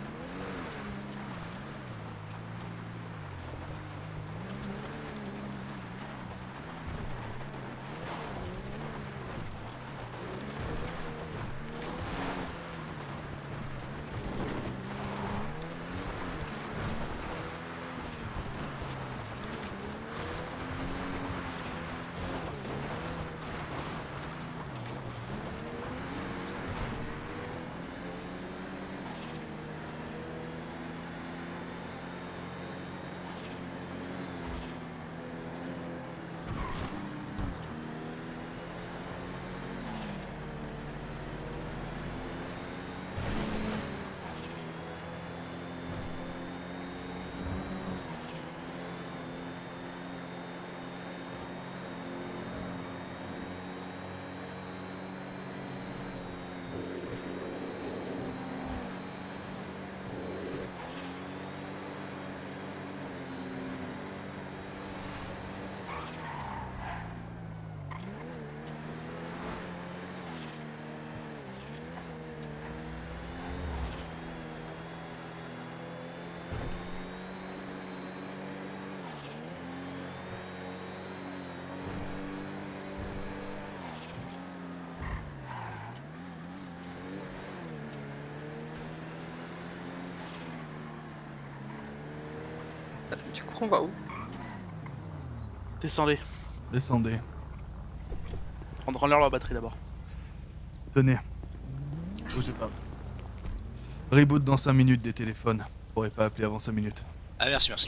Du coup, on va où? Descendez. Descendez. Prendre en l'air leur batterie d'abord. Tenez. Bougez pas. Reboot dans cinq minutes des téléphones. Vous pourrez pas appeler avant cinq minutes. Ah, merci, merci.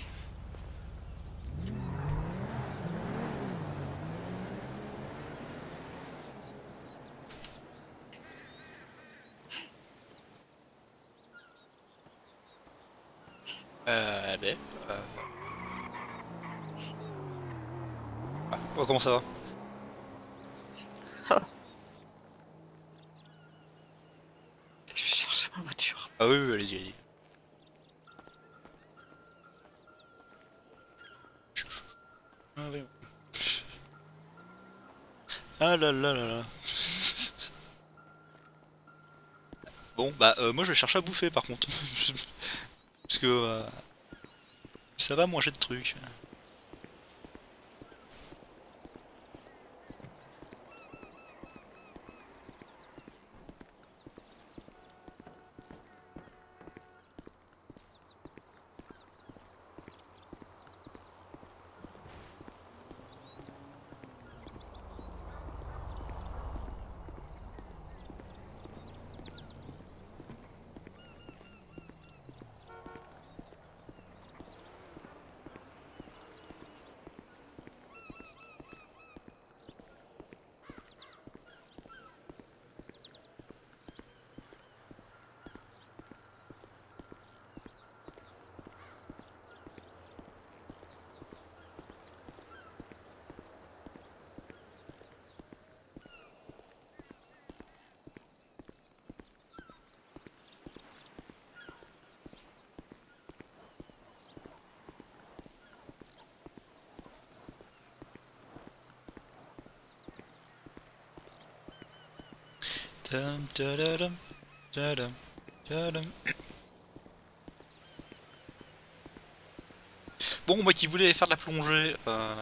Euh, ben, euh... Ah, oh, comment ça va? Je vais chercher ma voiture. Ah oui, oui, allez-y, allez-y. Ah, oui. Ah là là là là. Bon, bah, euh, moi je vais chercher à bouffer par contre. Parce que euh, ça va manger de trucs. Tadam, tadadam, tadam, tadam. Bon, moi qui voulais faire de la plongée, euh...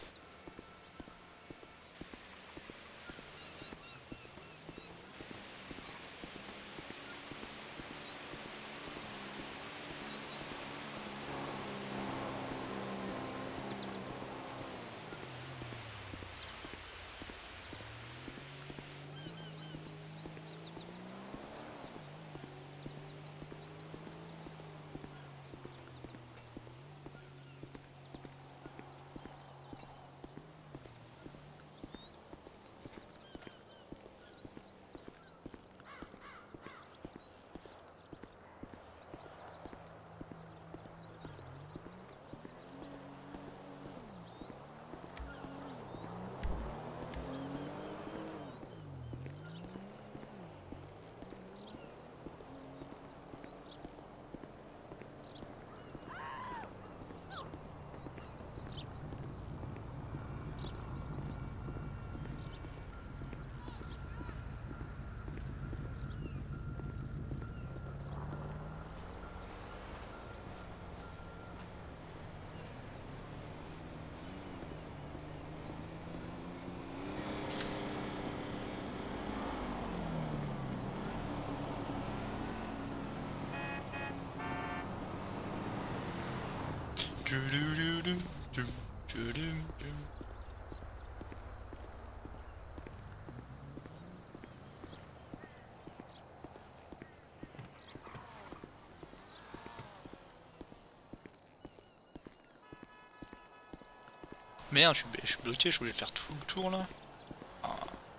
Merde, je suis, je suis bloqué, je voulais faire tout le tour là. Ah.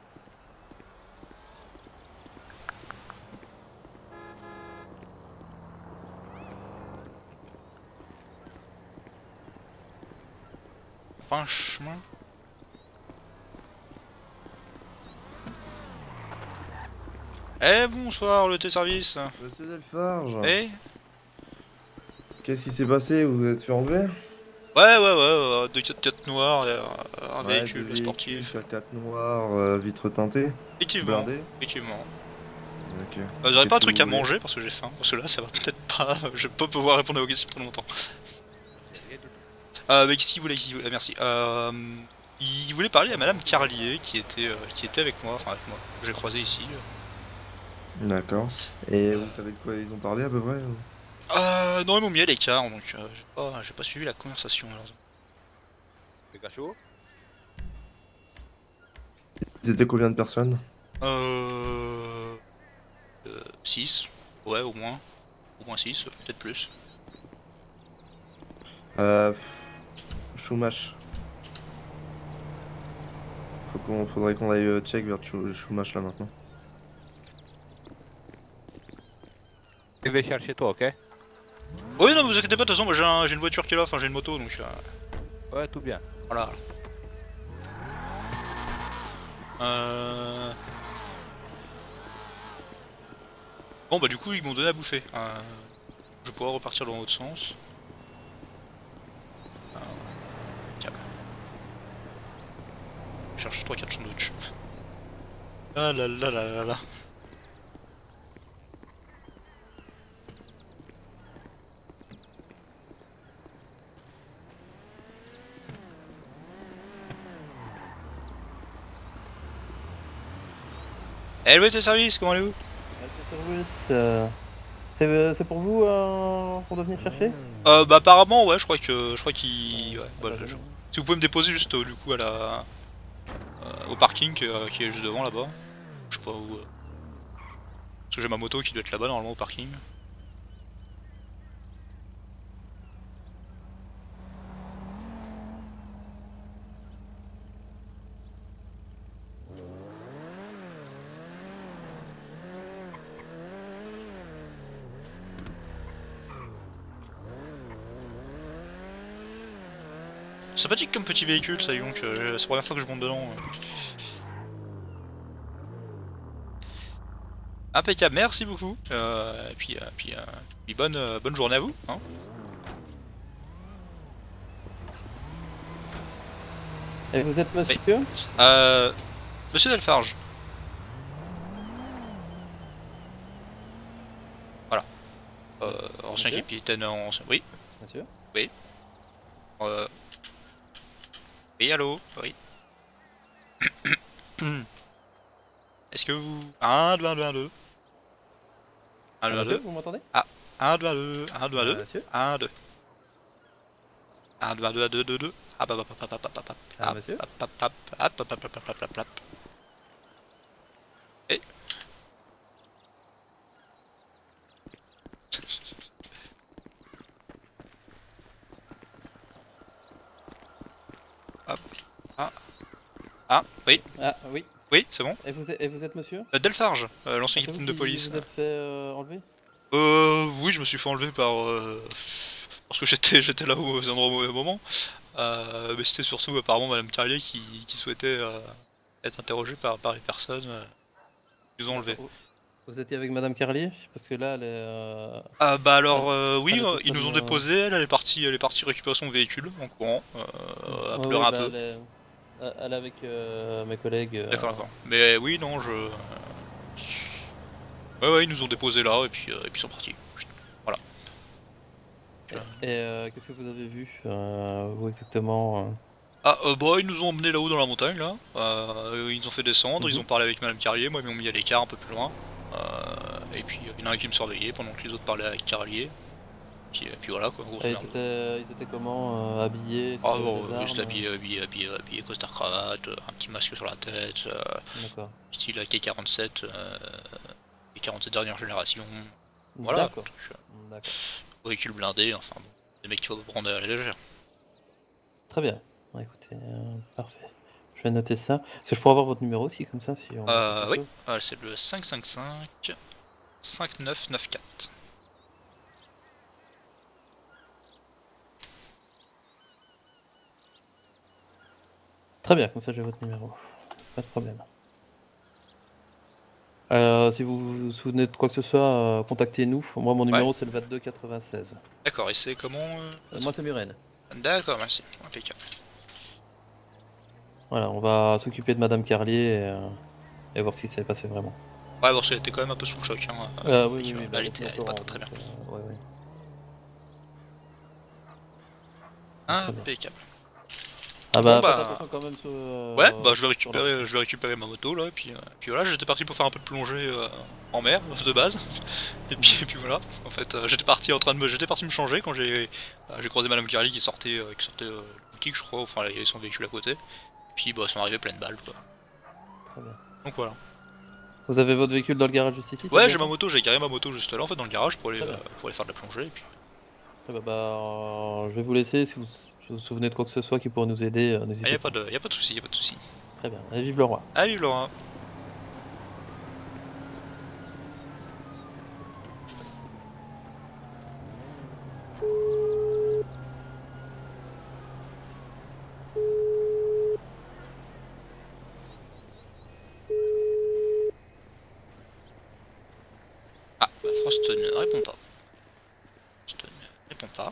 Pas un chemin. Eh bonsoir le T-Service. Monsieur Delfarge. Eh Qu'est-ce qui s'est passé? Vous vous êtes fait enlever? Ouais, ouais, ouais, euh, deux quatre quatre noirs, euh, un Ouais, véhicule deux sportif. véhicules, quatre noirs, euh, vitres teintées. Effectivement, Blindé. effectivement. Ok. Euh, Vous aurez Qu'est-ce pas un que truc vous à voulez? manger parce que j'ai faim, parce que là ça va peut-être pas, je vais pas pouvoir répondre à vos questions pour longtemps. Euh, mais qu'est-ce qu'il voulait, qu'est-ce qu'il voulait, merci. Euh, il voulait parler à Madame Carlier qui était, euh, qui était avec moi, enfin avec moi, que j'ai croisé ici. D'accord. Et vous savez de quoi ils ont parlé à peu près? Euh, non, ils m'ont mis à l'écart, donc euh, j'ai pas, j'ai pas suivi la conversation malheureusement. Les cachot. Ils étaient combien de personnes? Euh... euh six, ouais au moins. Au moins six, peut-être plus. Euh... Chumash. Faut qu'on, faudrait qu'on aille euh, check vers Chou- Chumash là maintenant. Je vais chercher toi, ok? Oui, non, vous inquiétez pas, de toute façon, moi j'ai un, j'ai une voiture qui est là, enfin j'ai une moto donc. Euh... Ouais, tout bien. Voilà. Euh... Bon bah du coup ils m'ont donné à bouffer. Euh... Je pourrais repartir dans l'autre sens. Euh... Tiens. Je cherche trois quatre sandwichs. Ah là là là là là. Eh oui, tes services, comment allez-vous? Euh, C'est c'est pour vous euh, qu'on doit venir chercher? Euh bah apparemment ouais, je crois que je crois qu'il ouais, bah, je- si vous pouvez me déposer juste euh, du coup à la euh, au parking euh, qui est juste devant là-bas. Je sais pas où. euh, Parce que j'ai ma moto qui doit être là-bas normalement au parking. Sympathique comme petit véhicule ça, donc euh, c'est la première fois que je monte dedans. euh. Impeccable, merci beaucoup. Euh, et puis, euh, puis, euh, puis bonne, euh, bonne journée à vous. Hein. Et vous êtes monsieur? Euh, Monsieur Delfarge. ancien Monsieur capitaine, ancien... Oui. Monsieur Oui. Euh... Oui, allô. Oui. Est-ce que vous... un, deux, un, deux, un, deux. un, deux, un, monsieur, deux. vous m'entendez? Ah, un, deux, un, deux, un, deux, un, Euh, deux. monsieur un, deux. un, deux, un, deux, un, deux, deux, deux. Ah, bah, bah, bah, bah, bah, bah, bah. Ah, monsieur Hop, hop, hop, hop, hop, hop, hop, hop, hop, hop. Et... Hop. Ah. Ah, oui. Ah, oui. Oui, c'est bon. Et vous êtes, et vous êtes monsieur Euh, Delfarge, euh, l'ancien Ah, c'est capitaine vous de qui police. vous êtes fait euh, enlever Euh, oui, je me suis fait enlever par... Euh, parce que j'étais j'étais là au endroit au mauvais moment. Euh, mais c'était surtout apparemment Madame Carlier qui, qui souhaitait euh, être interrogée par, par les personnes euh, qui nous ont enlevé. Vous, vous étiez avec Madame Carlier? Parce que là, elle est... Euh... Ah bah alors euh, oui, elle est euh, en ils train nous ont de- déposé, elle, elle est partie, elle est partie récupérer son véhicule en courant, euh, à Ouais, pleurer ouais, un bah, peu. Elle est, elle est avec euh, mes collègues. euh, D'accord, d'accord. Mais oui, non, je... Ouais, ouais, ils nous ont déposé là et puis, euh, et puis ils sont partis. Voilà. Et, et, euh, qu'est-ce que vous avez vu, euh, vous exactement euh Ah, euh, bah, ils nous ont emmenés là-haut dans la montagne, là. Euh, ils nous ont fait descendre, ils Mhm. ont parlé avec Madame Carlier, moi ils m'ont mis à l'écart un peu plus loin. Euh, et puis il y en a un qui me surveillait pendant que les autres parlaient avec Carlier. Puis, et puis voilà quoi, grosse Et ils merde. étaient, ils étaient comment euh, habillés? Est-ce Ah qu'ils avaient bon, des oui, armes juste habillé, habillé, habillé, habillé, costard cravate, euh, un petit masque sur la tête, euh, D'accord. style A K quarante-sept, euh, et quarante-sept dernière génération. Voilà. D'accord. Donc, euh, D'accord. véhicule blindé, enfin bon, des mecs qui vont prendre à la légère. Très bien. Bon, écoutez, euh, parfait. Je vais noter ça. Est-ce que je pourrais avoir votre numéro aussi, comme ça, si on... Euh, quelque oui, chose euh, c'est le cinq cinq cinq cinq neuf neuf quatre. Très bien, comme ça j'ai votre numéro. Pas de problème. Euh, si vous vous souvenez de quoi que ce soit, euh, contactez-nous. Moi, mon numéro, c'est le vingt-deux quatre-vingt-seize. D'accord, et c'est comment euh... Euh, moi, c'est Muren. D'accord, merci, impeccable. Voilà, on va s'occuper de Madame Carlier et, euh, et voir ce qui s'est passé vraiment. Ouais, bon, elle était quand même un peu sous le choc, hein. Euh, oui, et oui, que, oui, bah, bah, elle était, elle était pas très, très bien. Euh, ouais, ouais. Impeccable. Ah bah, Bon, faites bah... attention quand même sur, euh, Ouais, bah je vais sur récupérer, je vais récupérer ma moto là, et puis, euh, puis voilà, j'étais parti pour faire un peu de plongée euh, en mer de base, et puis, et puis voilà. En fait, euh, j'étais parti en train de me, j'étais parti me changer quand j'ai, euh, j'ai croisé Madame Carly qui sortait, euh, qui sortait euh, de boutique, je crois, enfin il y avait son véhicule à côté, et puis bah ils sont arrivés pleines balles quoi. Très bien. Donc voilà. Vous avez votre véhicule dans le garage juste ici? Ouais, j'ai ma moto, j'ai garé ma moto juste là en fait dans le garage pour aller, Très euh, bien. pour aller faire de la plongée. Et puis... Ah bah, bah, euh, je vais vous laisser, si vous si vous vous souvenez de quoi que ce soit qui pourrait nous aider, euh, Ah, n'hésitez y a pas de, y a pas de souci, y a pas de souci. Très bien, et vive le roi. Ah vive Laura. Ah, bah Frost ne répond pas. Frost ne répond pas.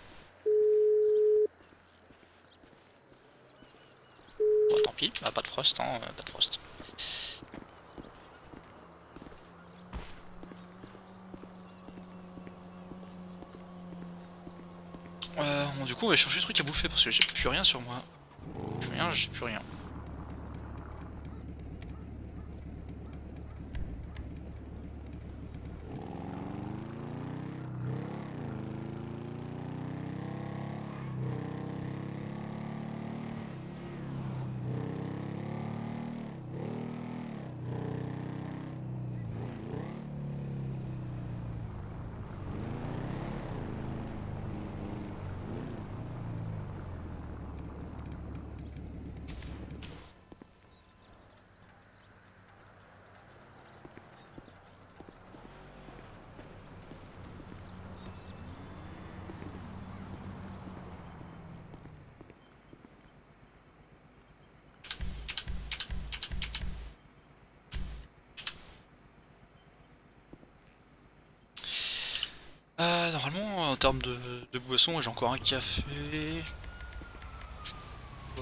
Bon, tant pis, bah, pas de Frost, hein, pas de Frost. Euh, bon, du coup, on va chercher des trucs à bouffer parce que j'ai plus rien sur moi. J'ai rien, j'ai plus rien. Euh, normalement, en termes de, de boisson, j'ai encore un café. Je sais pas.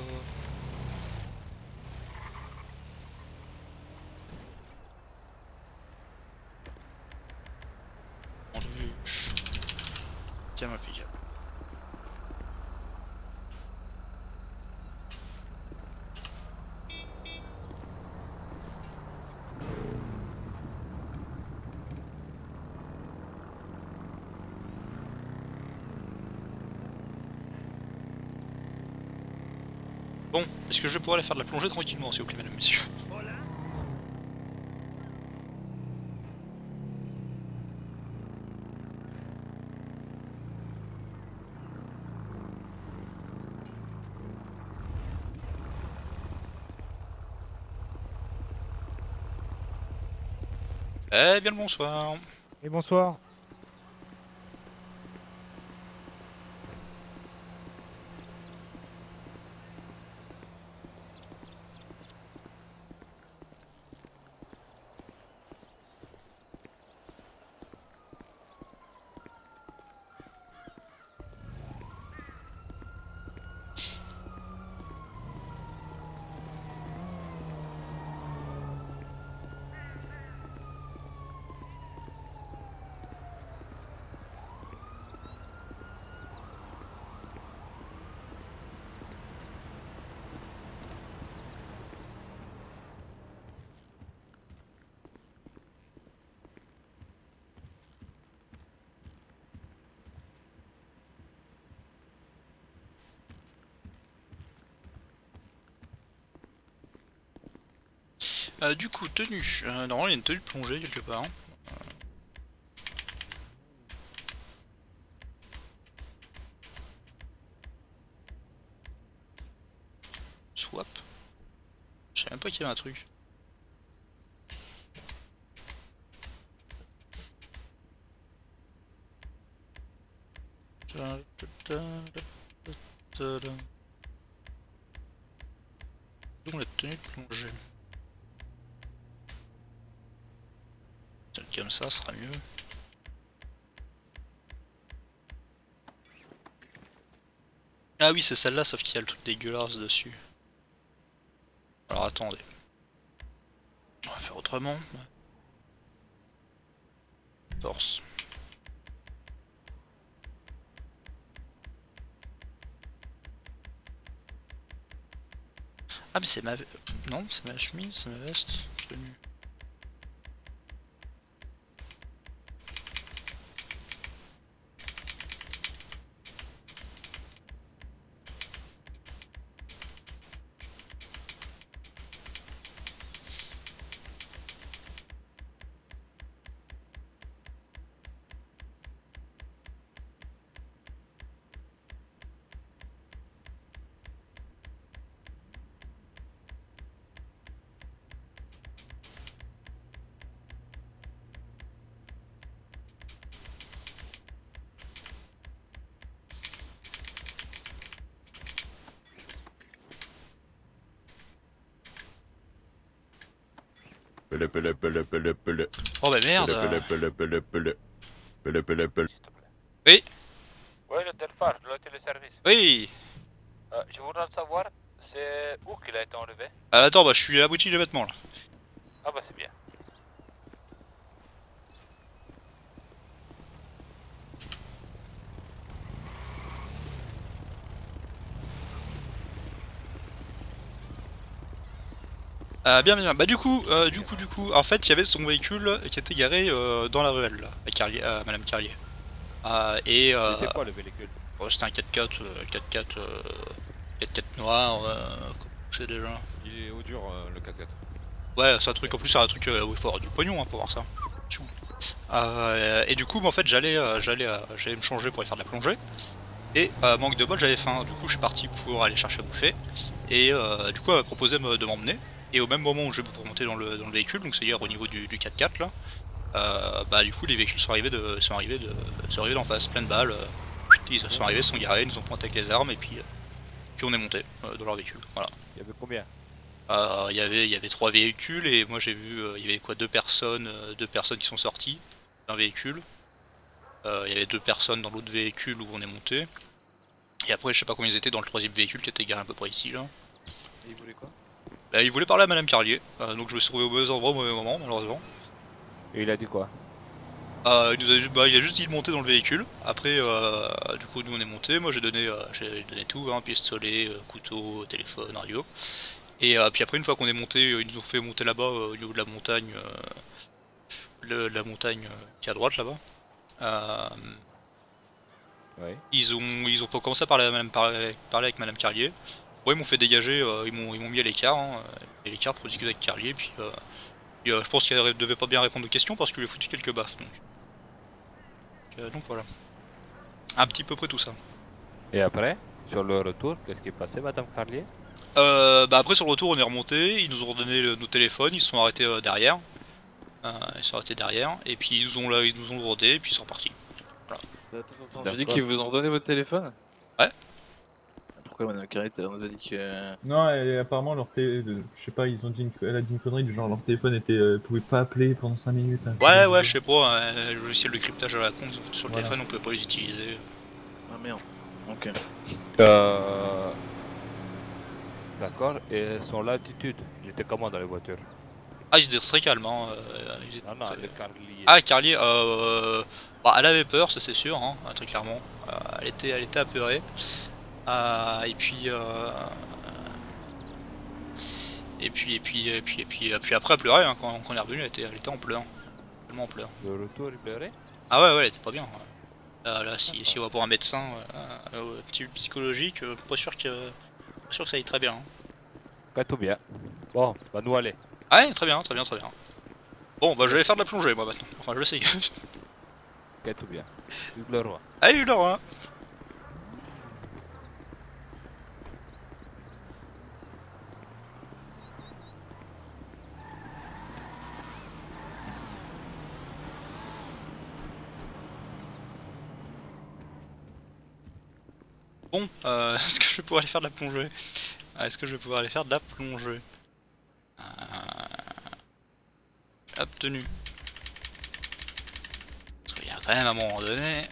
Sandwich. totalement applicable. Bon, est-ce que je pourrais aller faire de la plongée tranquillement, s'il vous plaît, mesdames, messieurs? Eh bien le bonsoir. Et bonsoir. Euh, du coup, tenue. Euh, normalement, il y a une tenue de plongée quelque part. Euh... Swap. Je savais même pas qu'il y avait un truc. Donc la tenue de plongée. Comme ça sera mieux. Ah oui, c'est celle-là, sauf qu'il y a le truc dégueulasse dessus. Alors attendez. On va faire autrement. Torse. Ah mais c'est ma... Non, c'est ma chemise, c'est ma veste. Tenue. Pele pele pele pele pele. Oh bah merde. Pele pele pele pele. Pele pele pele. Oui. Oui, le Telfar, le téléservice. Oui. Euh, je voudrais savoir, c'est où qu'il a été enlevé? Euh, attends, bah je suis à la boutique de vêtements là. Ah bah c'est bien. Euh, bien, bien, bien. Bah du coup, euh, du coup, du coup, en fait, il y avait son véhicule qui était garé euh, dans la ruelle, là, à Carlier, euh, Madame Carlier. Euh, et euh, C'était quoi le véhicule? Oh, c'était un quatre-quatre, euh, quatre-quatre, euh, quatre-quatre noir, euh, comment c'est déjà. Il est au dur euh, le quatre-quatre. Ouais, c'est un truc, en plus c'est un truc euh, où il faut avoir du pognon hein, pour voir ça. Euh, et du coup, bah, en fait, j'allais euh, j'allais euh, j'allais me changer pour aller faire de la plongée. Et euh, manque de bol, j'avais faim. Du coup, je suis parti pour aller chercher à bouffer. Et euh, du coup, elle m'a proposé de m'emmener. Et au même moment où je vais pour monter dans le, dans le véhicule, donc c'est-à-dire au niveau du, du quatre-quatre là, euh, bah du coup les véhicules sont arrivés de, sont arrivés de, sont arrivés d'en face, plein de balles. Euh, ils sont arrivés, ils sont garés, ils nous ont pointé avec les armes et puis, euh, puis on est monté euh, dans leur véhicule. Voilà. Il y avait combien? Euh, il y avait, il y avait trois véhicules et moi j'ai vu, euh, il y avait quoi, deux personnes, euh, deux personnes qui sont sorties d'un véhicule. Euh, il y avait deux personnes dans l'autre véhicule où on est monté. Et après je sais pas combien ils étaient dans le troisième véhicule qui était garé à peu près ici là. Et il voulait quoi? Bah, il voulait parler à Madame Carlier, euh, donc je me suis trouvé au mauvais endroit au mauvais moment malheureusement. Et il a dit quoi? Euh, il, nous a, ju- bah, il a juste dit de monter dans le véhicule. Après, euh, du coup, nous on est monté. Moi j'ai donné, euh, j'ai donné tout, hein, pistolet, euh, couteau, téléphone, radio. Et euh, puis après, une fois qu'on est monté, euh, ils nous ont fait monter là-bas euh, au niveau de la montagne, euh, le- la montagne euh, qui est à droite là-bas. Euh, Ouais. Ils ont, ils ont commencé à parler, à madame, parler, parler avec Madame Carlier. Ouais, ils m'ont fait dégager, euh, ils m'ont ils m'ont mis à l'écart, hein, à l'écart pour discuter avec Carlier. Puis, euh, puis, euh, je pense qu'elle devait pas bien répondre aux questions parce qu'il lui a foutu quelques baffes. Donc, euh, donc voilà. Un petit peu près tout ça. Et après, sur le retour, qu'est-ce qui est passé, Madame Carlier? Euh, bah après sur le retour on est remonté, ils nous ont donné le- nos téléphones, ils se sont arrêtés euh, derrière. Euh, ils se sont arrêtés derrière et puis ils nous ont là, ils nous ont rodé et puis ils sont partis. Voilà. Attends, attends, tu dis qu'ils vous ont donné votre téléphone? Ouais. Pourquoi Madame Carrette nous a dit que... Non, et apparemment, leur té... je sais pas, ils ont dit une... elle a dit une connerie du genre leur téléphone était, euh, pouvait pas appeler pendant cinq minutes. Hein, Ouais ouais je sais pas, euh, le logiciel de cryptage à la con sur le Voilà. téléphone on pouvait pas les utiliser. Ah merde, ok. Euh... D'accord, et son attitude, il était comment dans les voitures? Ah ils étaient très calmes hein. euh, ils étaient Non, non, très- le Carlier. Ah Carlier, euh... bah, elle avait peur ça c'est sûr, hein, très clairement. Euh, elle, était, elle était apeurée. Euh, et puis... Euh... Et puis, et puis, et puis, et puis, et puis après elle pleurait hein, quand, quand on est revenu, elle était, elle était en pleurs. Tellement en pleurs. Le retour, il pleurait? Ah ouais, ouais, elle était pas bien. Ouais. Là, là, si, si on va pour un médecin euh, euh, petit psychologique, euh, pas sûr que, pas sûr que ça aille très bien. Hein. Pas tout bien. Bon, bah nous aller. Ouais, très bien, très bien, très bien. Bon, bah je vais faire de la plongée moi maintenant. Enfin, je l'essaye. Ok, tout bien. Vive le roi. Allez, le roi. Bon, euh, est-ce que je vais pouvoir aller faire de la plongée? Ah, Est-ce que je vais pouvoir aller faire de la plongée? euh... Obtenu. Parce qu'il y a quand même un moment donné...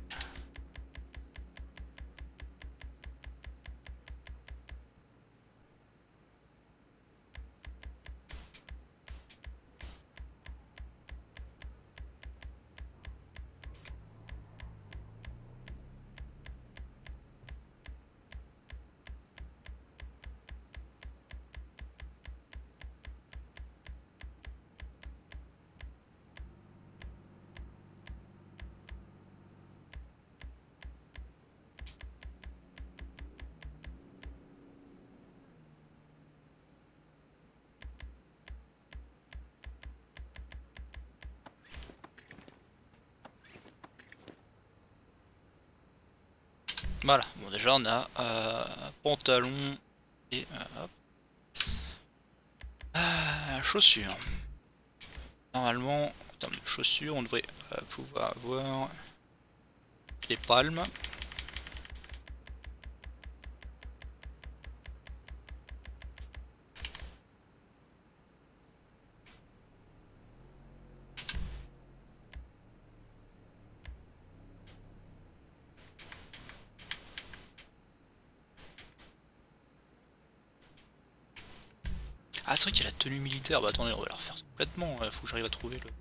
Voilà, bon déjà on a euh, pantalon et euh, hop. Euh, chaussures. Normalement, en termes de chaussures, on devrait euh, pouvoir avoir les palmes. Ah c'est vrai qu'il y a la tenue militaire, bah attendez on va la refaire complètement, il faut que j'arrive à trouver le...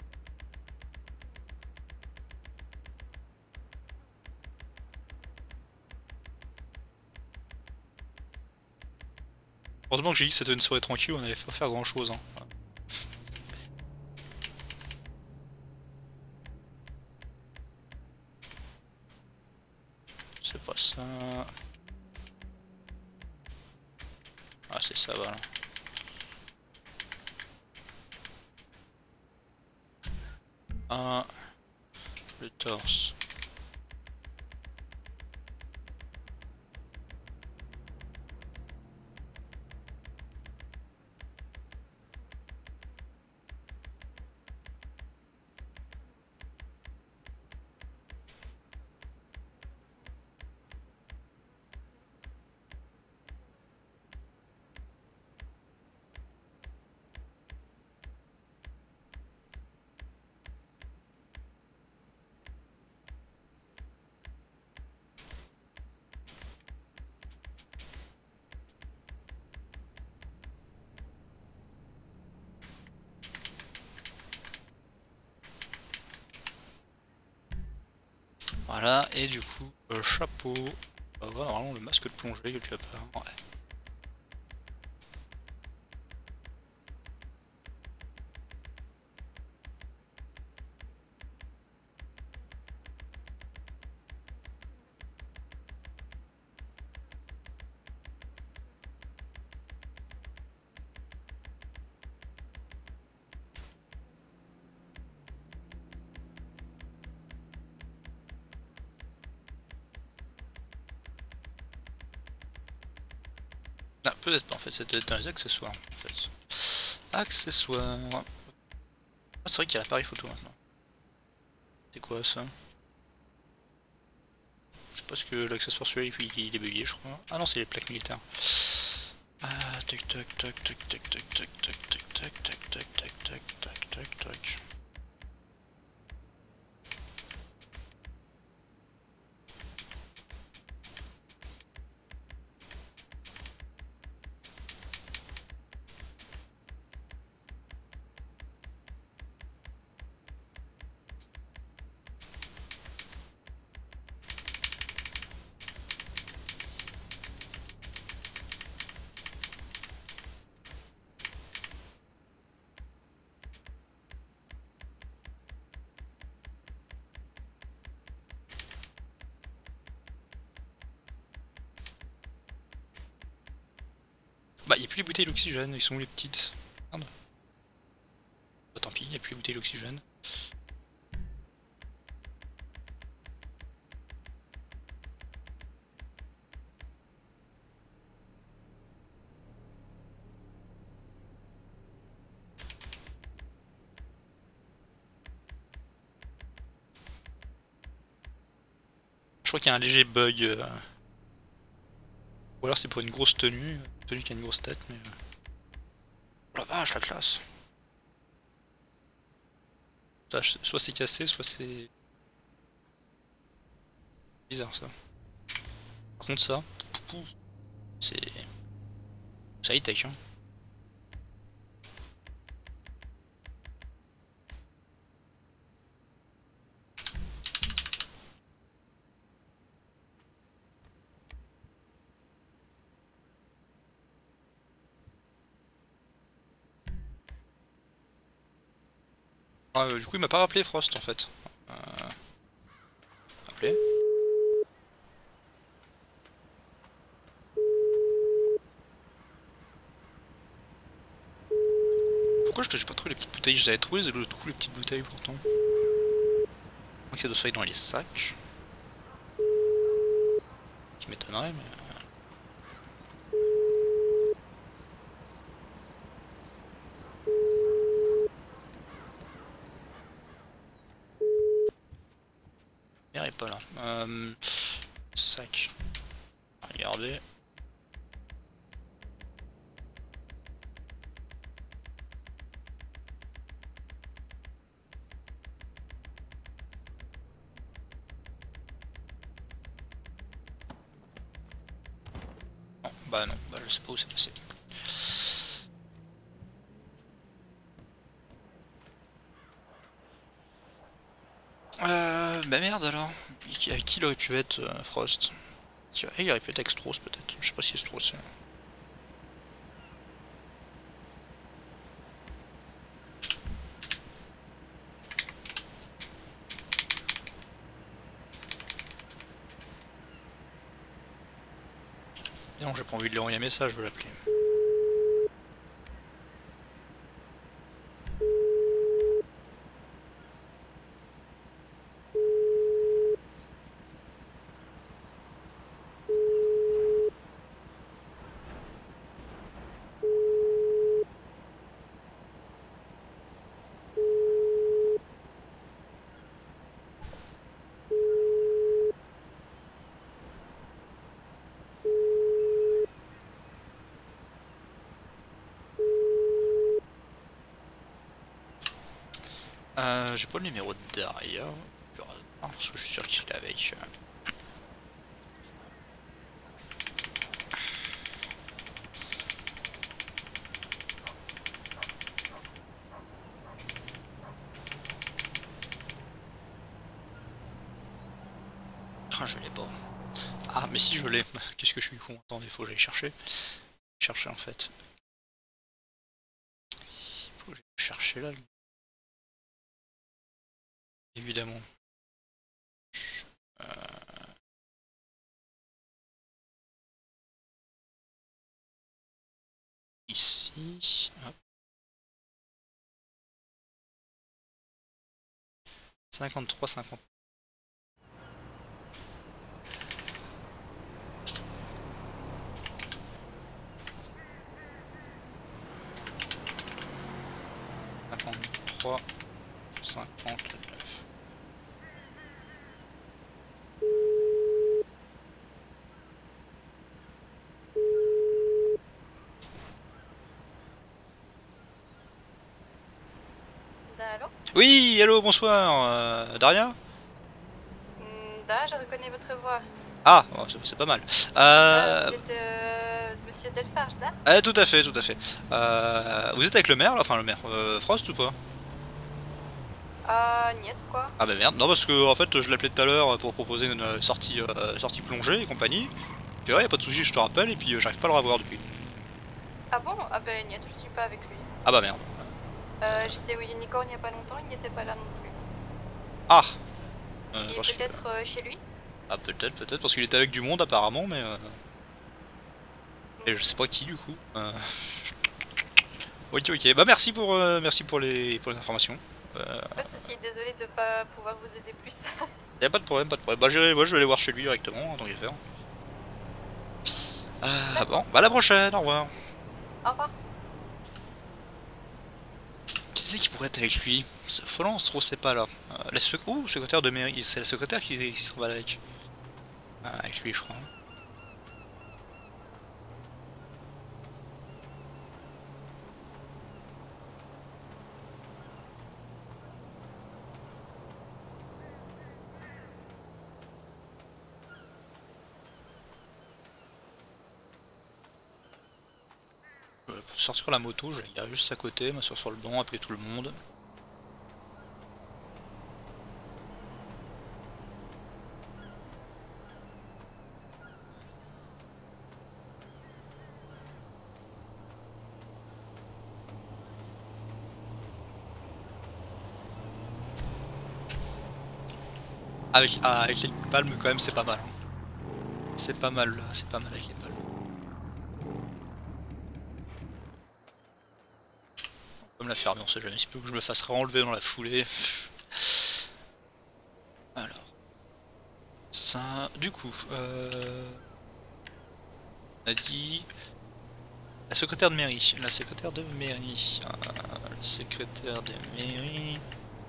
Heureusement que j'ai dit que c'était une soirée tranquille, on allait pas faire grand chose hein. C'est pas ça... Ah c'est ça voilà. Un, le torse. Voilà, et du coup, euh, chapeau. On va voir normalement le masque de plongée quelque part. Ouais. Ah, peut-être pas en fait, c'était dans les accessoires en fait. Accessoires. Ah, c'est vrai qu'il y a l'appareil photo maintenant. C'est quoi ça? Je sais pas ce que l'accessoire celui-là il, il est bugué je crois. Ah non c'est les plaques militaires. Ah tac tac tac tac tac tac tac tac tac tac tac tac tac tac tac tac tac. Bah, il n'y a plus les bouteilles d'oxygène, ils sont où les petites? Merde. Bah, tant pis, il n'y a plus les bouteilles d'oxygène. Je crois qu'il y a un léger bug. Euh... Ou alors c'est pour une grosse tenue, une tenue qui a une grosse tête, mais... Oh la vache, la classe! Ça, soit c'est cassé, soit c'est... Bizarre ça. Par contre ça, c'est... C'est high-tech hein. Ah, euh, du coup il m'a pas rappelé Frost en fait. Euh... Rappelé. Pourquoi je j'ai pas trouvé les petites bouteilles? J'avais trouvé les, les petites bouteilles pourtant. Je crois que ça doit se faire dans les sacs. Qui m'étonnerait mais... Il est pas là. Euh, sac. Regardez. Non, bah non, bah je sais pas où c'est passé. Euh, bah merde alors, qui, qui il aurait pu être euh, Frost? Il aurait pu être Extros peut-être, je sais pas si Extros c'est... Non, j'ai pas envie de lui envoyer un message, je veux l'appeler. Euh, j'ai pas le numéro de Daria, parce que je suis sûr qu'il est avec. Ah, je l'ai pas. Ah, mais si je l'ai. Qu'est-ce que je suis con. Attendez, faut que j'aille chercher. Chercher en fait. Faut que j'aille chercher là. Évidemment. Euh... Ici. Hop. cinquante-trois cinquante. cinquante-trois cinquante-neuf. Allô? Oui, allô, bonsoir, euh, Daria? Da, je reconnais votre voix. Ah, oh, c'est- c'est pas mal. Euh... Vous êtes euh, Monsieur Delfarge, là? Eh, tout à fait, tout à fait. Euh, vous êtes avec le maire, là, enfin le maire, euh, Frost ou pas? Ah, niet, quoi. Ah bah merde, non parce que en fait je l'appelais tout à l'heure pour proposer une euh, sortie, euh, sortie plongée et compagnie. Il fait ouais, y a pas de soucis, je te rappelle, et puis euh, j'arrive pas à le revoir depuis. Ah bon? Ah ben, niet, je suis pas avec lui. Ah bah merde. Euh, j'étais au Unicorn il y a pas longtemps, il n'y était pas là non plus. Ah euh, Il est parce que- peut-être euh, chez lui? Ah peut-être, peut-être, parce qu'il était avec du monde apparemment, mais... Euh... Et je sais pas qui du coup. Euh... Ok, ok, bah merci pour, euh, merci pour, les, pour les informations. Euh... Pas de soucis, désolé de pas pouvoir vous aider plus. Y a pas de problème, pas de problème. Bah j'irai- moi je vais aller voir chez lui directement, tant qu'à faire. Ah bon, bah à la prochaine, au revoir. Au revoir. Qui c'est qui pourrait être avec lui? Folland, trop c'est pas là. Euh, la sec... Ouh, secrétaire de mairie, c'est la secrétaire qui, qui se travaille avec. Ah, avec lui je crois. Euh, Pour sortir la moto, je vais y aller juste à côté, m'asseoir sur le banc, appeler tout le monde. Avec, ah, avec les palmes quand même c'est pas mal. hein. C'est pas mal là, c'est pas mal avec les palmes. On peut me la faire, mais on sait jamais, il se peut que je me fasse renlever dans la foulée. Alors. Ça. Du coup, euh... on a dit. La secrétaire de mairie. La secrétaire de mairie. Ah, la secrétaire de mairie.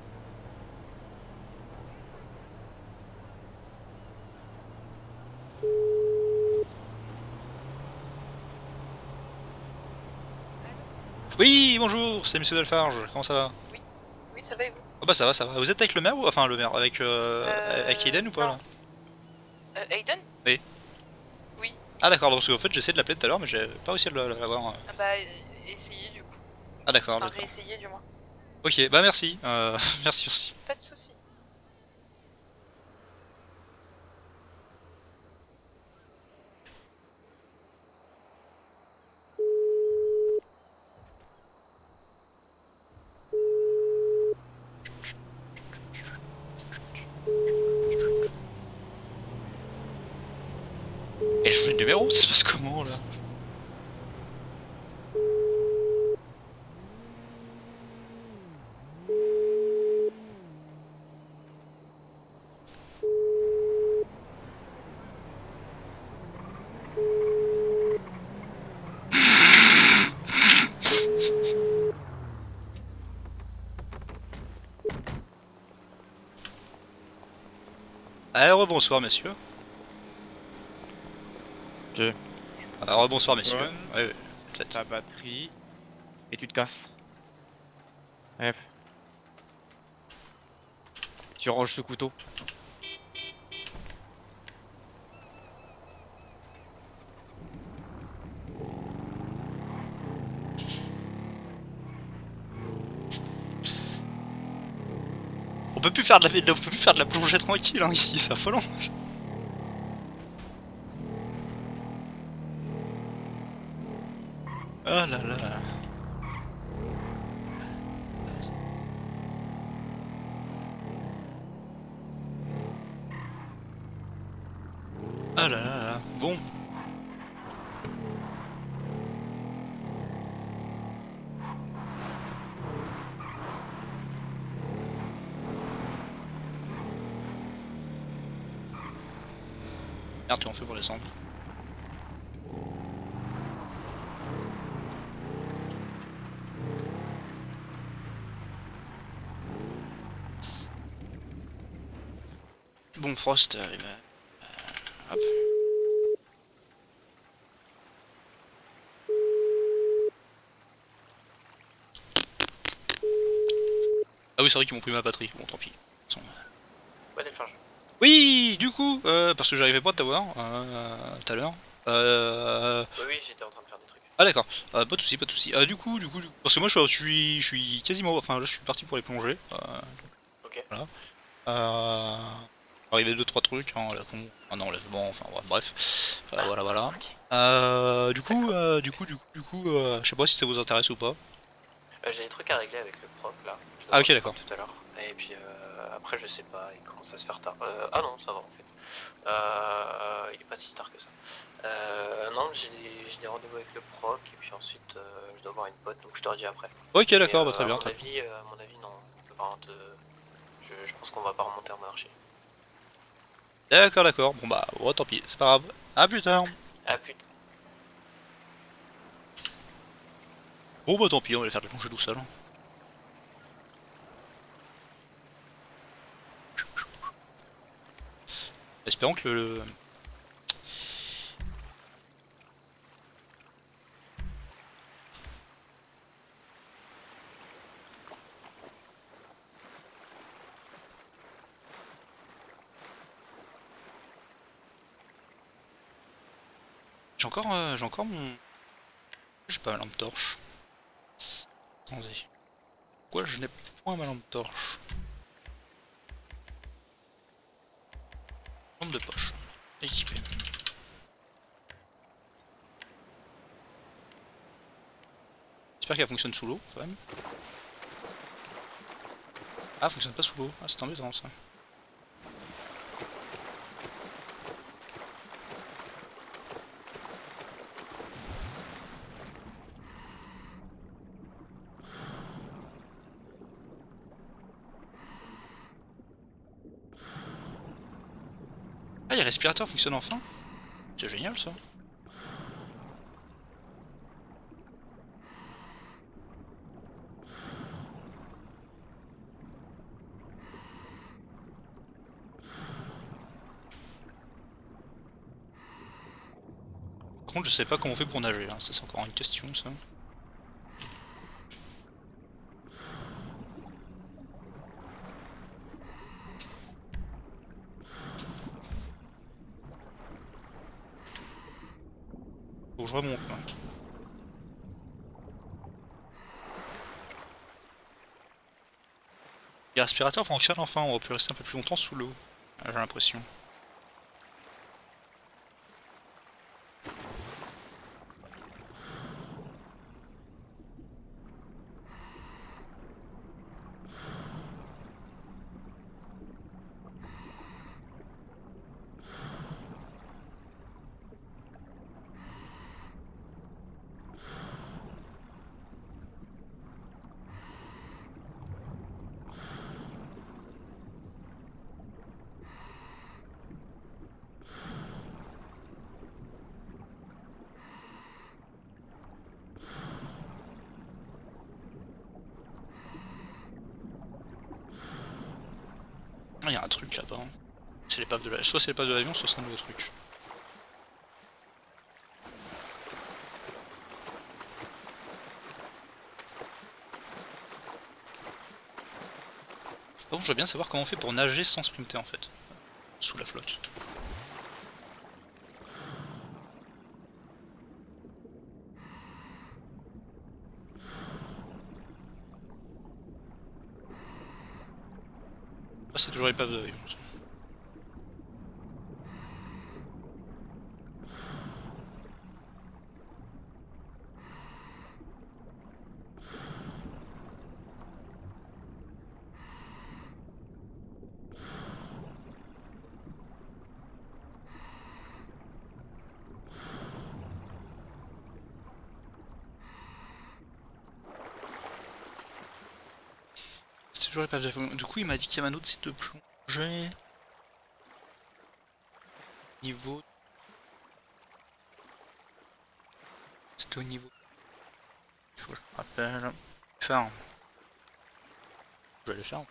Oui, bonjour, c'est Monsieur Delfarge, comment ça va? Oui, ça va et vous? Oh bah ça va, ça va. Vous êtes avec le maire ou enfin le maire avec euh, Euh, avec Aiden ou pas là? Euh, Aiden? Oui. Oui. Ah d'accord, parce qu'en fait j'essayais de l'appeler tout à l'heure mais j'ai pas réussi à le- l'avoir. Ah bah, euh, essayez du coup. Ah d'accord, Enfin, d'accord. réessayez du moins. Ok, bah merci, euh, merci aussi. Pas de soucis. Et je joue le numéro, ça se passe comment là? Alors bonsoir messieurs. Ok. Alors bonsoir messieurs. Bonne. Ouais, ouais, peut-être. Ta batterie. Et tu te casses. Bref. Tu ranges ce couteau. On peut plus faire de la, on peut plus faire de la plongée tranquille hein, ici, c'est affolant. Ah là là. Ah là là là. Bon. Merde, tu en fais pour descendre. Bon, Frost arrive. Euh, hop. Ah oui, c'est vrai qu'ils m'ont pris ma batterie. Bon, tant pis. Sans... Ouais, décharge. Oui, du coup, euh, parce que j'arrivais pas à t'avoir euh, tout à l'heure. Euh... Oui, oui, j'étais en train de faire des trucs. Ah d'accord, euh, pas de soucis, pas de soucis. Euh, du coup, du coup, du coup, parce que moi je suis, je suis quasiment, enfin là je suis parti pour les plonger. Euh, ok. Voilà. Euh... Arrivé deux trois trucs, hein, là, con... ah non, bon, enfin bref, bref. Euh, voilà, voilà. Euh, du coup, euh, du coup, du coup, du coup, euh, je sais pas si ça vous intéresse ou pas. Euh, J'ai des trucs à régler avec le proc là. Je Ah ok, dois d'accord. tout à l'heure. Et puis euh, après, je sais pas, il commence à se faire tard. Euh, ah non, ça va en fait. Euh, il est pas si tard que ça. Euh, non, j'ai des rendez-vous avec le proc et puis ensuite euh, je dois voir une pote, donc je te redis après. Ok, d'accord, Et, bah, très euh, bien. À mon Très... avis, euh, à mon avis, non. Enfin, te... je, je pense qu'on va pas remonter en marché. D'accord, d'accord. Bon bah, oh, tant pis, c'est pas grave. À plus tard. Ah putain. Bon bah tant pis, on va aller faire de la plongée tout seul. Espérons que le... J'ai encore, euh, j'ai encore mon... J'ai pas ma lampe torche. Attendez. Pourquoi je n'ai point ma lampe torche? Lampe de poche. Équipée. J'espère qu'elle fonctionne sous l'eau quand même. Ah, elle fonctionne pas sous l'eau. Ah, c'est embêtant ça. Ah, les respirateurs fonctionnent enfin. C'est génial ça. Par contre, je sais pas comment on fait pour nager, hein. Ça c'est encore une question ça. Faut que je remonte. Hein. Les respirateurs fonctionnent enfin, on va plus rester un peu plus longtemps sous l'eau, j'ai l'impression. Il y a un truc là-bas. Hein. C'est l'épave de la... Soit c'est l'épave de l'avion, soit c'est un nouveau truc. Par contre, je veux bien savoir comment on fait pour nager sans sprinter en fait. Sous la flotte. Ah, c'est toujours l'épave de l'avion. toujours pas fait. Du coup, il m'a dit qu'il y avait un autre site de plongée. Niveau. C'était au niveau. Je me rappelle. Faire. Je vais aller faire.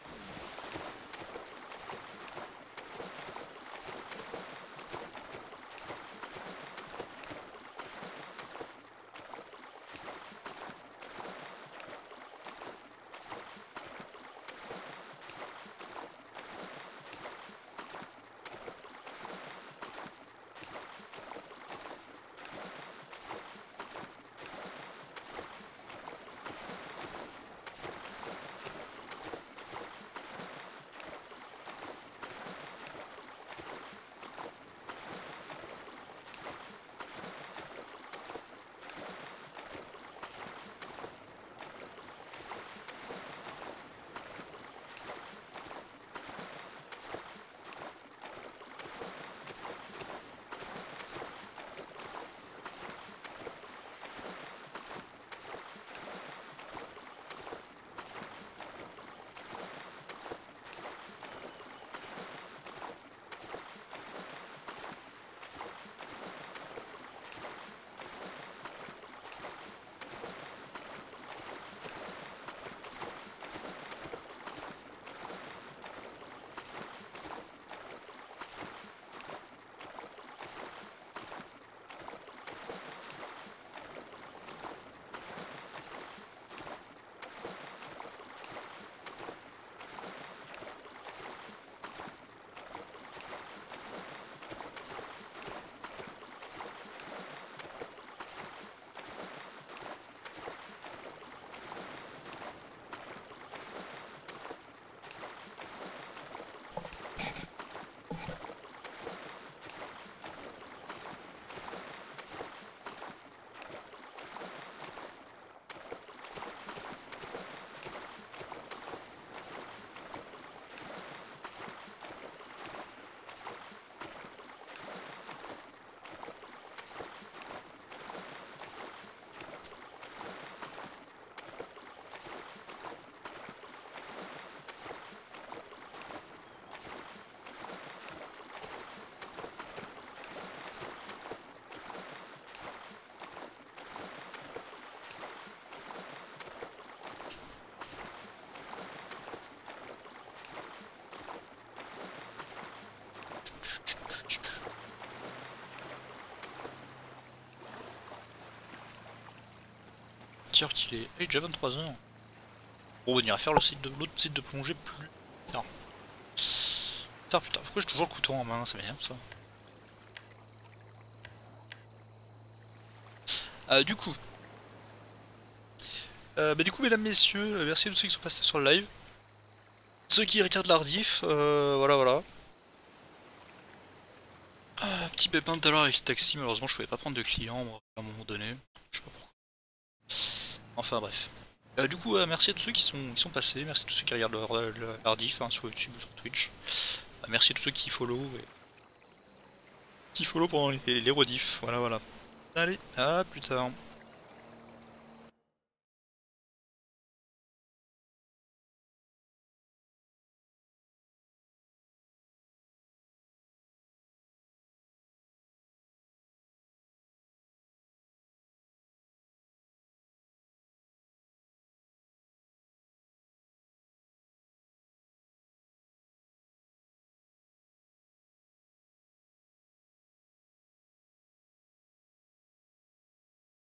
Tiens qu'il est. Il est déjà vingt-trois heures. On va venir faire le site de l'autre site de plongée plus tard. Putain putain, pourquoi j'ai toujours le couteau en main, ça m'énerve ça. Euh, du coup. Euh, bah du coup mesdames, messieurs, merci à tous ceux qui sont passés sur le live. Ceux qui regardent la rediff, euh, voilà voilà. Ah, petit pépin tout à l'heure avec le taxi, malheureusement je pouvais pas prendre de clients moi, à un moment donné. Je sais pas pourquoi. Enfin bref. Euh, du coup, euh, merci à tous ceux qui sont, qui sont passés, merci à tous ceux qui regardent le, le, la rediff hein, sur YouTube ou sur Twitch. Euh, merci à tous ceux qui follow et qui follow pendant les, les rediffs, voilà voilà. Allez, à plus tard.